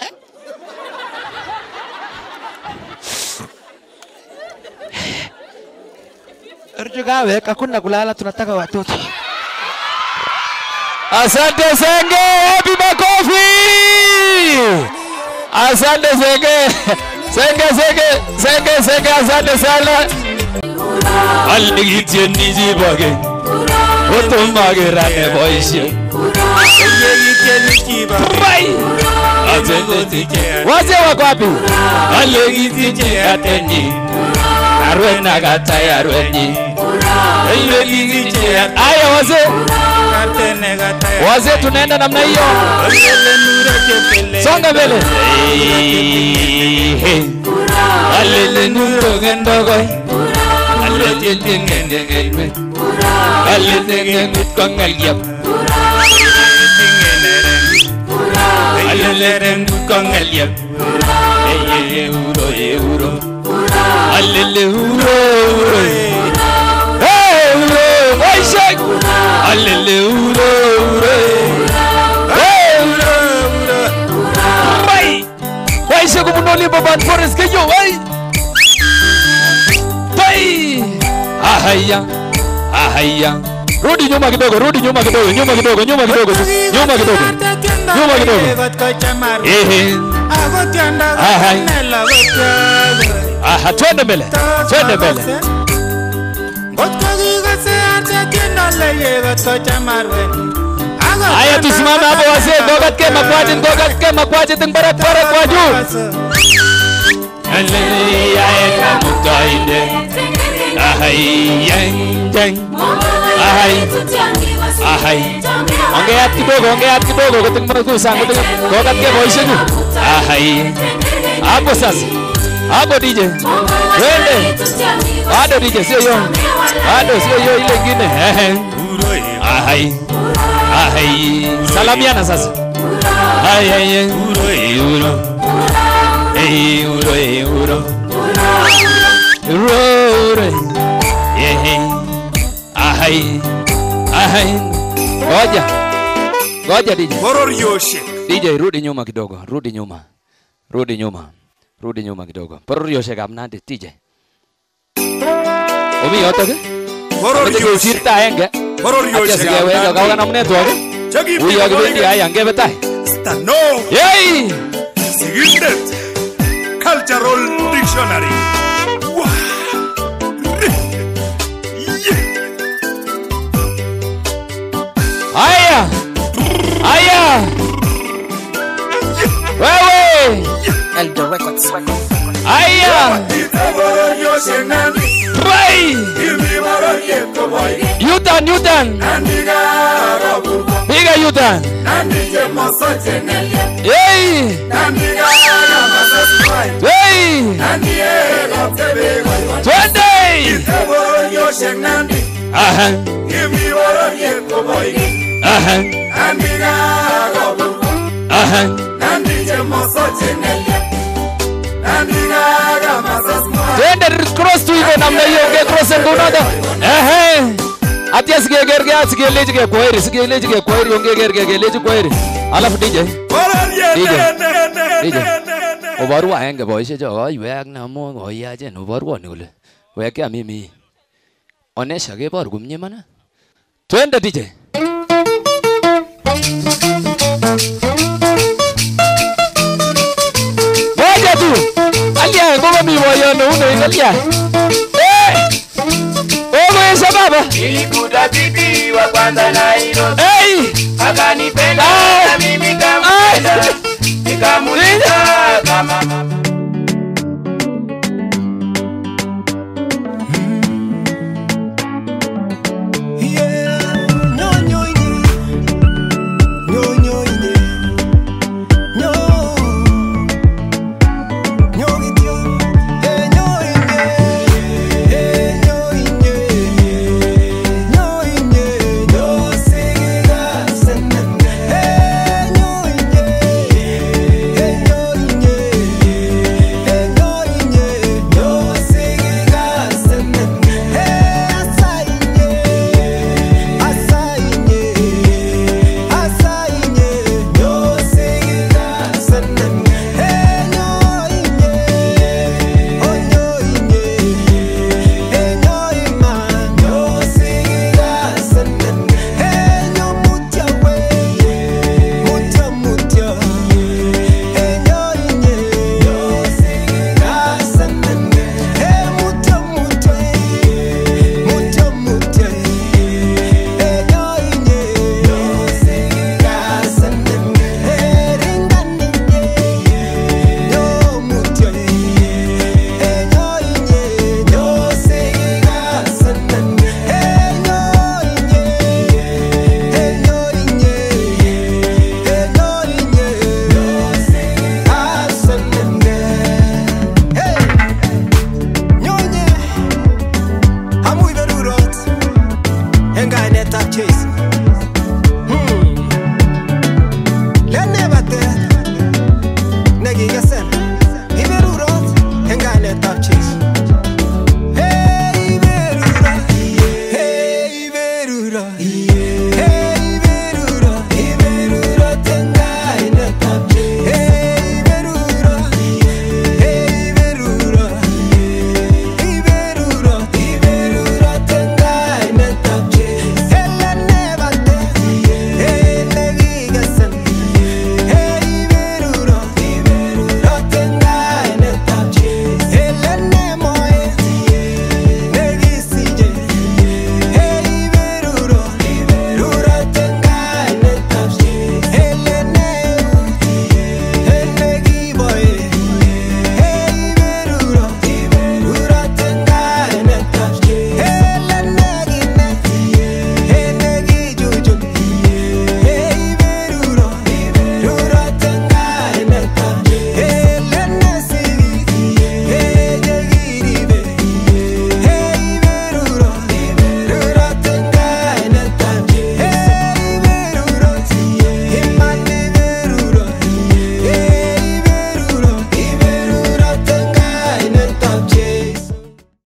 Erjugawe hakuna kulala tunataka watoto. Asante Senge, happy makofi. Asante Senge. Senge, asante sana. Alligitie niji bage. Otomage rane boishe. Alligitie niji bage. Asante tike. Waze wako wapi? Alligitie ateni. Arwena gata arweni. Alligitie. Aya waze. Waze tunaenda namna hiyo. Songa mbele. Alele nuro gendogo. Alele tengengengenwe. Alele tengengenwe kongalyap. Alele tengengenwe kongalyap. Euro. Alele uro. Shake. Hallelujah. Bye. Why shake umunoli baban forest ke yo why? Bye. Ahaya. Rudi nyuma kidogo. Twende mbele. Aya tusimame hapo wazee, gogat ke makwaje bara kwa juu. Haleluya eka mutainde. Ongea kidogo kutingma kusanga gogat ke boishe juu. Hapo sasa. Hapo DJ. Twende. Bado DJ sio yo. Ile nyingine. Salamiana sasa. Ngoja DJ. DJ rudi nyuma kidogo. Rudi nyuma kidogo. Pororioshe kamnandi DJ. Omi yoto ke? Pororioshe. Sirta enge. Pororioshe. Acha sigewe kawa na mneto ke? Uyo kibendi haya ngebe tai. Stano. Yay! Sigildet. Cultural Dictionary. Wow. Yeah. Aya. Aya. Wewe. Eldo Records. Aya. Ray. Yutan, Yutan. Biga Yutan. Hey. Hey. 20. Aha. Aha. Aha. Twende cross tu hivyo namna hiyo, cross ngunada. Atia sigegerge asigeleje ke kwaheri, sigeleje ke kwaheri, ongegerge geleje kwaheri. Alafu DJ. DJ. Obarua henge boishe jo, iwek na mo ngoyaje no barua ni ule. Weke mimi. Onesha ke bar kumnye mana. Twende DJ. Moja tu. Alia ngoma mi boyo no uno inalia. Ogo sababa. Nilikuta bibi wa kwanza Nairobi. Akanipenda na mimi nikampenda. Nikamuuliza kama